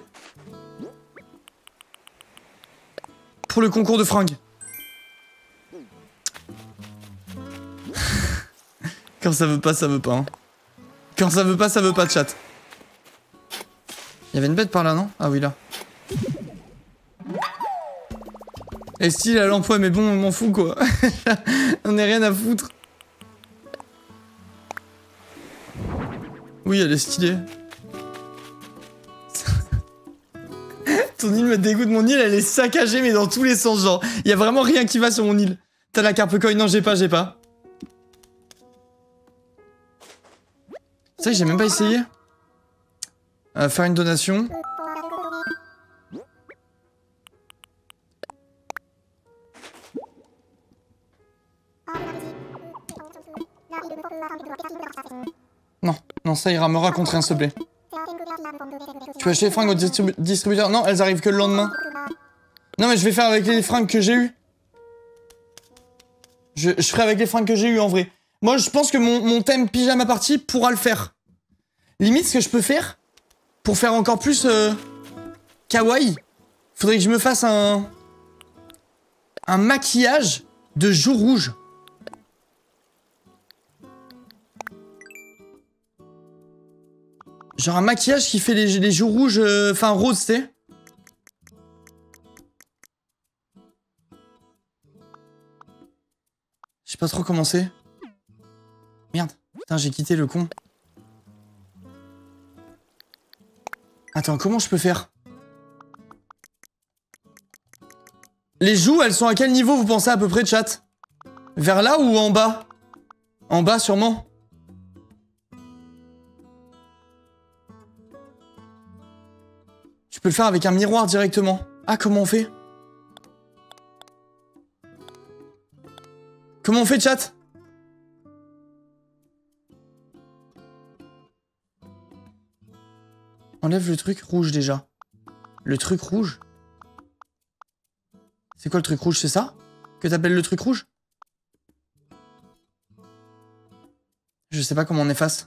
Pour le concours de fringues. Quand ça veut pas, ça veut pas. Hein. Quand ça veut pas, ça veut pas de chat. Il y avait une bête par là, non? Ah oui, là. Et style à l'emploi, mais bon, on m'en fout quoi. On est rien à foutre. Oui, elle est stylée. Ton île me dégoûte, mon île, elle est saccagée, mais dans tous les sens, genre. Il y a vraiment rien qui va sur mon île. T'as la carpe coin? Non, j'ai pas, j'ai pas. C'est vrai que j'ai même pas essayé. Euh, faire une donation. Non, non, ça ira, me raconte rien, s'il te plaît. Tu peux acheter les fringues au distribu distributeur? Non, elles arrivent que le lendemain. Non, mais je vais faire avec les fringues que j'ai eues. Je, je ferai avec les fringues que j'ai eues, en vrai. Moi, je pense que mon, mon thème pyjama party pourra le faire. Limite, ce que je peux faire, pour faire encore plus euh, kawaii, faudrait que je me fasse un... un maquillage de joues rouges. Genre un maquillage qui fait les, les joues rouges, enfin euh, roses, tu sais. Je sais pas trop comment c'est. Merde, putain, j'ai quitté le con. Attends, comment je peux faire? Les joues, elles sont à quel niveau, vous pensez à peu près, chat? Vers là ou en bas? En bas, sûrement. Tu peux le faire avec un miroir directement. Ah, comment on fait? Comment on fait, chat? Enlève le truc rouge déjà. Le truc rouge? C'est quoi le truc rouge? C'est ça que t'appelles le truc rouge? Je sais pas comment on efface.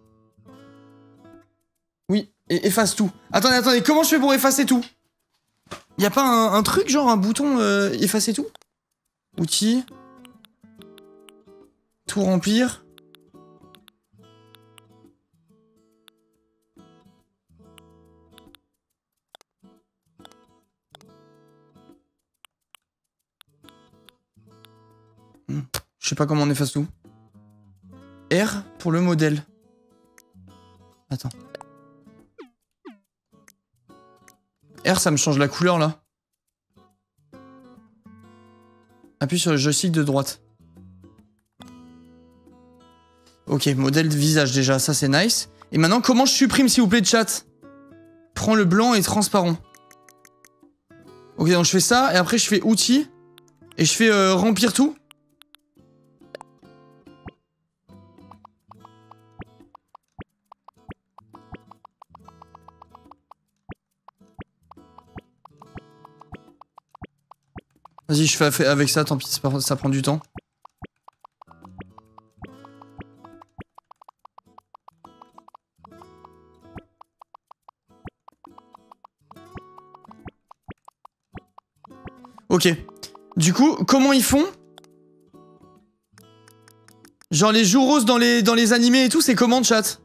Oui, et efface tout. Attendez, attendez, comment je fais pour effacer tout? Y a pas un, un truc, genre un bouton euh, effacer tout? Outils. Tout remplir. Hmm. Je sais pas comment on efface tout. R pour le modèle. Attends. R, ça me change la couleur, là. Appuie sur le joystick de droite. Ok, modèle de visage, déjà, ça, c'est nice. Et maintenant, comment je supprime, s'il vous plaît, de chat? Prends le blanc et transparent. Ok, donc je fais ça, et après, je fais outils. Et je fais euh, remplir tout. Vas-y, je fais avec ça, tant pis, ça prend du temps. Ok. Du coup, comment ils font? Genre les joues roses dans les, dans les animés et tout, c'est comment, chat?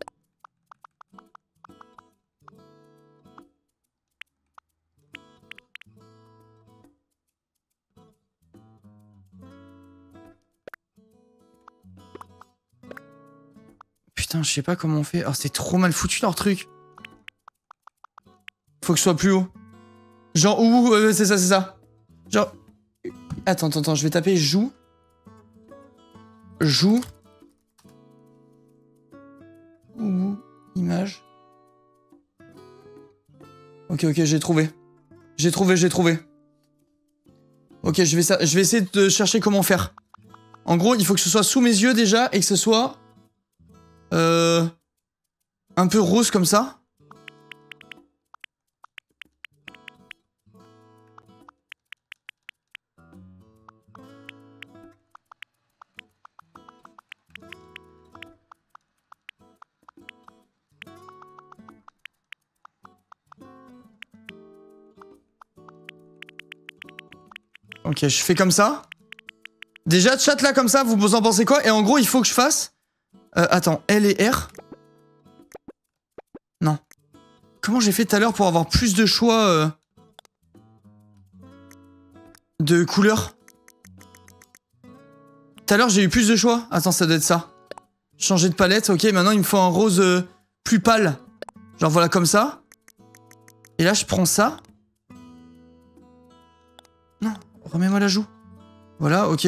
Putain, je sais pas comment on fait. Oh, c'est trop mal foutu leur truc. Faut que je sois plus haut. Genre, ouh, euh, c'est ça, c'est ça. Genre... Attends, attends, attends, je vais taper joue. Joue. Ouh, image. Ok, ok, j'ai trouvé. J'ai trouvé, j'ai trouvé. Ok, je vais, ça, je vais essayer de chercher comment faire. En gros, il faut que ce soit sous mes yeux déjà et que ce soit... Euh... Un peu rose comme ça. Ok, je fais comme ça. Déjà, chat là comme ça, vous en pensez quoi? Et en gros, il faut que je fasse... Euh, attends, L et R. Non. Comment j'ai fait tout à l'heure pour avoir plus de choix euh, de couleurs? Tout à l'heure, j'ai eu plus de choix. Attends, ça doit être ça. Changer de palette, ok. Maintenant, il me faut un rose euh, plus pâle. Genre, voilà, comme ça. Et là, je prends ça. Non, remets-moi la joue. Voilà, ok.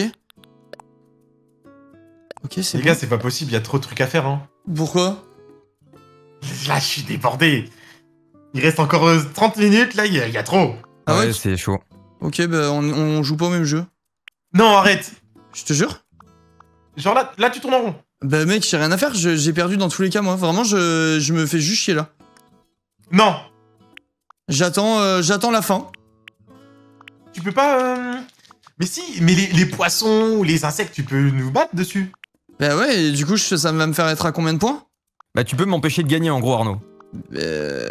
Ok, c'est Les bon. gars, c'est pas possible, il y a trop de trucs à faire, hein. Pourquoi? Là, je suis débordé. Il reste encore euh, trente minutes, là, il y, a- il y a trop. Ah ouais, ouais, c'est chaud. Ok, bah, on, on joue pas au même jeu. Non, arrête. Je te jure. Genre là, là, tu tournes en rond. Bah, mec, j'ai rien à faire. je- J'ai perdu dans tous les cas, moi. Vraiment, je, je me fais juste chier, là. Non. J'attends euh, j'attends la fin. Tu peux pas... euh, Mais si, mais les, les poissons ou les insectes, tu peux nous battre dessus. Bah ouais, et du coup, je- ça va me faire être à combien de points? Bah, tu peux m'empêcher de gagner en gros, Arnaud. Euh...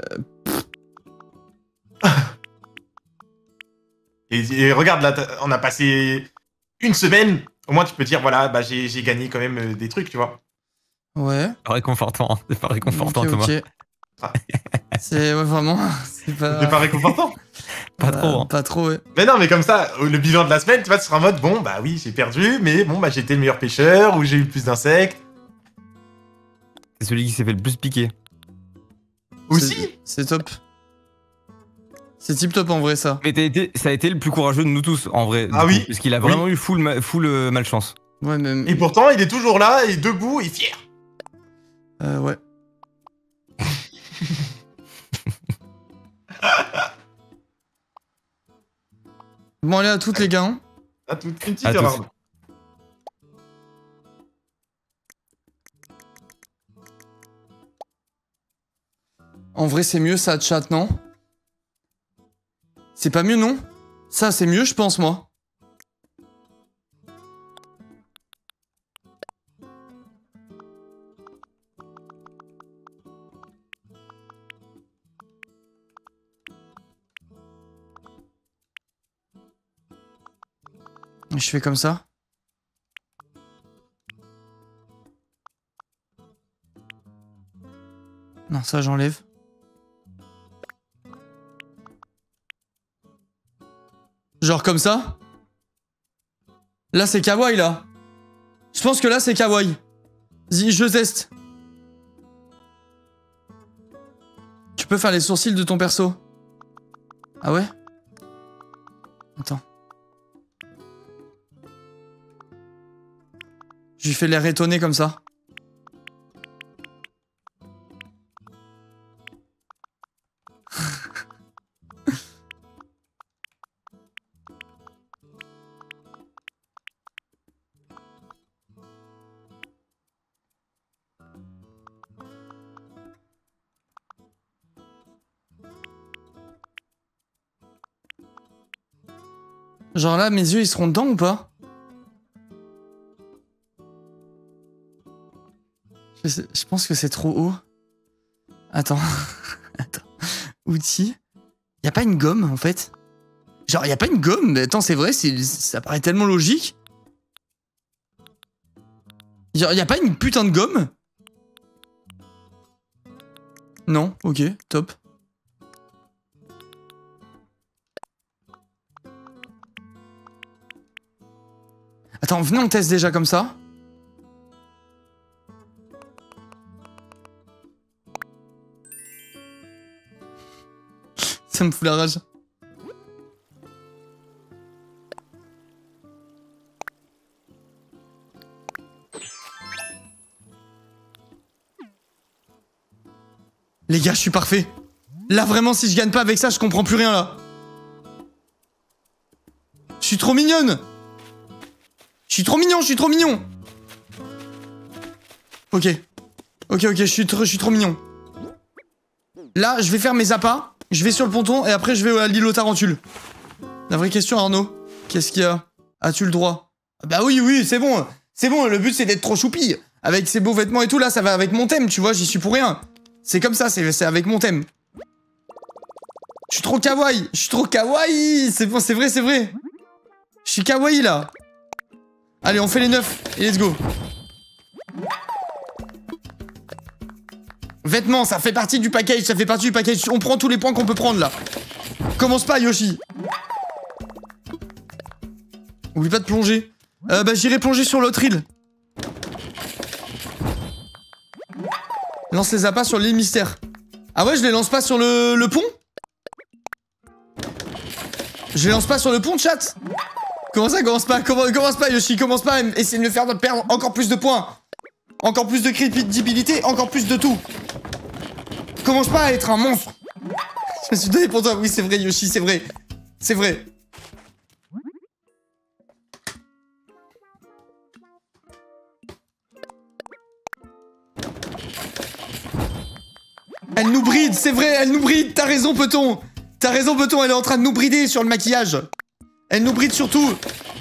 Et, et regarde, là, t'as- on a passé une semaine. Au moins, tu peux dire, voilà, bah j'ai j'ai gagné quand même euh, des trucs, tu vois. Ouais. C'est pas réconfortant, c'est pas réconfortant, Ok, Thomas. ok. Ah. C'est ouais, vraiment, c'est pas... C'est pas réconfortant. Pas Bah, trop, hein. Pas trop, ouais. Mais non, mais comme ça, le bilan de la semaine, tu vois, tu seras en mode, bon, bah oui, j'ai perdu, mais bon, bah j'ai été le meilleur pêcheur, ou j'ai eu plus d'insectes. C'est celui qui s'est fait le plus piquer. Aussi. C'est- C'est top. C'est tip top en vrai, ça. Mais t'as été, ça a été le plus courageux de nous tous, en vrai. Ah du oui. coup, Parce qu'il a Oui. vraiment eu full, ma- full euh, malchance. Ouais, même... Et pourtant, il est toujours là, et debout, et fier. Euh, ouais. Bon, allez à toutes, les gars. hein. À toute une petite À erreur. tous. En vrai, c'est mieux, ça, chat, non? C'est pas mieux, non? Ça, c'est mieux, je pense, moi. Je fais comme ça. Non, ça, j'enlève. Genre comme ça. Là, c'est kawaii, là. Je pense que là, c'est kawaii. Vas-y, je teste. Tu peux faire les sourcils de ton perso. Ah ouais? Attends. Je lui fais l'air étonné comme ça. Genre là, mes yeux, ils seront dedans ou pas? je, sais- je pense que c'est trop haut. Attends. Attends. Outils. Y a pas une gomme, en fait? Genre, y a pas une gomme? Mais attends, c'est vrai, c'est- ça paraît tellement logique. Genre, y a pas une putain de gomme? Non, ok, top. Attends, venez, on teste déjà comme ça. Ça me fout la rage. Les gars, je suis parfait. Là, vraiment, si je gagne pas avec ça, je comprends plus rien, là. Je suis trop mignonne. Je suis trop mignon, je suis trop mignon. Ok. Ok, ok, je suis, trop- je suis trop mignon. Là, je vais faire mes appâts. Je vais sur le ponton et après, je vais à l'île aux tarentules. La vraie question, Arnaud. Qu'est-ce qu'il y a? As-tu le droit? Bah oui, oui, c'est bon. C'est bon, le but, c'est d'être trop choupi. Avec ces beaux vêtements et tout, là, ça va avec mon thème, tu vois, j'y suis pour rien. C'est comme ça, c'est c'est avec mon thème. Je suis trop kawaii. Je suis trop kawaii. C'est bon, c'est vrai, c'est vrai. Je suis kawaii, là. Allez, on fait les neuf et let's go. Vêtements, ça fait partie du package, ça fait partie du package. On prend tous les points qu'on peut prendre, là. Commence pas, Yoshi. Oublie pas de plonger. Euh, bah, j'irai plonger sur l'autre île. Lance les appâts sur l'île mystère. Ah ouais, je les lance pas sur le, le pont? Je les lance pas sur le pont, chat? Comment ça, commence pas? Comment, commence pas, Yoshi, commence pas. Essaye de me faire perdre encore plus de points. Encore plus de crédibilité, encore plus de tout. Commence pas à être un monstre. Je me suis donné pour toi. Oui, c'est vrai, Yoshi, c'est vrai. C'est vrai. Elle nous bride, c'est vrai, elle nous bride. T'as raison, Peton. T'as raison, Peton, elle est en train de nous brider sur le maquillage. Elle nous bride surtout.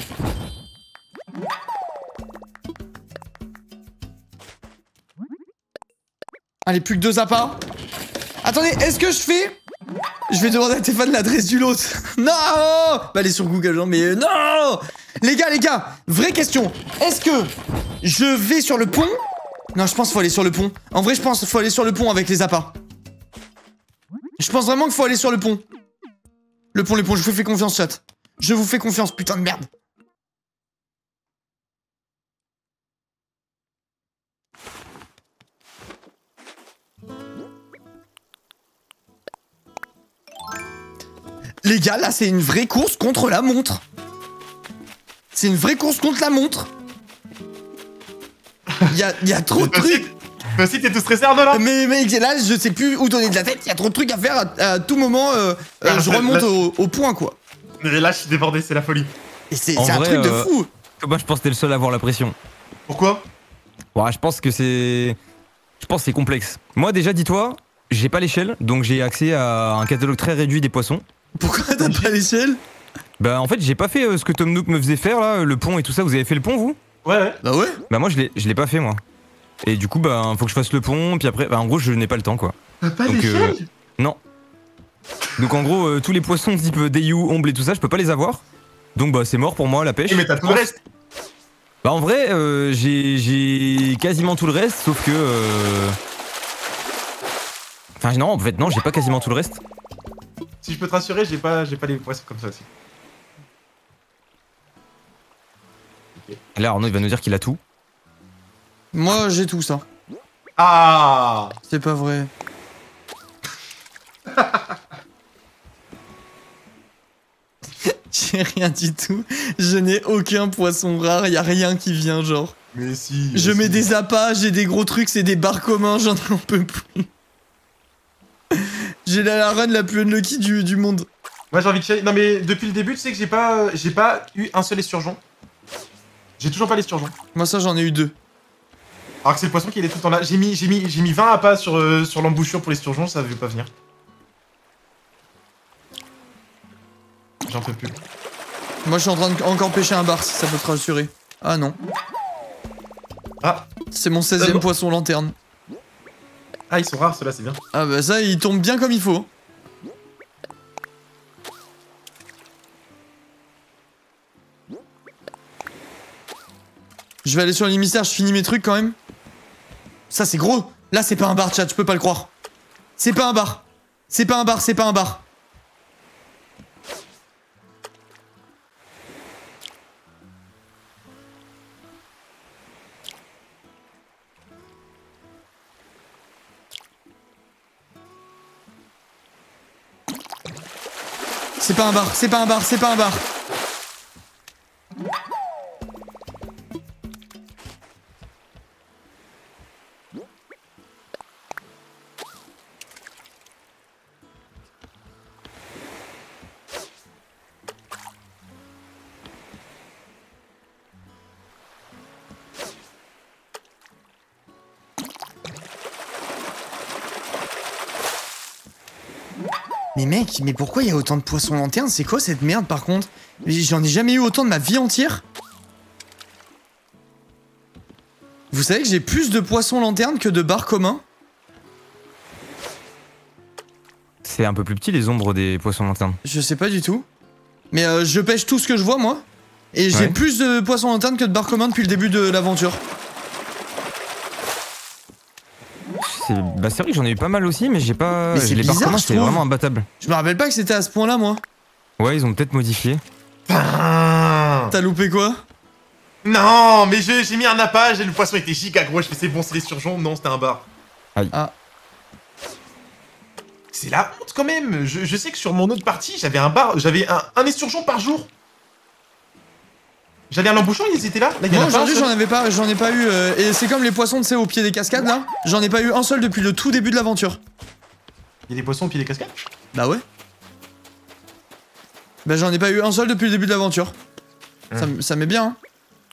Allez, plus que deux appâts. Attendez, est-ce que je fais... Je vais demander à Stéphane l'adresse du lot. Non. Bah, elle est sur Google, hein, mais... Non. Les gars, les gars, vraie question. Est-ce que je vais sur le pont? Non, je pense qu'il faut aller sur le pont. En vrai, je pense qu'il faut aller sur le pont avec les appâts. Je pense vraiment qu'il faut aller sur le pont. Le pont, les ponts, je vous fais confiance, chat. Je vous fais confiance, putain de merde. Les gars, là, c'est une vraie course contre la montre. C'est une vraie course contre la montre. Il y a, y a trop de trucs. Toi aussi, t'es tout stressé, Arnaud, là? Mais mec, là, je sais plus où donner de la tête. Il y a trop de trucs à faire. À, à tout moment, euh, euh, je remonte au, au point, quoi. Mais là, je suis débordé, c'est la folie. Et c'est un truc euh, de fou. Moi, je pense que t'es le seul à avoir la pression. Pourquoi? Ouais, je pense que c'est... Je pense que c'est complexe. Moi, déjà, dis-toi, j'ai pas l'échelle, donc j'ai accès à un catalogue très réduit des poissons. Pourquoi t'as pas l'échelle? Bah, en fait, j'ai pas fait euh, ce que Tom Nook me faisait faire, là, le pont et tout ça. Vous avez fait le pont, vous? Ouais, ouais. Bah ouais. Bah, moi, je l'ai pas fait, moi. Et du coup, bah, faut que je fasse le pont, puis après, bah, en gros, je n'ai pas le temps, quoi. T'as pas Donc, l'échelle? euh, Non. Donc, en gros, euh, tous les poissons type Dayu, Omble et tout ça, je peux pas les avoir. Donc, bah, c'est mort pour moi, la pêche. Eh, mais t'as tout le reste. Bah, en vrai, euh, j'ai quasiment tout le reste, sauf que... Euh... Enfin, non, en fait, non, j'ai pas quasiment tout le reste. Si je peux te rassurer, j'ai pas, j'ai pas les poissons comme ça aussi. Okay. Là, Arnaud, il va nous dire qu'il a tout. Moi, j'ai tout ça. Ah. C'est pas vrai. J'ai rien du tout. Je n'ai aucun poisson rare. Y a rien qui vient, genre. Mais si. Mais Je mets si. des appâts, j'ai des gros trucs, c'est des bars communs, j'en peux plus. J'ai la, la run la plus unlucky du, du monde. Moi j'ai envie de chialer. Non mais depuis le début, tu sais que j'ai pas, euh, j'ai pas eu un seul esturgeon. J'ai toujours pas l'esturgeon. Moi ça j'en ai eu deux. Alors que c'est le poisson qui est tout le temps là. J'ai mis, j'ai mis, j'ai mis vingt appâts sur, euh, sur l'embouchure pour l'esturgeon, ça veut pas venir. J'en peux plus. Moi je suis en train de encore pêcher un bar si ça peut te rassurer. Ah non. Ah. C'est mon seizième bon poisson lanterne. Ah ils sont rares ceux-là, c'est bien. Ah bah ça il tombe bien comme il faut. Je vais aller sur les mystères, je finis mes trucs quand même. Ça c'est gros. Là c'est pas un bar, chat, je peux pas le croire. C'est pas un bar. C'est pas un bar, c'est pas un bar. C'est pas un bar, c'est pas un bar, c'est pas un bar. Mais mec, mais pourquoi il y a autant de poissons lanternes? C'est quoi cette merde par contre? J'en ai jamais eu autant de ma vie entière. Vous savez que j'ai plus de poissons lanternes que de bars communs? C'est un peu plus petit les ombres des poissons lanternes. Je sais pas du tout. Mais euh, je pêche tout ce que je vois moi. Et j'ai Ouais. plus de poissons lanternes que de barres communs depuis le début de l'aventure. C'est bah, c'est vrai que j'en ai eu pas mal aussi, mais j'ai pas. Mais c'est les barres bizarre, communs, je c'est trouve. vraiment imbattable. Je me rappelle pas que c'était à ce point-là, moi. Ouais, ils ont peut-être modifié. Putain. T'as loupé quoi? Non, mais je- j'ai mis un nappage et le poisson était giga gros. Je fais c'est bon, c'est les surgeons. Non, c'était un bar. Aïe. Ah. C'est la honte quand même. Je, je sais que sur mon autre partie, j'avais un bar, j'avais un, un esturgeon par jour. J'allais à l'embouchon, ils étaient là. Là, il y en Moi a pas un aujourd'hui seul. j'en avais pas, j'en ai pas eu. euh, et c'est comme les poissons, tu sais, au pied des cascades là. J'en ai pas eu un seul depuis le tout début de l'aventure. Il y a des poissons au pied des cascades. Bah ouais. Bah j'en ai pas eu un seul depuis le début de l'aventure. Ça, m- ça met bien, hein.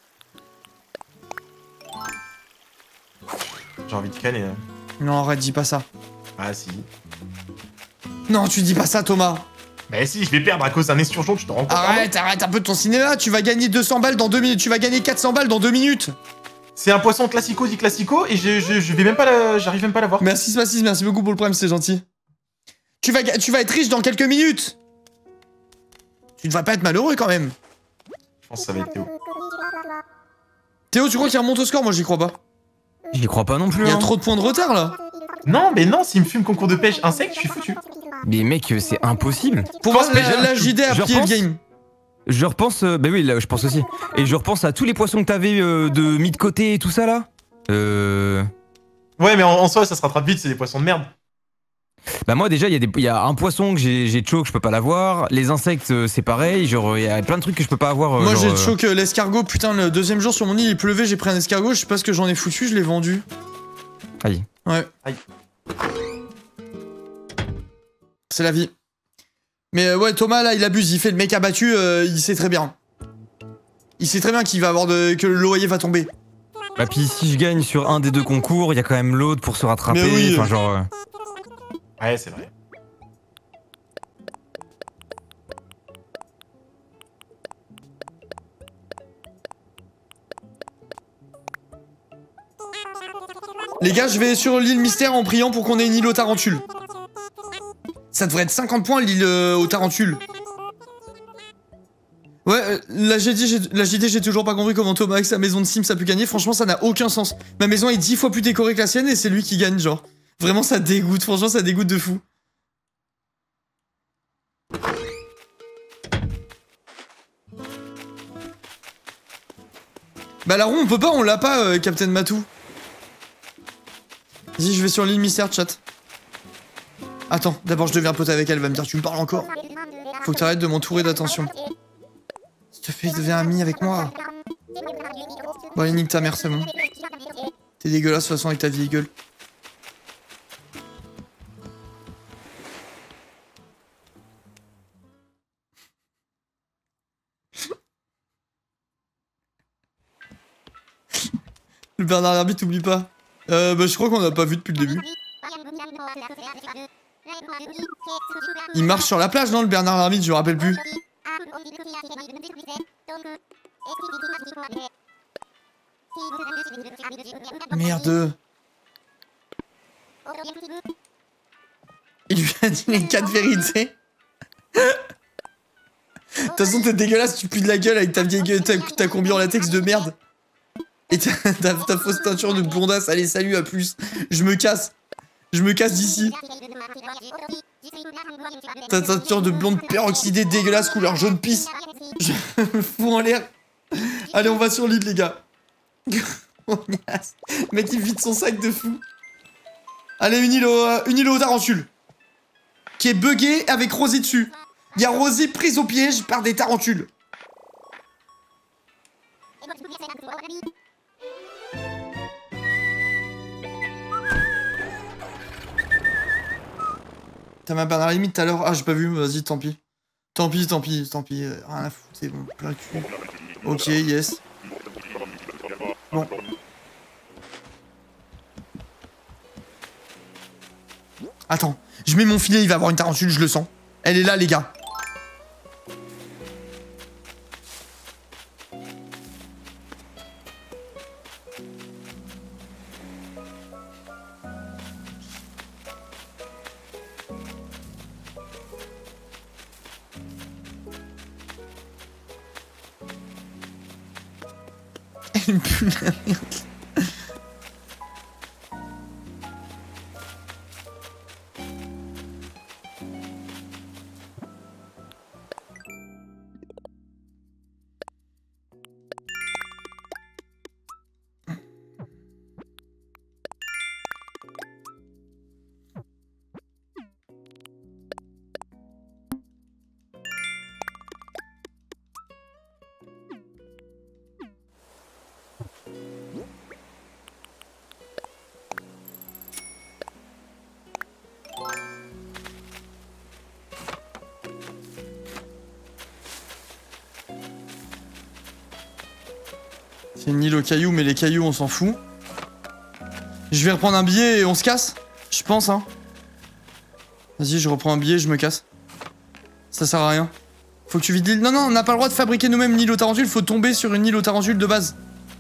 J'ai envie de caler. Hein. Non, arrête, dis pas ça. Ah si. Non, tu dis pas ça, Thomas. Bah si, je vais perdre à cause d'un esturgeon, tu te rends compte? Arrête, arrête un peu de ton cinéma. Tu vas gagner deux cents balles dans deux minutes. Tu vas gagner quatre cents balles dans deux minutes. C'est un poisson classico dit classico et je, je, je vais même pas la... j'arrive même pas à l'avoir. Merci, Spacis, merci beaucoup pour le problème, c'est gentil. Tu vas, ga- tu vas être riche dans quelques minutes. Tu devrais pas être malheureux quand même. Je pense que ça va être Théo. Théo, tu crois qu'il remonte au score? Moi, j'y crois pas. J'y crois pas non plus. Il y a hein. trop de points de retard là. Non, mais non, s'il me fume concours de pêche insecte, je suis foutu. Mais mec, euh, c'est impossible. Pour Je moi, pense que la, déjà, la J D a je plié le repense- game. Je repense. Euh, bah oui, là, je pense aussi. Et je repense à tous les poissons que t'avais euh, de mis de côté et tout ça là. Euh. Ouais, mais en, en soi, ça se rattrape vite, c'est des poissons de merde. Bah moi déjà il y, a des- il y a un poisson que j'ai j'ai choke, je peux pas l'avoir. Les insectes euh, c'est pareil, genre il y a plein de trucs que je peux pas avoir. euh, Moi, genre, j'ai euh, choqué l'escargot. Putain, le deuxième jour sur mon île, il pleuvait, j'ai pris un escargot. Je sais pas ce que j'en ai foutu, je l'ai vendu. Aïe. Ouais. Aïe. C'est la vie. Mais euh, ouais, Thomas, là, il abuse. Il fait le mec abattu, euh, il sait très bien. Il sait très bien qu'il va avoir de... que le loyer va tomber. Bah puis si je gagne sur un des deux concours, il y a quand même l'autre pour se rattraper. Mais oui. Enfin genre. euh, Ouais, c'est vrai. Les gars, je vais sur l'île mystère en priant pour qu'on ait une île aux tarentules. Ça devrait être cinquante points l'île euh, aux tarentules. Ouais, euh, la J D, j'ai- la J D, j'ai toujours pas compris comment Thomas avec sa maison de Sims a pu gagner. Franchement, ça n'a aucun sens. Ma maison est dix fois plus décorée que la sienne et c'est lui qui gagne, genre. Vraiment, ça dégoûte. Franchement, ça dégoûte de fou. Bah la roue, on peut pas, on l'a pas, euh, Captain Matou. Vas-y, je vais sur l'île mystère, chat. Attends, d'abord je deviens pote avec elle, elle va me dire tu me parles encore. Faut que t'arrêtes de m'entourer d'attention. S'il te plaît, deviens ami avec moi. Bon allez, nique ta mère, c'est bon. T'es dégueulasse de toute façon avec ta vieille gueule. Le Bernard Herbie, t'oublie pas. Euh, bah je crois qu'on l'a pas vu depuis le début. Il marche sur la plage, non, le Bernard Herbie, je me rappelle plus. Merde. Il lui a dit les quatre vérités. De toute façon, t'es dégueulasse, tu pues de la gueule avec ta vieille gueule, ta, ta combi en latex de merde. Et ta, ta, ta fausse teinture de blondasse. Allez, salut, à plus. Je me casse. Je me casse d'ici. Ta teinture de blonde peroxydée dégueulasse couleur jaune pisse. Je me fous en l'air. Allez, on va sur l'île, les gars. Grognasse. Le mec, il vide son sac de fou. Allez, une île au, euh, une île aux tarentules. Qui est buggée avec Rosie dessus. Il y a Rosie prise au piège par des tarentules. T'as ma barre à la limite tout à l'heure. Ah, j'ai pas vu, vas-y, tant pis. Tant pis, tant pis, tant pis. euh, Rien à foutre, c'est bon. Plein de cul. Ok, yes. Bon. Attends, je mets mon filet, il va avoir une tarentule, je le sens. Elle est là, les gars. Elle pue la merde. C'est une île aux cailloux, mais les cailloux, on s'en fout. Je vais reprendre un billet et on se casse. Je pense, hein. Vas-y, je reprends un billet, je me casse. Ça sert à rien. Faut que tu vides l'île. Non, non, on n'a pas le droit de fabriquer nous-mêmes une île aux tarentules. Faut tomber sur une île aux tarentules de base.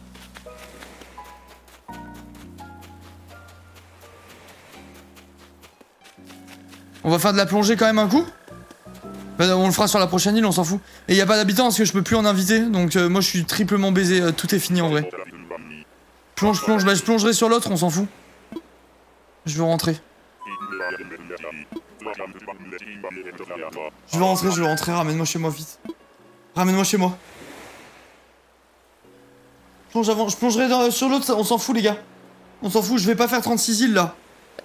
On va faire de la plongée quand même un coup. Bah, on le fera sur la prochaine île, on s'en fout. Et y a pas d'habitants parce que je peux plus en inviter. Donc euh, moi je suis triplement baisé. Euh, tout est fini en vrai. Plonge, plonge. Bah je plongerai sur l'autre, on s'en fout. Je veux rentrer. Je veux rentrer, je veux rentrer. Ramène-moi chez moi vite. Ramène-moi chez moi. Plonge avant. Je plongerai dans, sur l'autre, on s'en fout les gars. On s'en fout, je vais pas faire trente-six îles là.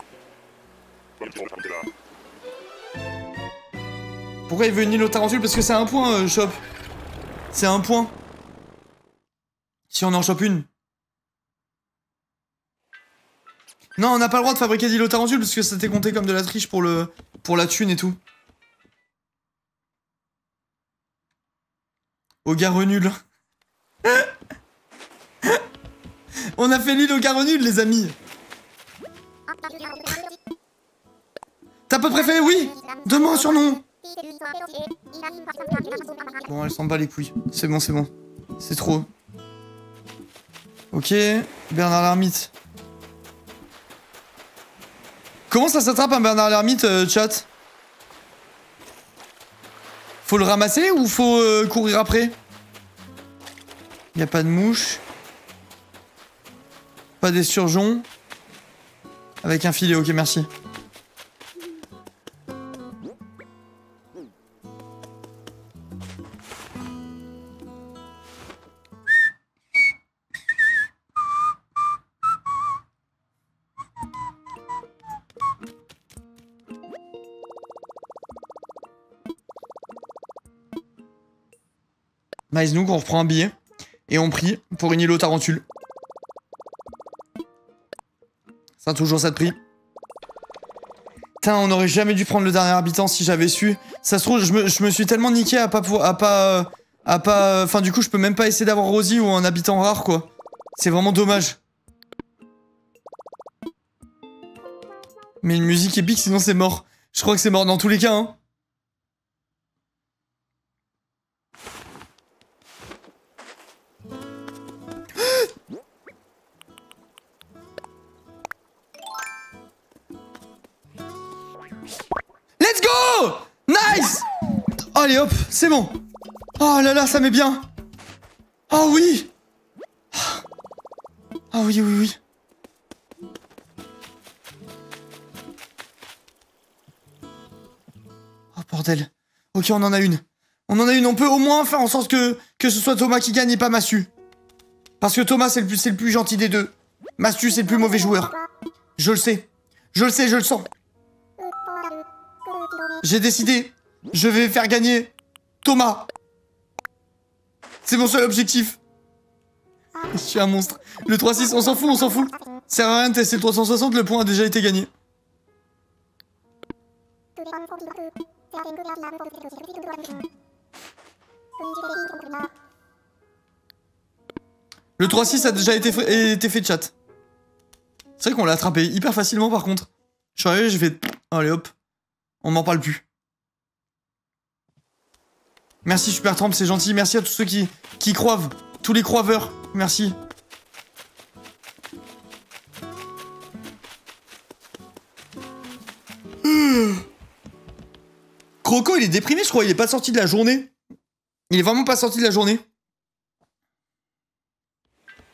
Pourquoi il veut une île aux tarentules? Parce que c'est un point, euh, shop. C'est un point. Si on en chope une. Non, on n'a pas le droit de fabriquer d'île aux tarentules parce que ça t'est compté comme de la triche pour le pour la thune et tout. Au gars nul. On a fait l'île au gars nul, les amis. T'as peu préféré? Oui. Donne-moi un surnom. Bon, elle s'en bat les couilles. C'est bon, c'est bon. C'est trop. Ok, Bernard l'ermite. Comment ça s'attrape un Bernard l'ermite, euh, chat? Faut le ramasser ou faut euh, courir après? Y a pas de mouche. Pas d'esturgeon. Avec un filet, ok, merci. Nice, nous, on reprend un billet. Et on prie pour une île aux tarentules. Ça, toujours ça de prix. Putain, on aurait jamais dû prendre le dernier habitant si j'avais su. Ça se trouve, je me, je me suis tellement niqué à pas pour, à pas, à pas. Enfin, du coup, je peux même pas essayer d'avoir Rosie ou un habitant rare, quoi. C'est vraiment dommage. Mais une musique épique, sinon c'est mort. Je crois que c'est mort dans tous les cas, hein. Let's go! Nice! Allez hop, c'est bon. Oh là là, ça met bien. Oh oui! Ah oui, oui, oui. Oh bordel. Ok, on en a une. On en a une, on peut au moins faire en sorte que, que ce soit Thomas qui gagne et pas Massu. Parce que Thomas, c'est le, plus, c'est le plus gentil des deux. Massu, c'est le plus mauvais joueur. Je le sais. Je le sais, je le sens. J'ai décidé. Je vais faire gagner Thomas. C'est mon seul objectif. Je suis un monstre. Le trois six, on s'en fout, on s'en fout. Ça sert à rien de tester le trois cent soixante, le point a déjà été gagné. Le trois six a déjà été fait, été fait chat. C'est vrai qu'on l'a attrapé hyper facilement par contre. Je suis arrivé, j'ai fait... Allez hop. On m'en parle plus. Merci Super Tramp, c'est gentil. Merci à tous ceux qui, qui croivent. Tous les croiveurs. Merci. Mmh. Croco, il est déprimé, je crois. Il est pas sorti de la journée. Il est vraiment pas sorti de la journée.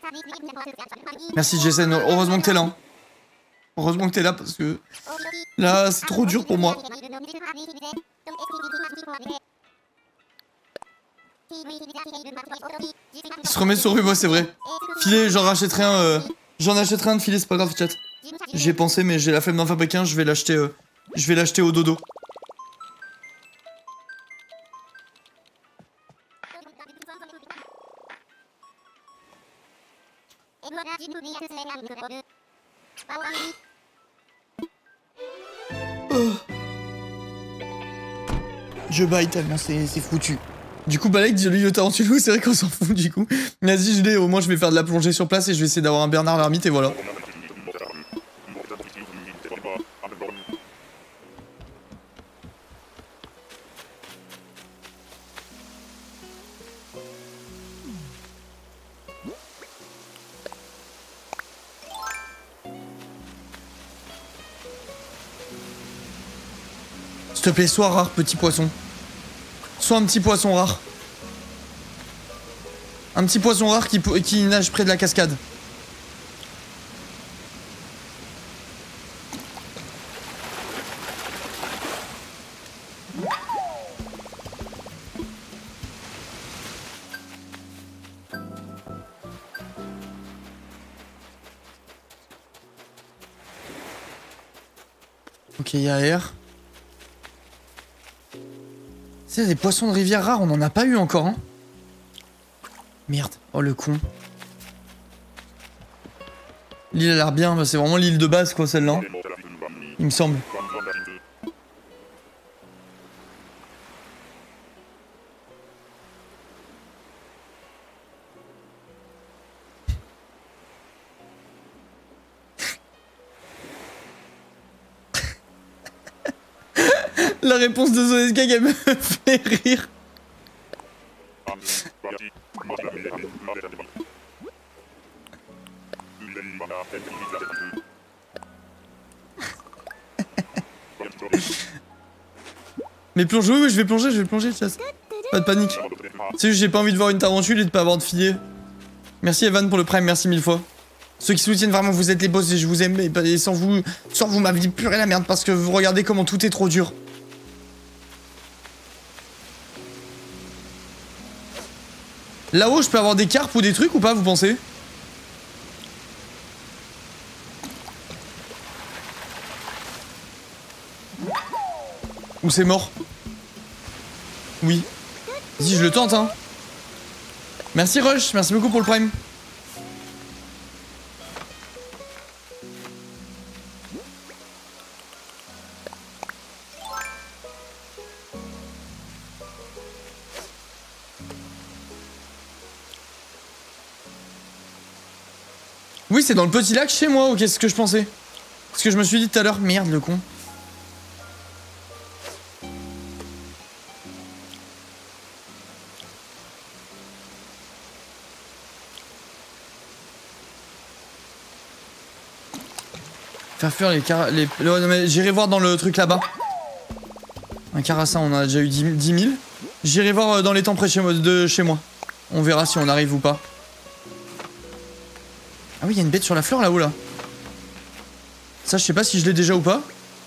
Merci Jason, heureusement que t'es là. Hein. Heureusement que t'es là parce que là c'est trop dur pour moi. Il se remet sur Rubo, c'est vrai. Filet, j'en rachèterai un. Euh, j'en achèterai un de filet, c'est pas grave, chat. J'y ai pensé, mais j'ai la flemme d'en fabriquer un. Je vais l'acheter. Euh, je vais l'acheter au dodo. Oh. Je baille tellement c'est foutu. Du coup, Balek dit le tarantulou, c'est vrai qu'on s'en fout du coup. Vas-y, je l'ai, au moins je vais faire de la plongée sur place et je vais essayer d'avoir un Bernard l'ermite et voilà. S'il te plaît, sois rare, petit poisson. Sois un petit poisson rare. Un petit poisson rare qui, qui nage près de la cascade. Ok, il y a air. C'est des poissons de rivière rares, on en a pas eu encore, hein. Merde, oh le con. L'île a l'air bien, bah, c'est vraiment l'île de base quoi celle-là. Il me semble. La réponse de Zoneskag, elle me fait rire. Mais plonge, oui, oui, je vais plonger, je vais plonger, chasse. Pas de panique. C'est juste, j'ai pas envie de voir une tarentule et de pas avoir de filet. Merci Evan pour le prime, merci mille fois. Ceux qui soutiennent vraiment, vous êtes les boss et je vous aime. Et sans vous, sans vous m'avez dit purée la merde parce que vous regardez comment tout est trop dur. Là-haut, je peux avoir des carpes ou des trucs ou pas, vous pensez? Ou c'est mort? Oui. Vas-y, je le tente, hein. Merci Rush, merci beaucoup pour le prime. Oui, c'est dans le petit lac chez moi, ok, c'est ce que je pensais. Ce que je me suis dit tout à l'heure. Merde, le con. Faire fuir les car... Les... Non, mais j'irai voir dans le truc là-bas. Un carassin, on en a déjà eu dix mille. J'irai voir dans les temps près de chez moi. On verra si on arrive ou pas. Ah oui, il y a une bête sur la fleur là-haut là. Ça, je sais pas si je l'ai déjà ou pas.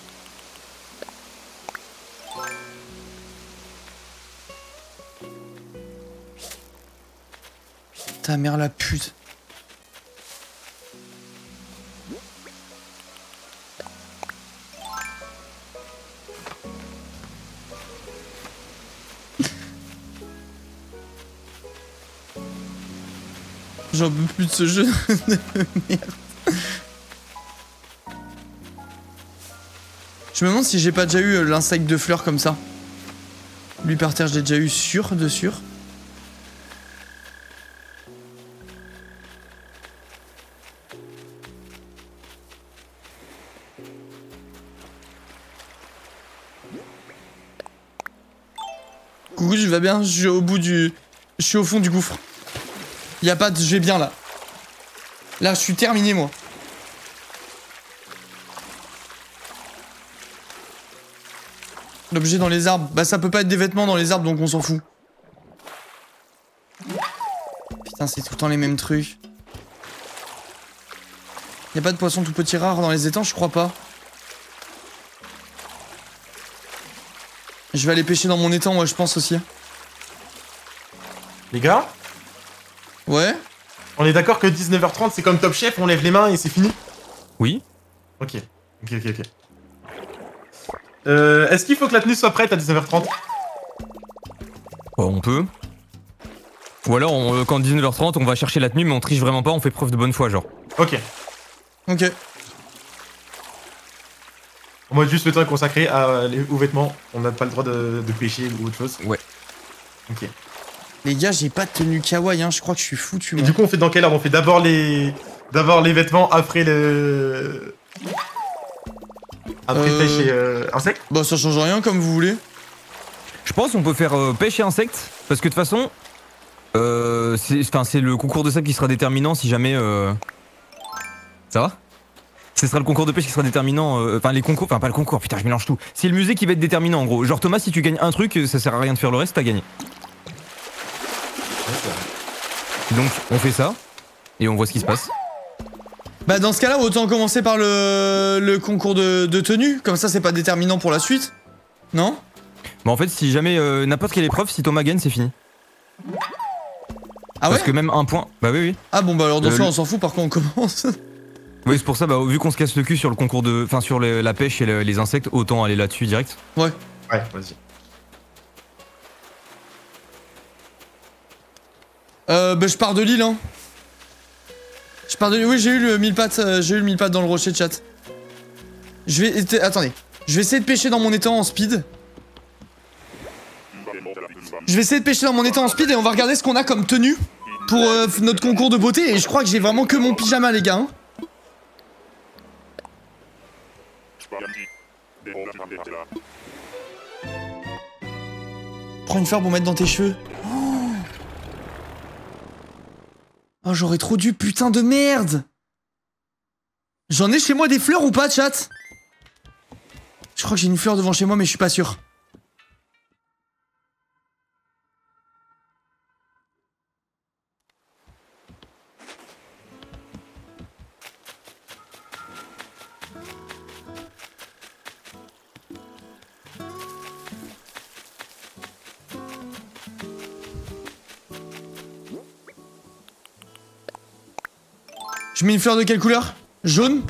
Ta mère la pute. J'en peux plus de ce jeu de merde. Je me demande si j'ai pas déjà eu l'insecte de fleurs comme ça. Lui par terre, je l'ai déjà eu sûr de sûr. Coucou, je vais bien, je suis au bout du... Je suis au fond du gouffre. Y'a pas de... Je vais bien là. Là, je suis terminé moi. L'objet dans les arbres. Bah ça peut pas être des vêtements dans les arbres donc on s'en fout. Putain, c'est tout le temps les mêmes trucs. Y'a pas de poisson tout petit rare dans les étangs, je crois pas. Je vais aller pêcher dans mon étang, moi je pense aussi. Les gars, Ouais. on est d'accord que dix-neuf heures trente c'est comme Top Chef, on lève les mains et c'est fini? Oui. Ok, ok, ok, ok. Euh, Est-ce qu'il faut que la tenue soit prête à dix-neuf heures trente? Bon, on peut. Ou alors, on, euh, quand dix-neuf heures trente, on va chercher la tenue, mais on triche vraiment pas, on fait preuve de bonne foi, genre. Ok. Ok. Moi, juste le temps est consacré à, les- aux vêtements. On n'a pas le droit de, de pêcher ou autre chose. Ouais. Ok. Les gars, j'ai pas de tenue kawaii, hein. Je crois que je suis foutu. Et moi. du coup, on fait dans quel ordre? On fait d'abord les... D'abord les vêtements, après le... Après Euh. pêche et euh, insectes? Bah, ça change rien comme vous voulez. Je pense qu'on peut faire euh, pêche et insectes, parce que de toute façon, euh, c'est enfin, c'est le concours de sable qui sera déterminant si jamais... Euh... Ça va? Ce sera le concours de pêche qui sera déterminant, euh, enfin les concours, enfin pas le concours, putain je mélange tout. C'est le musée qui va être déterminant en gros. Genre Thomas, si tu gagnes un truc, ça sert à rien de faire le reste, t'as gagné. Donc on fait ça, et on voit ce qui se passe. Bah, dans ce cas-là, autant commencer par le, le concours de, de tenue. Comme ça, c'est pas déterminant pour la suite. Non? Bah en fait, si jamais euh, n'importe quelle épreuve, si Thomas gagne, c'est fini. Ah ouais? Parce que même un point... Bah oui, oui. Ah bon, bah alors dans Euh, ce cas, le- on s'en fout, par contre, on commence. Oui, c'est pour ça, bah, vu qu'on se casse le cul sur le concours de... Enfin sur le- la pêche et le- les insectes, autant aller là-dessus direct. Ouais. Ouais, vas-y. Euh, bah, je pars de l'île, hein. Je pars de l'île. Oui, j'ai eu le mille pattes, euh, j'ai eu le mille pattes dans le rocher de chat. Je vais... t- Attendez. Je vais essayer de pêcher dans mon étang en speed. Je vais essayer de pêcher dans mon étang en speed et on va regarder ce qu'on a comme tenue pour euh, notre concours de beauté. Et je crois que j'ai vraiment que mon pyjama, les gars. Hein. Prends une fleur pour mettre dans tes cheveux. Oh, oh j'aurais trop dû, putain de merde. J'en ai chez moi des fleurs ou pas, chat? Je crois que j'ai une fleur devant chez moi, mais je suis pas sûr. Je mets une fleur de quelle couleur? Jaune?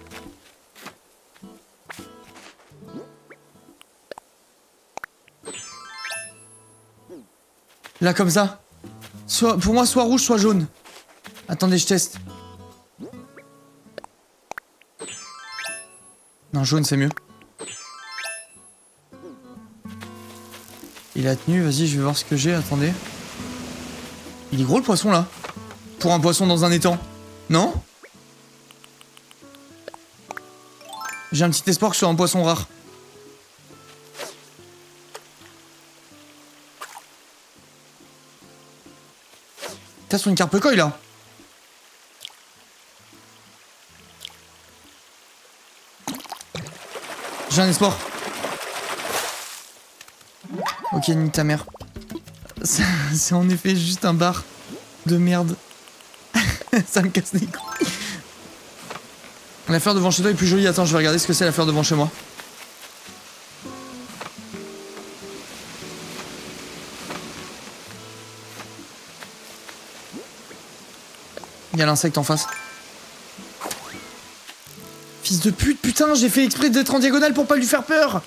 Là, comme ça. Soit, pour moi, soit rouge, soit jaune. Attendez, je teste. Non, jaune, c'est mieux. Il a tenu, vas-y, je vais voir ce que j'ai, attendez. Il est gros, le poisson, là. Pour un poisson dans un étang. Non? J'ai un petit espoir que ce soit un poisson rare. T'as sur une carpe koi là. J'ai un espoir. Ok, nique ta mère. C'est en effet juste un bar de merde. Ça me casse les couilles. La fleur devant chez toi est plus jolie. Attends, je vais regarder ce que c'est la fleur devant chez moi. Il y a l'insecte en face. Fils de pute, putain, j'ai fait exprès d'être en diagonale pour pas lui faire peur.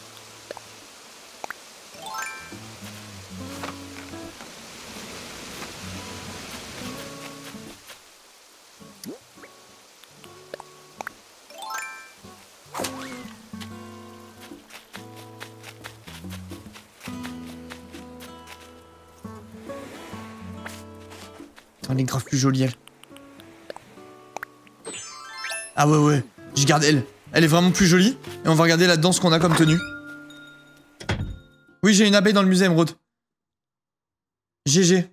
Attends, elle est grave plus jolie, elle. Ah ouais, ouais. Je garde elle. Elle est vraiment plus jolie. Et on va regarder là-dedans ce qu'on a comme tenue. Oui, j'ai une abeille dans le musée, Emeraude. G G.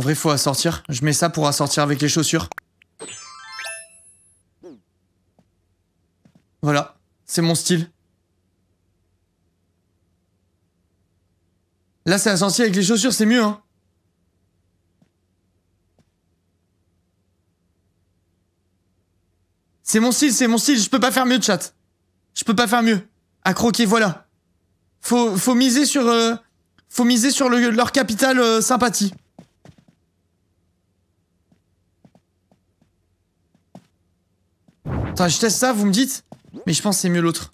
En vrai, faut assortir. Je mets ça pour assortir avec les chaussures. Voilà. C'est mon style. Là, c'est assorti avec les chaussures, c'est mieux, hein. C'est mon style, c'est mon style. Je peux pas faire mieux, chat. Je peux pas faire mieux. À croquer, voilà. Faut, faut miser sur... Euh, faut miser sur le, leur capital euh, sympathie. Attends, je teste ça, vous me dites? Mais je pense que c'est mieux l'autre.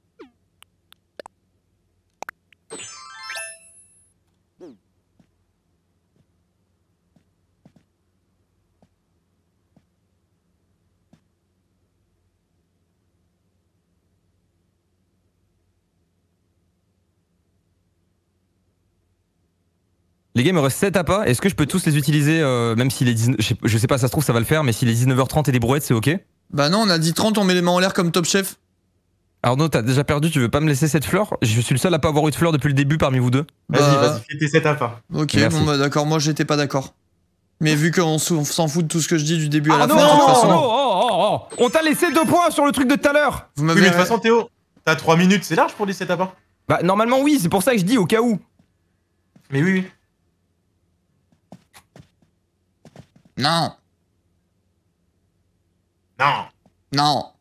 Les gars, il me reste sept appâts. Est-ce que je peux tous les utiliser, euh, même s'il est dix-neuf... Je sais, je sais pas, ça se trouve, ça va le faire, mais s'il est dix-neuf heures trente et des brouettes, c'est ok? Bah non, on a dit trente, on met les mains en l'air comme Top Chef. Arnaud, t'as déjà perdu, tu veux pas me laisser cette fleur? Je suis le seul à pas avoir eu de fleur depuis le début parmi vous deux. Vas-y, Bah... vas-y, fais tes sept appâts. Ok, Merci. bon bah d'accord, moi j'étais pas d'accord. Mais vu qu'on s'en fout de tout ce que je dis du début à la Arnaud, fin, de toute façon... Arnaud, oh, oh, oh. On t'a laissé deux points sur le truc de tout à l'heure. Vous Oui, m'avez... mais de toute façon, Théo, t'as trois minutes, c'est large pour les sept appâts. Bah, normalement, oui, c'est pour ça que je dis au cas où. Mais oui, oui. Non, Non. non.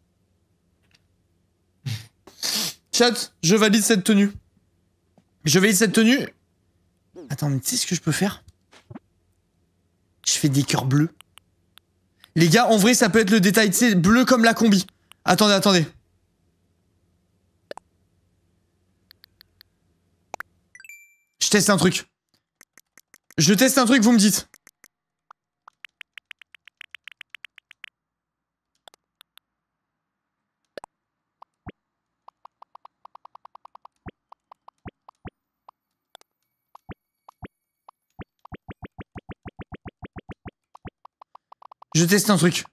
Chat, je valide cette tenue. Je valide cette tenue. Attends, mais tu sais ce que je peux faire? Je fais des cœurs bleus. Les gars, en vrai, ça peut être le détail, tu sais, bleu comme la combi. Attendez, attendez. Je teste un truc. Je teste un truc, vous me dites. Je teste un truc.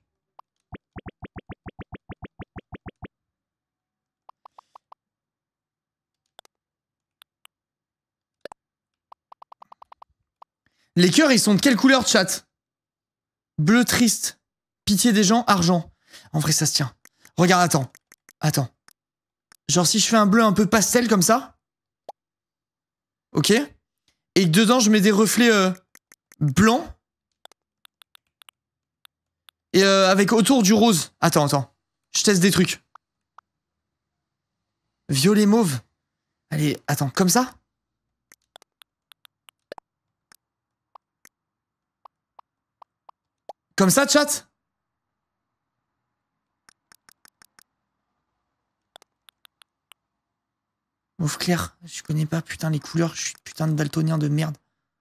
Les cœurs, ils sont de quelle couleur, chat? Bleu triste. Pitié des gens, argent. En vrai, ça se tient. Regarde, attends. Attends. Genre, si je fais un bleu un peu pastel comme ça. Ok. Et que dedans, je mets des reflets euh, blancs. Et euh, avec autour du rose. Attends, attends. Je teste des trucs. Violet mauve. Allez, attends, comme ça? Comme ça, chat? Mauve clair. Je connais pas, putain, les couleurs. Je suis putain de daltonien de merde.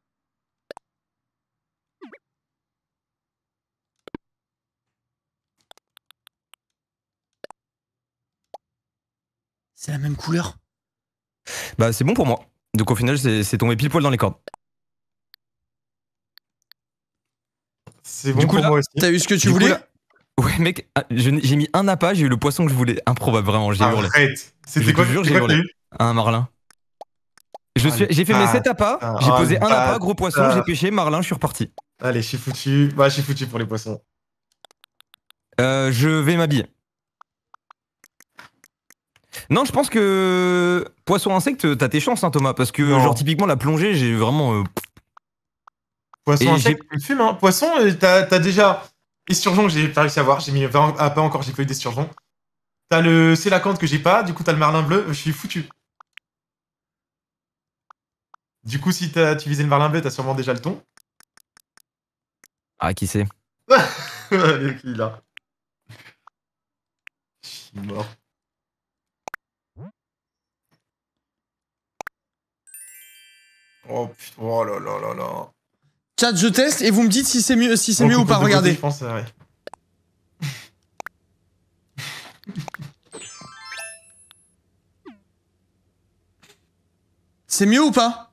C'est la même couleur. Bah, c'est bon pour moi. Donc, au final, c'est tombé pile poil dans les cordes. C'est bon Du coup, pour là, moi aussi. T'as eu ce que tu Du coup, voulais? là- Ouais, mec, ah, je n'ai- j'ai mis un appât, j'ai eu le poisson que je voulais. Improbable, vraiment, j'ai hurlé. Arrête. Je C'était te quoi, jure, c'était j'ai quoi que t'as hurlé. eu? Un marlin. Je Ah, suis- J'ai fait mes ah, sept appâts, ah, j'ai ah, posé un ah, appât, gros poisson, ah. j'ai pêché, marlin, je suis reparti. Allez, je suis foutu. Bah, je suis foutu pour les poissons. Euh, je vais m'habiller. Non, je pense que poisson insecte, t'as tes chances, hein, Thomas, parce que Non. genre typiquement la plongée, j'ai vraiment. euh, Poisson Et insecte, tu me fumes, hein. Poisson, euh, t'as t'as déjà. Esturgeon que j'ai pas réussi à avoir. J'ai mis vingt appâts encore, j'ai pas eu d'esturgeon. T'as le sélacanthe que j'ai pas, du coup t'as le marlin bleu, je suis foutu. Du coup, si t'as- tu visais le marlin bleu, t'as sûrement déjà le ton. Ah, qui sait. Allez, qui là? Je suis mort. Oh putain, oh là là là là. Chat, je teste et vous me dites si c'est mieux, si c'est On mieux ou coupe pas. de côté, Regardez. Je pense, ouais. C'est mieux ou pas?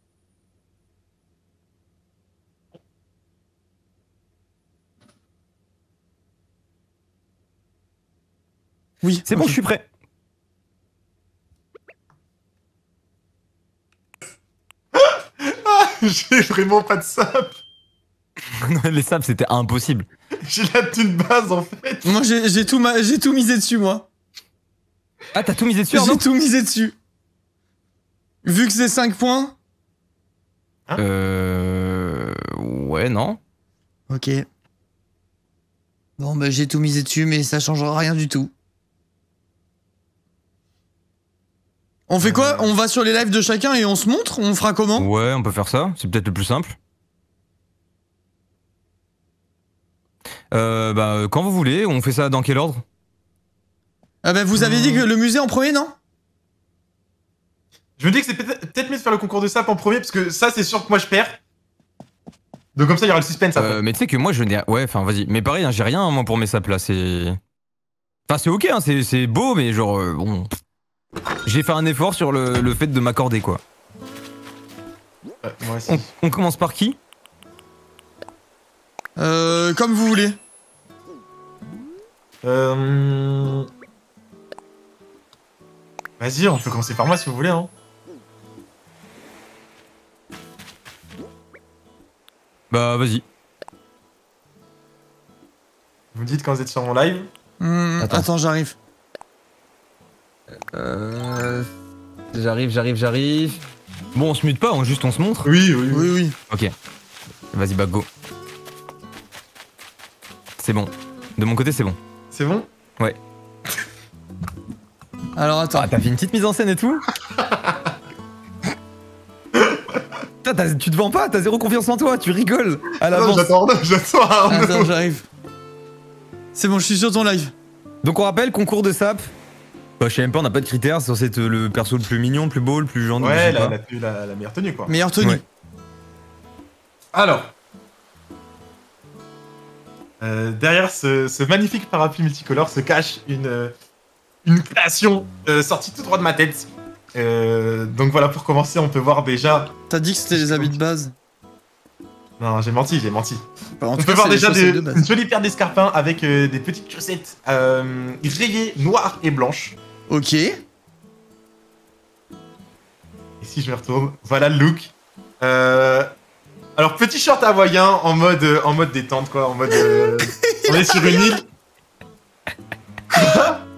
Oui. C'est bon, ok. je suis prêt. J'ai vraiment pas de sap. Les sables, c'était impossible. J'ai la thune base en fait. Moi, j'ai j'ai tout, ma- j'ai tout misé dessus, moi. Ah, t'as tout misé dessus, Arnaud? J'ai tout misé dessus. Vu que c'est cinq points. Hein Euh... Ouais, non. Ok. Bon, bah, j'ai tout misé dessus, mais ça changera rien du tout. On fait quoi? On va sur les lives de chacun et on se montre? On fera comment? Ouais, on peut faire ça, c'est peut-être le plus simple. Euh, bah, quand vous voulez, on fait ça dans quel ordre? Ah bah, vous avez dit que le musée en premier, non? Je me dis que c'est peut-être peut-être mieux de faire le concours de sap en premier, parce que ça, c'est sûr que moi je perds. Donc comme ça, il y aura le suspense après. Euh, mais tu sais que moi, je n'ai... Ouais, enfin, vas-y. Mais pareil, hein, j'ai rien, moi, pour mes saps, là, c'est... Enfin, c'est ok, hein, c'est c'est beau, mais genre, euh, bon... J'ai fait un effort sur le, le fait de m'accorder, quoi. Ouais, moi aussi. On, on commence par qui? Euh, comme vous voulez. Euh... Vas-y, on peut commencer par moi si vous voulez, hein. Bah, vas-y. Vous me dites quand vous êtes sur mon live. Hmm, Attends. attends, j'arrive. Euh... J'arrive, j'arrive, j'arrive... Bon, on se mute pas, on, juste on se montre. Oui, oui, Oui, oui. Ok. Vas-y, bah, go. C'est bon. De mon côté, c'est bon. C'est bon? Ouais. Alors, attends. Ah, t'as fait une petite mise en scène et tout? Putain, t'as- tu te vends pas, t'as zéro confiance en toi, tu rigoles à Non, l'avance. j'attends, j'attends Arnaud. Attends, j'arrive. C'est bon, je suis sur ton live. Donc on rappelle, concours de sap. Bah, je sais même pas, on n'a pas de critères, c'est censé être le perso le plus mignon, le plus beau, le plus gentil. je Ouais, sais la, pas. la, la, la meilleure tenue, quoi. Meilleure tenue. Ouais. Alors. Euh, derrière ce, ce magnifique parapluie multicolore se cache une, euh, une création euh, sortie tout droit de ma tête. Euh, donc voilà, pour commencer, on peut voir déjà... T'as dit que c'était les habits de base. Non, j'ai menti, j'ai menti. Bah, en On tout peut cas, voir c'est les déjà chaussettes des- de base. une jolie paire d'escarpins avec euh, des petites chaussettes euh, rayées noires et blanches. Ok. Et si je me retourne, voilà le look. Euh, alors, petit short hawaïen en mode, euh, en mode détente, quoi. En mode. euh, on est sur une île. Quoi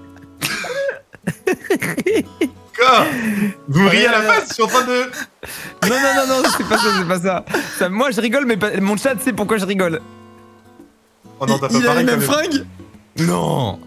Quoi Vous me riez à la face, je suis en train de. Non, non, non, non, c'est pas ça, c'est pas ça. Ça, moi je rigole, mais pas- mon chat sait pourquoi je rigole. Oh non, t'as pas Il a les pareil mêmes quand même. fringues? Non.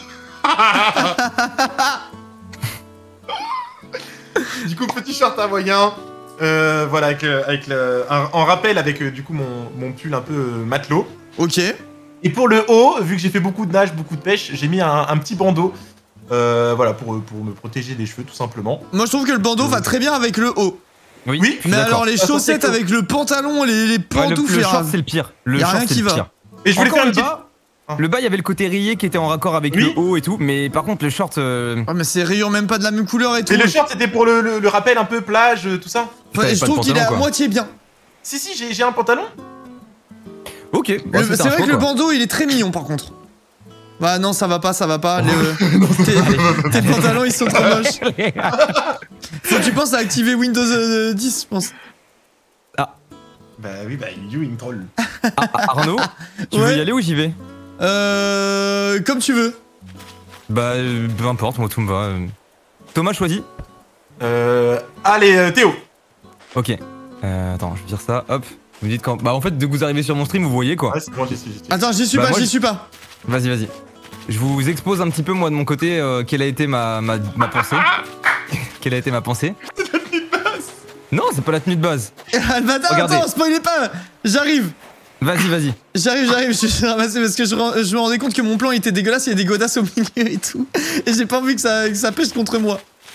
Du coup, petit short hawaïen. Euh, voilà, avec, euh, avec le, un- en rappel avec euh, du coup mon, mon pull un peu euh, matelot. Ok. Et pour le haut, vu que j'ai fait beaucoup de nage, beaucoup de pêche, j'ai mis un, un petit bandeau. Euh, voilà, pour, pour me protéger des cheveux tout simplement. Moi, je trouve que le bandeau va très bien avec le haut. Oui, Oui, je suis Mais d'accord. alors, les Ça, ça, chaussettes c'est cool. avec le pantalon, les, les Ouais, le, pantoufles, le et short un- c'est le pire. Le y a short rien c'est qui le va. pire. Et je voulais Encore faire une le petite... bas, le bas il y avait le côté rayé qui était en raccord avec Oui. le haut et tout, mais par contre le short. euh, Ah, mais c'est rayures même pas de la même couleur et tout. Et le short c'était pour le, le- le rappel un peu plage, euh, tout ça. Enfin, T'avais je pas de trouve qu'il est pantalon, à quoi. moitié bien. Si si, j'ai j'ai un pantalon. Ok. Le- bah, c'est c'était un vrai choix, que le quoi. bandeau, il est très mignon par contre. Bah non, ça va pas, ça va pas. le- tes, tes pantalons, ils sont trop moches. Faut que tu penses à activer Windows euh, dix, je pense. Bah oui, bah you, il me troll. Ah, ah, Arnaud, tu Ouais. veux y aller ou j'y vais? Euh... Comme tu veux. Bah, euh, peu importe, moi tout me va. euh. Thomas choisit. Euh... Allez, euh, Théo. Ok. Euh, attends, je vais dire ça, hop. Vous me dites quand. Bah, en fait, dès que vous arrivez sur mon stream, vous voyez quoi. Ouais, c'est bon, j'y suis, j'y suis. Attends, j'y suis Bah, pas, moi, j'y je- suis pas. Vas-y, vas-y. Je vous expose un petit peu, moi, de mon côté, euh, quelle a été ma, ma, ma pensée. Quelle a été ma pensée. Non, c'est pas la tenue de base. Ah, le bâtard, Regardez. attends, spoilez pas. J'arrive. Vas-y, vas-y. J'arrive, j'arrive, je suis ramassé parce que je, ren- je me rendais compte que mon plan était dégueulasse, il y a des godasses au milieu et tout. Et j'ai pas envie que ça, que ça pêche contre moi.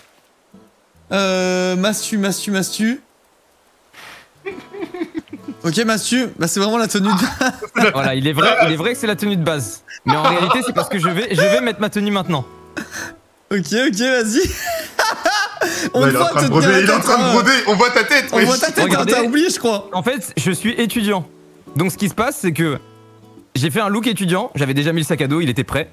Euh. Mastu, mastu, mastu. Ok, mastu, bah c'est vraiment la tenue de. Voilà, il est vrai, il est vrai que c'est la tenue de base. Mais en réalité, c'est parce que je vais, je vais mettre ma tenue maintenant. Ok, ok, vas-y. On Ouais, te il est en voit train de te broder, tenir la il est en tête, train de hein. broder, on voit ta tête. On wesh. voit ta tête, hein, Regardez. t'as oublié, je crois. En fait, je suis étudiant. Donc, ce qui se passe, c'est que j'ai fait un look étudiant. J'avais déjà mis le sac à dos, il était prêt.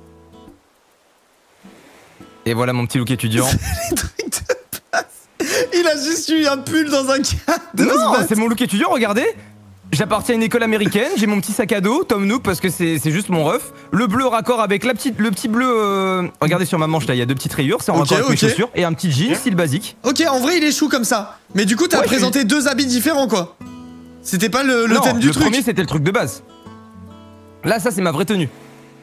Et voilà mon petit look étudiant. Les trucs de passe. Il a juste eu un pull dans un cadre. Non, c'est mon look étudiant, regardez. J'appartiens à une école américaine, j'ai mon petit sac à dos, Tom Nook, parce que c'est juste mon ref. Le bleu raccord avec la petite, le petit bleu. Euh, regardez sur ma manche là, il y a deux petites rayures, c'est en okay, raccord avec okay. mes chaussures. Et un petit jean, style basique. Ok, en vrai, il est chou comme ça. Mais du coup, t'as ouais, présenté suis... deux habits différents quoi. C'était pas le, le non, thème du le truc. Le premier, c'était le truc de base. Là, ça, c'est ma vraie tenue.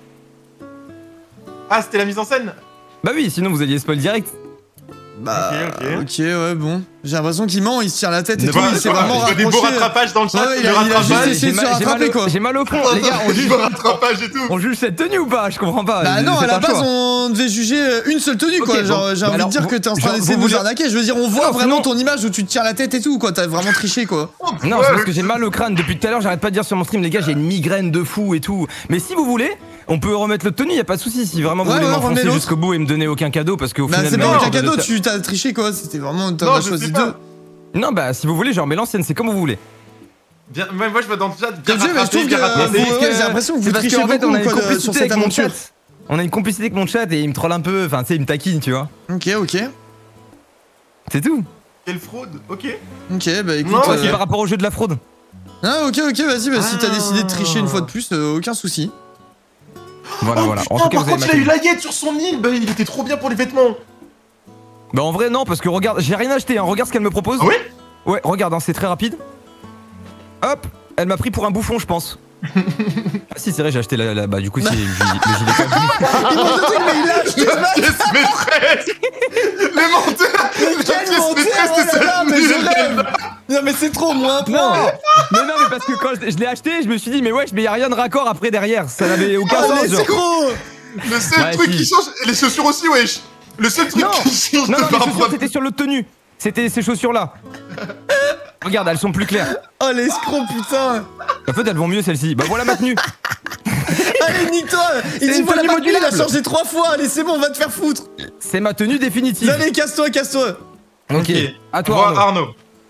Ah, c'était la mise en scène? Bah oui, sinon vous alliez spoil direct. Bah, ok, okay. ok, ouais, bon. J'ai l'impression qu'il ment, il se tire la tête et ne tout, pas, il s'est vraiment rapproché. des beaux rattrapages dans le chat, ouais, le il a, rattrapage. Il a juste essayé de se rattraper, quoi. J'ai mal au fond, les gars, on juge... rattrapage et tout. On juge cette tenue ou pas? Je comprends pas. Bah non, à la base, on devait juger une seule tenue, quoi. Okay, genre, bon, j'ai envie de dire que t'es en train d'essayer de nous arnaquer. Je veux dire, on voit non, vraiment ton image où tu te tires la tête et tout, quoi. T'as vraiment triché, quoi. Non, c'est parce que j'ai mal au crâne depuis tout à l'heure, j'arrête pas de dire sur mon stream, les gars, j'ai une migraine de fou et tout. Mais si vous voulez... On peut remettre l'autre tenue, y a pas de souci. Si vraiment vous ouais, voulez ouais, m'enfoncer jusqu'au bout et me donner aucun cadeau, parce qu'au bah, final. C'est pas aucun cadeau, tu t'as triché quoi. C'était vraiment. T'en as choisi deux. Non, bah si vous voulez, genre, mais l'ancienne, c'est comme vous voulez. Bien, moi je vais dans le chat. Bien mais je trouve que. J'ai l'impression que vous trichez beaucoup sur cette aventure. On a une complicité avec mon chat et il me troll un peu. Enfin, tu sais, il me taquine, tu vois. Ok, ok. C'est tout. Quelle fraude, ok. Ok, bah écoute. Non, c'est par rapport au jeu de la fraude. Ah, ok, ok, vas-y, bah si t'as décidé de tricher une fois de plus, aucun souci. Voilà, oh, voilà. Putain, en tout cas, par vous contre, avez il a eu la guette sur son île. Bah, il était trop bien pour les vêtements. Bah, en vrai, non, parce que regarde, j'ai rien acheté. Hein. Regarde ce qu'elle me propose. Ah oui? Ouais, regarde, hein, c'est très rapide. Hop, elle m'a pris pour un bouffon, je pense. Ah, si, c'est vrai, j'ai acheté la. la bah, du coup, c'est le gilet comme il mange le truc, mais il l'a acheté. La pièce maîtresse. Le menteur. Mais quel menteur, oh là là, mais je rêve. Non mais c'est trop moins point. Non. Mais non mais parce que quand je, je l'ai acheté, je me suis dit mais wesh mais y'a rien de raccord après derrière, ça n'avait aucun oh, sens. C'est gros. Le seul ouais, truc si. qui change, et les chaussures aussi wesh. Le seul truc non. qui change non, de non, par rapport. C'était sur l'autre tenue. C'était ces chaussures là. Regarde, elles sont plus claires. Oh l'escroc putain. En fait elles vont mieux celles-ci. Bah voilà ma tenue. Allez nique-toi. Il dit voilà ma tenue, il a changé trois fois. Allez c'est bon, on va te faire foutre. C'est ma tenue définitive. Allez casse-toi, casse-toi. Ok. okay. À toi Arnaud. Arnaud.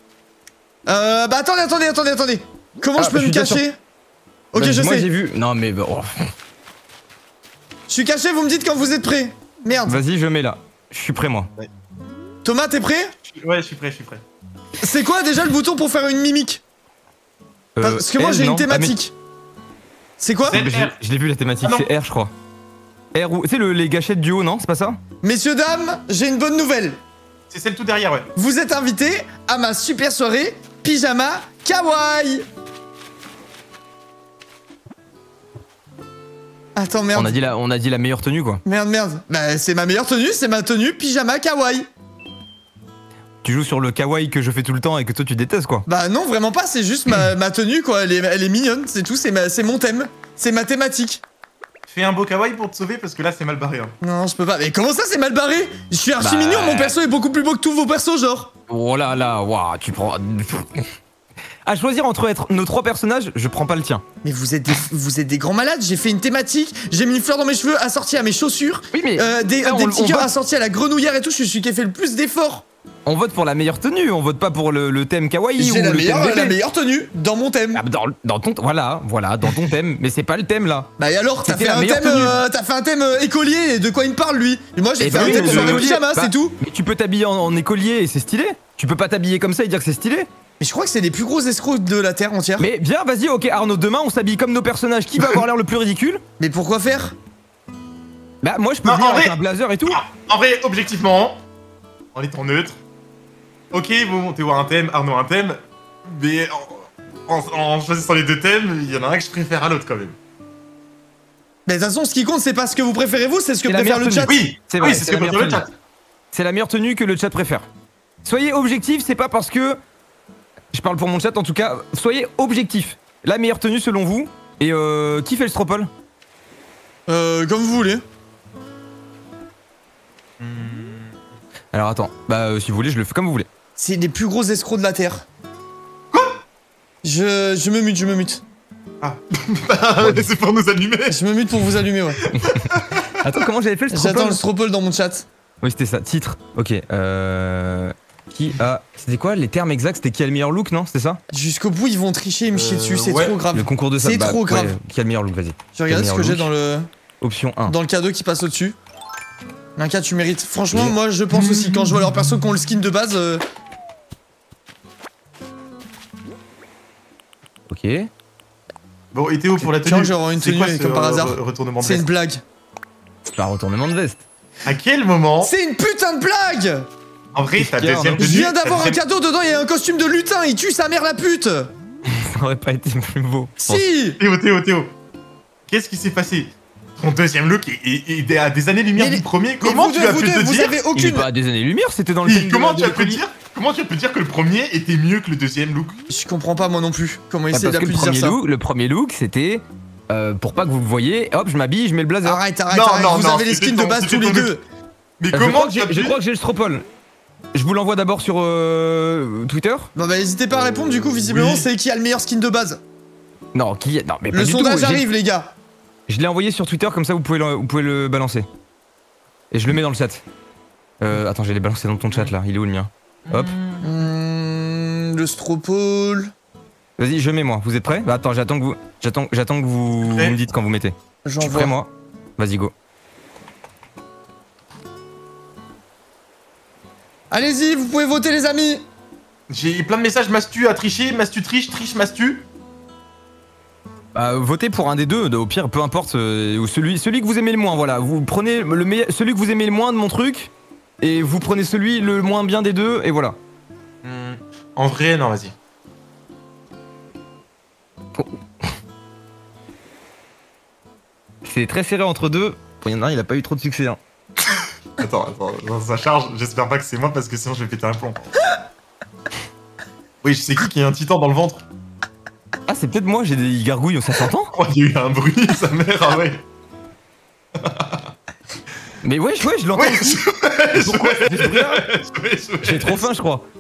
Euh bah attendez, attendez, attendez, attendez. Comment ah, je peux bah, me cacher? Ok, bah, je moi, sais. Moi j'ai vu. Non mais oh. Je suis caché, vous me dites quand vous êtes prêts. Merde. Vas-y, je mets là. Je suis prêt moi. Ouais. Thomas, t'es prêt? Ouais, je suis prêt, je suis prêt. C'est quoi déjà le bouton pour faire une mimique? euh, Parce que moi j'ai une thématique. C'est quoi? Je l'ai vu la thématique, ah, c'est R je crois. R ou... C'est les gâchettes du haut, non? C'est pas ça? Messieurs, dames, j'ai une bonne nouvelle. C'est celle tout derrière, ouais. Vous êtes invités à ma super soirée pyjama kawaii. Attends, merde. On a dit la, on a dit la meilleure tenue, quoi. Merde, merde. Bah, c'est ma meilleure tenue, c'est ma tenue pyjama kawaii. Tu joues sur le kawaii que je fais tout le temps et que toi tu détestes, quoi. Bah non, vraiment pas, c'est juste ma, ma tenue, quoi. Elle est, elle est mignonne, c'est tout, c'est mon thème. C'est ma thématique. Fais un beau kawaii pour te sauver parce que là c'est mal barré. Hein. Non, je peux pas. Mais comment ça c'est mal barré? Je suis archi bah... mignon, mon perso est beaucoup plus beau que tous vos persos, genre. Oh là là, waouh, tu prends... À choisir entre être nos trois personnages, je prends pas le tien. Mais vous êtes des, vous êtes des grands malades, j'ai fait une thématique, j'ai mis une fleur dans mes cheveux assortie à mes chaussures, oui, mais euh, des, là, des on, petits on cœurs vote... assortis à la grenouillère et tout, je suis celui qui a fait le plus d'efforts. On vote pour la meilleure tenue, on vote pas pour le, le thème kawaii ou la le meilleure, thème la meilleure tenue, dans mon thème. Ah, dans, dans ton... Voilà, voilà, dans ton thème, mais c'est pas le thème là. Bah et alors, t'as fait, euh, fait un thème euh, écolier, de quoi il me parle lui? Et moi j'ai fait bah un oui, thème sur le pyjama, bah, c'est tout. Mais tu peux t'habiller en, en écolier et c'est stylé. Tu peux pas t'habiller comme ça et dire que c'est stylé. Mais je crois que c'est les plus gros escrocs de la Terre entière. Mais viens, vas-y, ok Arnaud, demain on s'habille comme nos personnages. Qui va avoir l'air le plus ridicule? Mais pourquoi faire? Bah moi je peux non, venir avec vrai... un blazer et tout. En vrai, objectivement, en étant neutre, ok, bon, t'es voir un thème, Arnaud un thème, mais en, en, en choisissant les deux thèmes, il y en a un que je préfère à l'autre quand même. Mais de toute façon, ce qui compte, c'est pas ce que vous préférez vous, c'est ce que préfère le chat. Oui, c'est oui, ce que préfère le chat. C'est la meilleure tenue que le chat préfère. Soyez objectifs, c'est pas parce que... Je parle pour mon chat en tout cas, soyez objectifs. La meilleure tenue selon vous. Et euh, qui fait le stropole? Euh, comme vous voulez. Hmm. Alors attends, bah euh, si vous voulez, je le fais comme vous voulez. C'est les plus gros escrocs de la Terre. Quoi? Je, je me mute, je me mute. Ah, c'est pour nous allumer. Je me mute pour vous allumer, ouais. Attends, comment j'avais fait le stropole? J'attends le stropole dans mon chat. Oui, c'était ça, titre. Ok, euh... Qui a... C'était quoi les termes exacts? C'était qui a le meilleur look, non? C'était ça? Jusqu'au bout, ils vont tricher et me chier euh, dessus, c'est ouais. trop grave. Le concours de ça, c'est bah, trop grave. Ouais, qui a le meilleur look, vas-y. Je regarde ce que j'ai dans le... Option un. Dans le cadeau qui passe au-dessus. Un cas, tu mérites. Franchement, et... moi, je pense aussi, quand je vois leurs persos qui ont le skin de base... Euh... Ok, Ok. Bon, et Théo, pour la Tiens, tenue, j'aurai une c'est tenue, quoi ce comme par re- hasard. re- retournement de C'est une veste blague. C'est pas un retournement de veste. À quel moment C'est une putain de blague. En vrai, ta Qu'est-ce qu'il y a, deuxième Arnaud tenue... Je viens ta d'avoir un deuxième- cadeau, dedans il y a un costume de lutin, il tue sa mère la pute. Ça aurait pas été plus beau. je pense. Si. Théo, Théo, Théo. Qu'est-ce qui s'est passé? Ton deuxième look est, est- est à des années-lumière Mais du les- premier. Mais Comment vous tu deux, as vous pu deux, te vous dire avez Il est aucune. pas à des années-lumière, c'était dans le Oui, film de- comment de tu as la pu comédie. dire Comment tu as pu dire que le premier était mieux que le deuxième look? Je comprends pas moi non plus. Comment il Bah, s'est parce que le pu dire premier, ça. look, le premier look, c'était euh, pour pas que vous le voyez, hop, je m'habille, je mets le blazer. Arrête, arrête, Non, arrête. non, vous non, avez les c'était skins de ton- base c'était tous les ton deux. Mais Euh, je, comment crois que tu as j'ai- je pu crois que j'ai le stropole. Je vous l'envoie d'abord sur euh, Twitter. Bon bah n'hésitez pas à répondre du coup visiblement Oui. c'est qui a le meilleur skin de base. Non, qui Non, mais pas Le du sondage tout. j'ai- arrive les gars. Je l'ai envoyé sur Twitter, comme ça vous pouvez le, vous pouvez le balancer. Et je le mets dans le chat. Euh, attends, j'ai les balancer dans ton chat là. Il est où le mien? Hop. Mmh, le stropole. Vas-y, je mets moi. Vous êtes prêts? Bah attends, j'attends que vous, j'attends, j'attends que vous, vous Prêt. me dites quand vous mettez. Je J'en suis prêt vois. moi. Vas-y go. Allez-y, vous pouvez voter les amis. J'ai plein de messages Mastu a triché, Mastu triche, triche Mastu. Bah, votez pour un des deux. Au pire, peu importe. euh, ou celui, celui que vous aimez le moins. Voilà. Vous prenez le meilleur, celui que vous aimez le moins de mon truc, et vous prenez celui le moins bien des deux, et voilà. Hmm, En vrai, non, vas-y. C'est très serré entre deux. Il y en a un, il a pas eu trop de succès. Hein. Attends, attends, attends, ça charge. J'espère pas que c'est moi parce que sinon je vais péter un plomb. Oui, je sais qui qui a un titan dans le ventre. Ah, c'est peut-être moi. J'ai des gargouilles. Ça s'entend? Oh, il y a eu un bruit, sa mère, ah ouais. Mais wesh, wesh, je l'entends. Ouais, aussi. je... Pourquoi je- c'est bien je- je- J'ai trop faim, je crois.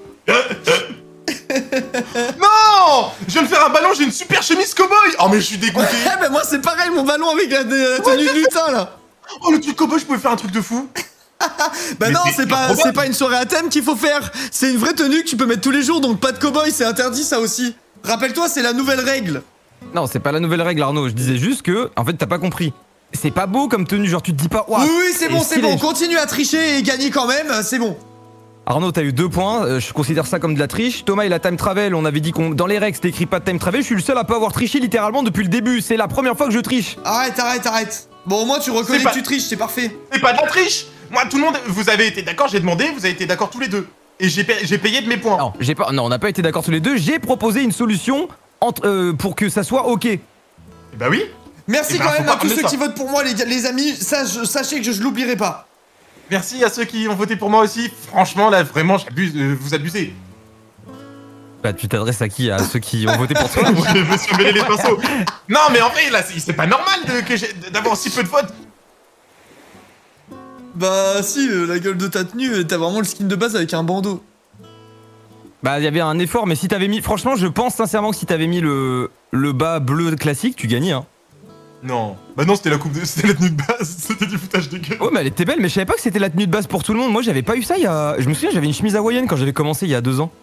Non, je viens de faire un ballon, j'ai une super chemise cow-boy. Oh mais je suis dégoûté. Ouais bah moi c'est pareil mon ballon avec la, la tenue de lutin là. Oh le truc cow-boy, je pouvais faire un truc de fou. Bah Mais non c'est c'est pas, improbable. c'est pas une soirée à thème qu'il faut faire. C'est une vraie tenue que tu peux mettre tous les jours donc pas de cowboy c'est interdit ça aussi. Rappelle-toi c'est la nouvelle règle. Non, c'est pas la nouvelle règle, Arnaud. Je disais juste que, en fait, t'as pas compris. C'est pas beau comme tenue. Genre, tu te dis pas, waouh. Oui oui c'est et bon c'est stylé. bon continue à tricher et gagner quand même c'est bon. Arnaud, t'as eu deux points. euh, je considère ça comme de la triche. Thomas, il a time travel. On avait dit qu'on dans les règles, c'était écrit pas de time travel. Je suis le seul à pas avoir triché littéralement depuis le début. C'est la première fois que je triche. Arrête arrête arrête. Bon au moins tu reconnais C'est pas- que tu triches c'est parfait. C'est pas de la triche. Moi, tout le monde, vous avez été d'accord, j'ai demandé, vous avez été d'accord tous les deux. Et j'ai pa- j'ai payé de mes points. Non, j'ai pas. Non, on n'a pas été d'accord tous les deux. J'ai proposé une solution entre, euh, pour que ça soit ok. Bah oui. Merci Eh ben, quand faut même pas à tous ramener ceux ça. qui votent pour moi les, gars- les amis. Ça, je- sachez que je, je l'oublierai pas. Merci à ceux qui ont voté pour moi aussi. Franchement, là, vraiment, j'abuse, euh, vous abusez. Bah, tu t'adresses à qui? À ceux qui ont voté pour toi? Je me suis mêlé les pinceaux. Non, mais en vrai, là, c'est c'est pas normal de- que j'ai- d'avoir si peu de votes. Bah si euh, la gueule de ta tenue euh, t'as vraiment le skin de base avec un bandeau. Bah, il y avait un effort, mais si t'avais mis. Franchement, je pense sincèrement que si t'avais mis le, le bas bleu classique, tu gagnais, hein. Non. Bah non, c'était la coupe de... C'était la tenue de base. C'était du foutage de gueule. Oh, mais elle était belle, mais je savais pas que c'était la tenue de base pour tout le monde. Moi, j'avais pas eu ça il y a. Je me souviens, j'avais une chemise hawaïenne quand j'avais commencé il y a deux ans.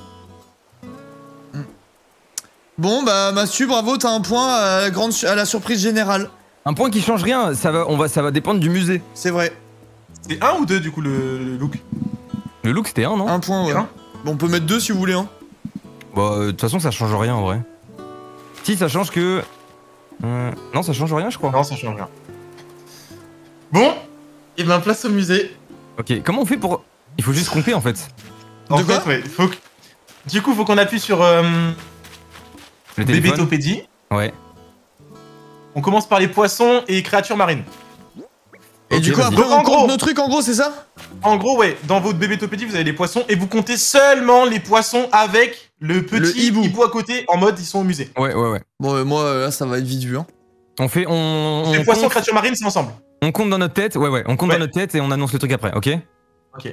Bon bah Mastu bravo t'as un point à la, grande, à la surprise générale. Un point qui change rien, ça va, on va, ça va dépendre du musée. C'est vrai. C'est un ou deux, du coup, le, le look. Le look, c'était un, non? Un point ouais. Un. Bon on peut mettre deux si vous voulez hein. Bah, euh, de toute façon, ça change rien en vrai. Si, ça change que. Euh, non, ça change rien, je crois. Non, ça change rien. Bon. Et ben, place au musée. Ok, comment on fait pour. Il faut juste compter en fait. En De fait, quoi ouais, faut que... Du coup, faut qu'on appuie sur euh, Le téléphone. Bébétopédie. Ouais. On commence par les poissons et créatures marines. Et Ok, du coup vas-y. après Donc, on en compte gros- nos trucs en gros c'est ça? En gros, ouais, dans votre bébétopédie, vous avez les poissons et vous comptez seulement les poissons avec le petit Le hibou. hibou. à côté en mode ils sont au musée. Ouais, ouais, ouais. Bon euh, moi euh, là ça va être vite vu hein. On fait. On, les on poissons, compte, créatures marines, c'est ensemble. on compte dans notre tête. Ouais, ouais, on compte Ouais. dans notre tête et on annonce le truc après, ok? Ok.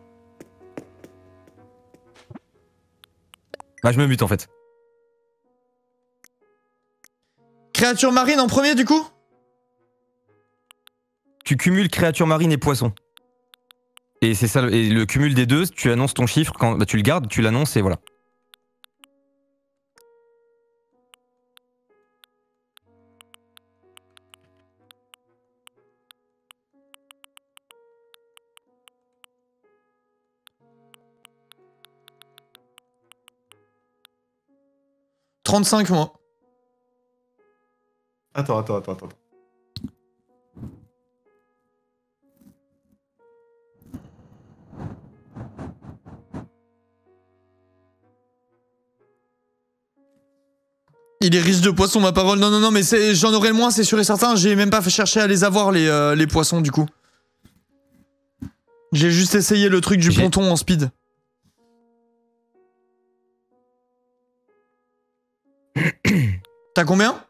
Bah, je me bute en fait. Créature marine en premier du coup? Tu cumules créatures marines et poissons. Et c'est ça, le- et le cumul des deux, tu annonces ton chiffre, quand bah, tu le gardes, tu l'annonces et voilà. trente-cinq, moi. Attends, attends, attends, attends. Il est riche de poissons, ma parole. Non, non, non, mais j'en aurai le moins, c'est sûr et certain. J'ai même pas fait chercher à les avoir, les, euh, les poissons, du coup. J'ai juste essayé le truc du ponton en speed. T'as combien?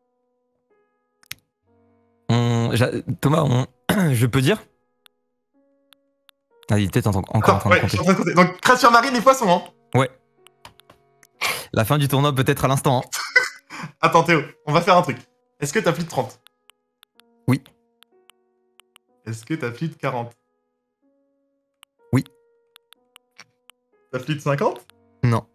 on... Thomas, on... je peux dire? Ah, il est peut-être encore en train ouais, de compter. je suis en train de compter. Donc, créature marine et poisson, hein. Ouais. La fin du tournoi peut-être à l'instant. Hein. Attends, Théo, on va faire un truc. Est-ce que t'as plus de trente? Oui. Est-ce que t'as plus de quarante? Oui. T'as plus de cinquante? Non.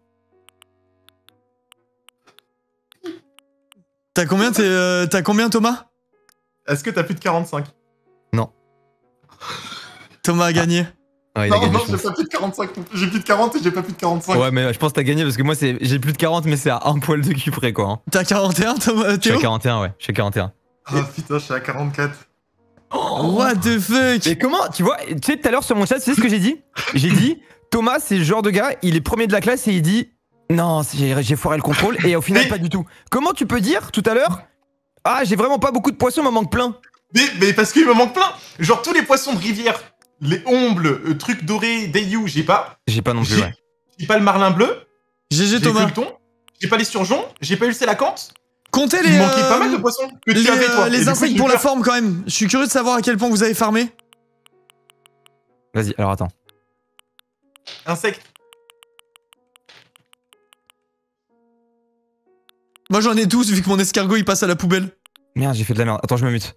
T'as combien, euh, t'as combien, Thomas? Est-ce que t'as plus de quarante-cinq? Non. Thomas a gagné. Ouais, il non, a gagné, non, j'ai pas plus de quarante-cinq. J'ai plus de quarante et j'ai pas plus de quarante-cinq. Ouais, mais je pense que t'as gagné parce que moi, j'ai plus de quarante, mais c'est à un poil de cul près, quoi. Hein. T'as quarante et un, Thomas? Je suis à quarante et un, ouais. Je suis à quarante et un. Ah putain, je suis à quarante-quatre. Oh, what the fuck? Mais comment, tu vois, tu sais, tout à l'heure sur mon chat, tu sais ce que j'ai dit? J'ai dit, Thomas, c'est le genre de gars, il est premier de la classe et il dit, non, j'ai foiré le contrôle, et au final, mais... pas du tout. Comment tu peux dire, tout à l'heure, ah, j'ai vraiment pas beaucoup de poissons, il m'en manque plein? Mais, mais parce qu'il me manque plein. Genre, tous les poissons de rivière, les ombles, euh, trucs dorés, Dayu, j'ai pas. J'ai pas non plus, ouais. J'ai pas le marlin bleu. G G J'ai Thomas. que le thon. J'ai pas les surgeons. J'ai pas eu le sélacanthe. Comptez les. Il me manquait euh, pas mal de poissons que les, tu avais, toi. euh, les insectes pour la forme, quand même. Je suis curieux de savoir à quel point vous avez farmé. Vas-y, alors attends. Insectes. Moi j'en ai douze vu que mon escargot il passe à la poubelle. Merde, j'ai fait de la merde. Attends, je me mute.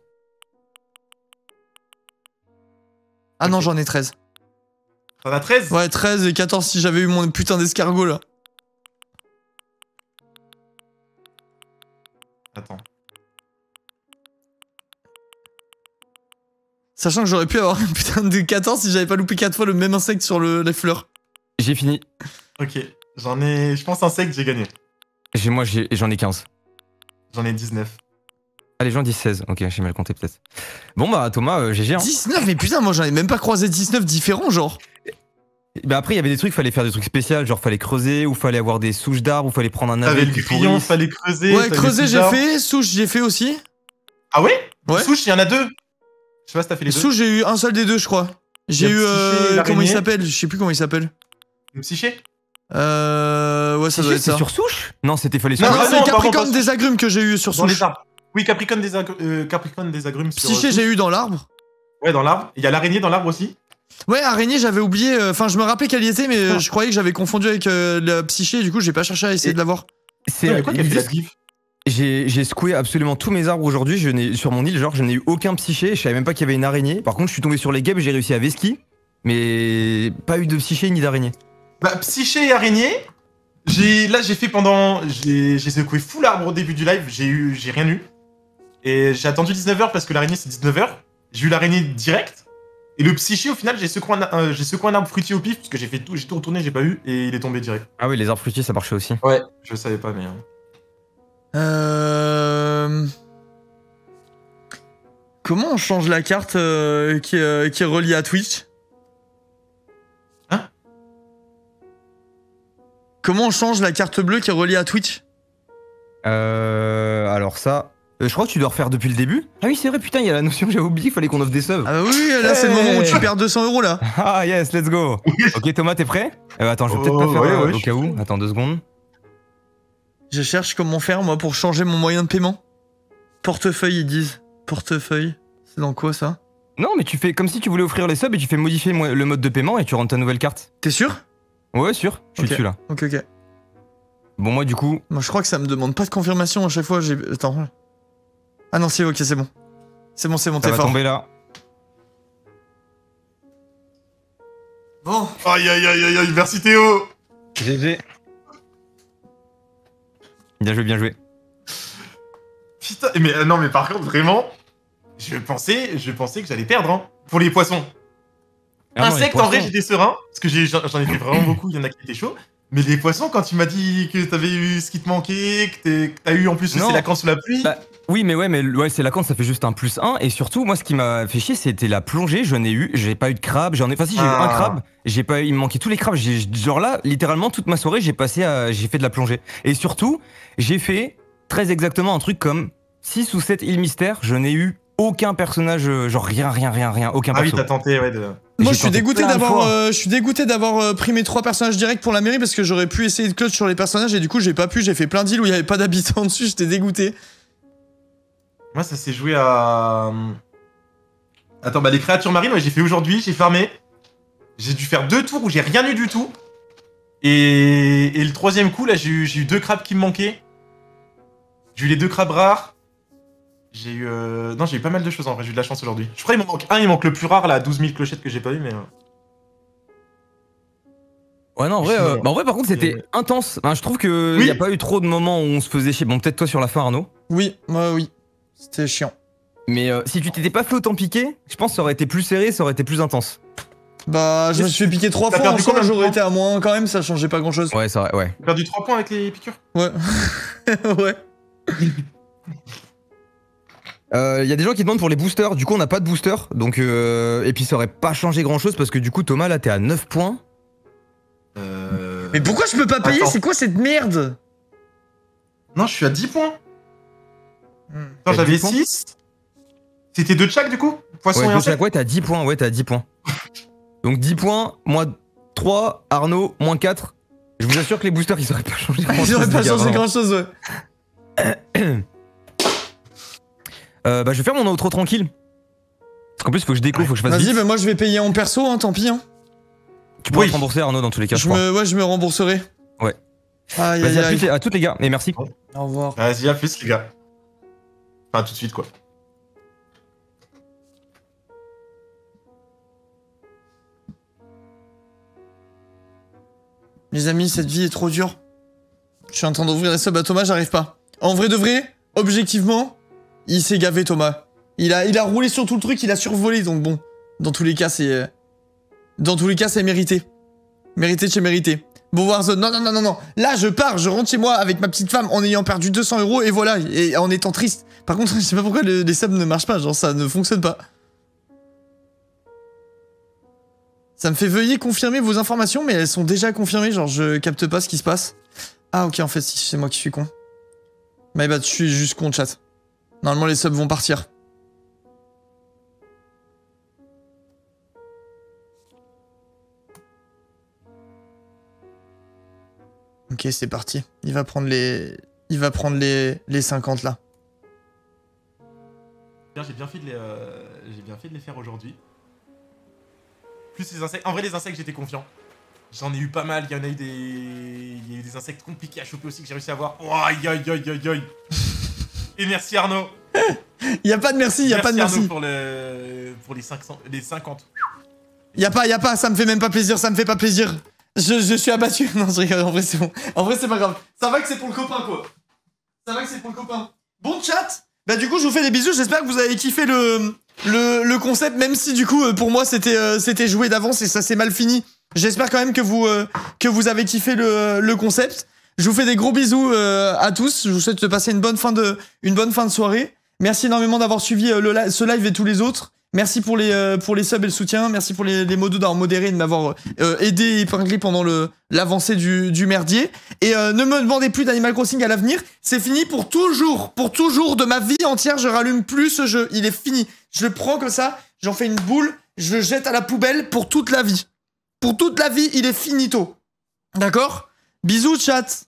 Ah non, j'en ai treize. T'en as treize? Ouais, treize et quatorze si j'avais eu mon putain d'escargot là. Attends. Sachant que j'aurais pu avoir un putain de quatorze si j'avais pas loupé quatre fois le même insecte sur le, les fleurs. J'ai fini. Ok. J'en ai. Je pense insectes, j'ai gagné. Moi, j'en ai, ai quinze. J'en ai dix-neuf. Ah, les gens disent seize. Ok, j'ai mal compté peut-être. Bon, bah, Thomas, euh, G G. Hein. dix-neuf, mais putain, moi j'en ai même pas croisé dix-neuf différents, genre. Bah après, il y avait des trucs, fallait faire des trucs spéciaux, genre fallait creuser, ou fallait avoir des souches d'arbres, ou fallait prendre un navet. T'avais le grillon, fallait creuser. Ouais, creuser j'ai fait, souche j'ai fait aussi. Ah ouais? Ouais. Souche, il y en a deux. Je sais pas si t'as fait les deux. Souche, j'ai eu un seul des deux, je crois. J'ai eu. Euh, comment il s'appelle? Je sais plus comment il s'appelle. Le psyché? Euh. Ouais, ça doit être ça. C'était sur souche? Non, c'était fallait sur Non, Non, non, non, c'est non, Capricorne pardon, des agrumes que j'ai eu sur Dans souche. les arbres. Oui, Capricorne des, agru euh, Capricorne des agrumes sur. Psyché, euh, j'ai eu dans l'arbre. Ouais, dans l'arbre. Il y a l'araignée dans l'arbre aussi. Ouais, araignée, j'avais oublié. Enfin, euh, je me rappelais qu'elle y était, mais euh, je croyais que j'avais confondu avec euh, la psyché. Du coup, j'ai pas cherché à essayer Et... de l'avoir. C'est quoi qu'elle fait la glyphe? J'ai secoué absolument tous mes arbres aujourd'hui. Je n'ai sur mon île, genre, je n'ai eu aucun psyché. Je savais même pas qu'il y avait une araignée. Par contre, je suis tombé sur les guêpes, j'ai réussi à vesquy, mais pas eu de psyché ni d'araignée. Bah, psyché et araignée. J'ai là, j'ai fait pendant, j'ai secoué full arbre au début du live. J'ai eu, j'ai rien eu. Et j'ai attendu dix-neuf heures parce que l'araignée c'est dix-neuf heures. J'ai eu l'araignée direct. Et le psyché, au final, j'ai secoué, euh, secoué un arbre fruitier au pif parce que j'ai fait tout, j'ai tout retourné, j'ai pas eu et il est tombé direct. Ah oui, les arbres fruitiers, ça marchait aussi. Ouais. Je savais pas, mais. Euh... Comment on change la carte euh, qui, euh, qui est reliée à Twitch? Hein? Comment on change la carte bleue qui est reliée à Twitch? Euh... Alors ça... Euh, je crois que tu dois refaire depuis le début. Ah oui, c'est vrai, putain, il y a la notion, j'avais oublié qu'il fallait qu'on offre des subs. Ah bah oui, là hey c'est le moment où tu perds deux cents euros là. Ah yes, let's go. Ok Thomas, t'es prêt? euh, Attends, je vais peut-être oh, pas faire ouais, euh, ouais, au cas où. Attends deux secondes. Je cherche comment faire moi pour changer mon moyen de paiement. Portefeuille ils disent. Portefeuille. C'est dans quoi ça? Non mais tu fais comme si tu voulais offrir les subs et tu fais modifier le mode de paiement et tu rentres ta nouvelle carte. T'es sûr? Ouais sûr, je suis okay. dessus là. Ok ok. Bon moi du coup... Moi je crois que ça me demande pas de confirmation à chaque fois, j'ai... Attends. Ah non si ok c'est bon. C'est bon c'est bon, t'es fort. Ça va tomber là. Bon. Aïe aïe aïe aïe aïe, merci Théo. G G. Bien joué, bien joué. Putain, mais euh, non mais par contre vraiment, je pensais, je pensais que j'allais perdre hein, pour les poissons. Ah Insectes, en vrai j'étais serein, parce que j'en ai fait vraiment beaucoup, il y en a qui étaient chauds. Mais les poissons, quand tu m'as dit que t'avais eu ce qui te manquait, que t'es- que t'as eu en plus Non. c'est la canne sous la pluie. Bah, oui, mais ouais, mais ouais, c'est la cante, ça fait juste un plus un. Et surtout, moi, ce qui m'a fait chier, c'était la plongée. Je n'ai eu, j'ai pas eu de crabe. J'en ai, enfin, si, j'ai eu Ah. un crabe. J'ai pas, eu- il me manquait tous les crabes. J'ai, genre là, littéralement, toute ma soirée, j'ai passé à, j'ai fait de la plongée. Et surtout, j'ai fait très exactement un truc comme six ou sept îles mystères. Je n'ai eu aucun personnage, euh, genre rien, rien, rien, rien, aucun Ah oui, perso. t'as tenté, ouais. De... Moi, J'ai je suis tenté dégoûté plein de d'avoir, fois. euh, je suis dégoûté d'avoir euh, pris mes trois personnages directs pour la mairie parce que j'aurais pu essayer de clutch sur les personnages et du coup, j'ai pas pu. J'ai fait plein d'îles où il y avait pas d'habitants dessus. J'étais dégoûté. Moi, ça s'est joué à. Attends, bah les créatures marines, ouais, j'ai fait aujourd'hui, j'ai farmé. J'ai dû faire deux tours où j'ai rien eu du tout. Et, et le troisième coup, là, j'ai eu, j'ai eu deux crabes qui me manquaient. J'ai eu les deux crabes rares. J'ai eu. Euh... Non, j'ai eu pas mal de choses en vrai, j'ai eu de la chance aujourd'hui. Je crois qu'il m'en manque un, il manque le plus rare, là, douze mille clochettes que j'ai pas eu, mais. euh, Ouais, non, en vrai, euh, bah, en vrai, par contre, c'était Et- intense. Enfin, je trouve que Oui. y a pas eu trop de moments où on se faisait chier. Bon, peut-être toi sur la fin, Arnaud. Oui, moi, oui. C'était chiant. Mais euh, si tu t'étais pas fait autant piquer, je pense que ça aurait été plus serré, ça aurait été plus intense. Bah, je me suis fait piquer trois T'as fois en perdu soi, combien de j'aurais points été à moins quand même, ça changeait pas grand chose. Ouais, ça, ouais. J'ai perdu trois points avec les piqûres. Ouais. Ouais. Il euh, y a des gens qui demandent pour les boosters, du coup on n'a pas de booster, donc euh, et puis ça aurait pas changé grand chose parce que du coup Thomas là t'es à neuf points. Euh... Mais pourquoi je peux pas payer? Attends. C'est quoi cette merde? Non, je suis à dix points. Hmm. Attends, T'as j'avais dix points six. C'était deux de chaque du coup? Poisson Ouais, et de insecte. chaque, ouais t'es à dix points, ouais t'es à dix points. Donc dix points, moins trois, Arnaud, moins quatre. Je vous assure que les boosters ils auraient pas changé grand chose. Ils auraient pas changé grand chose, ouais. Euh, bah je vais faire mon outro tranquille. Parce qu'en plus faut que je déco, faut que je fasse Vas-y, vite. bah moi je vais payer en perso, hein, tant pis. Hein. Tu pourras Oui. te rembourser Arnaud dans tous les cas, je, Je crois. me, ouais, je me rembourserai. Ouais. Aïe, Vas-y, aïe, à, aïe. plus, à toutes les gars, et merci. Au revoir. Vas-y, à plus les gars. Enfin, tout de suite quoi. Les amis, cette vie est trop dure. Je suis en train d'ouvrir les subs à Thomas, j'arrive pas. En vrai de vrai, objectivement, il s'est gavé Thomas. Il a, il a roulé sur tout le truc, il a survolé, donc bon. Dans tous les cas, c'est... euh, Dans tous les cas, c'est mérité. Mérité de chez mérité. Bon, Warzone, non, non, non, non, non. Là, je pars, je rentre chez moi avec ma petite femme en ayant perdu deux cents euros et voilà, et en étant triste. Par contre, je sais pas pourquoi le- les subs ne marchent pas, genre ça ne fonctionne pas. Ça me fait veuillez confirmer vos informations, mais elles sont déjà confirmées, genre je capte pas ce qui se passe. Ah ok, en fait, si, c'est moi qui suis con. My bad, je suis juste con, chat. Normalement, les subs vont partir. Ok, c'est parti. Il va prendre les... Il va prendre les, les cinquante là. J'ai bien fait de les, euh, j'ai bien fait de les faire aujourd'hui. Plus les insectes. En vrai, les insectes, j'étais confiant. J'en ai eu pas mal. Il y en a eu des, il y a eu des insectes compliqués à choper aussi que j'ai réussi à avoir. Oh, aïe, aïe, aïe, aïe, aïe. Et merci Arnaud. Y a pas de merci, y a pas de Arnaud merci. pour le, pour les cinq cents, les cinquante. Y a pas, y a pas, ça me fait même pas plaisir, ça me fait pas plaisir. Je, je suis abattu. Non, je rigole, en vrai c'est bon. En vrai c'est pas grave. Ça va que c'est pour le copain quoi. Ça va que c'est pour le copain. Bon chat, bah du coup je vous fais des bisous, j'espère que vous avez kiffé le, le, le concept, même si du coup euh, pour moi c'était euh, c'était joué d'avance et ça s'est mal fini. J'espère quand même que vous, euh, que vous avez kiffé le, le concept. Je vous fais des gros bisous euh, à tous, je vous souhaite de passer une bonne fin de, une bonne fin de soirée. Merci énormément d'avoir suivi euh, le li- ce live et tous les autres. Merci pour les, euh, pour les subs et le soutien. Merci pour les, les modos d'avoir modéré et de m'avoir euh, aidé et épinglé pendant le l'avancée du, du merdier. Et euh, ne me demandez plus d'Animal Crossing à l'avenir. C'est fini pour toujours. Pour toujours de ma vie entière, je rallume plus ce jeu. Il est fini. Je le prends comme ça, j'en fais une boule, je le jette à la poubelle pour toute la vie. Pour toute la vie, il est finito. D'accord ? Bisous, chat.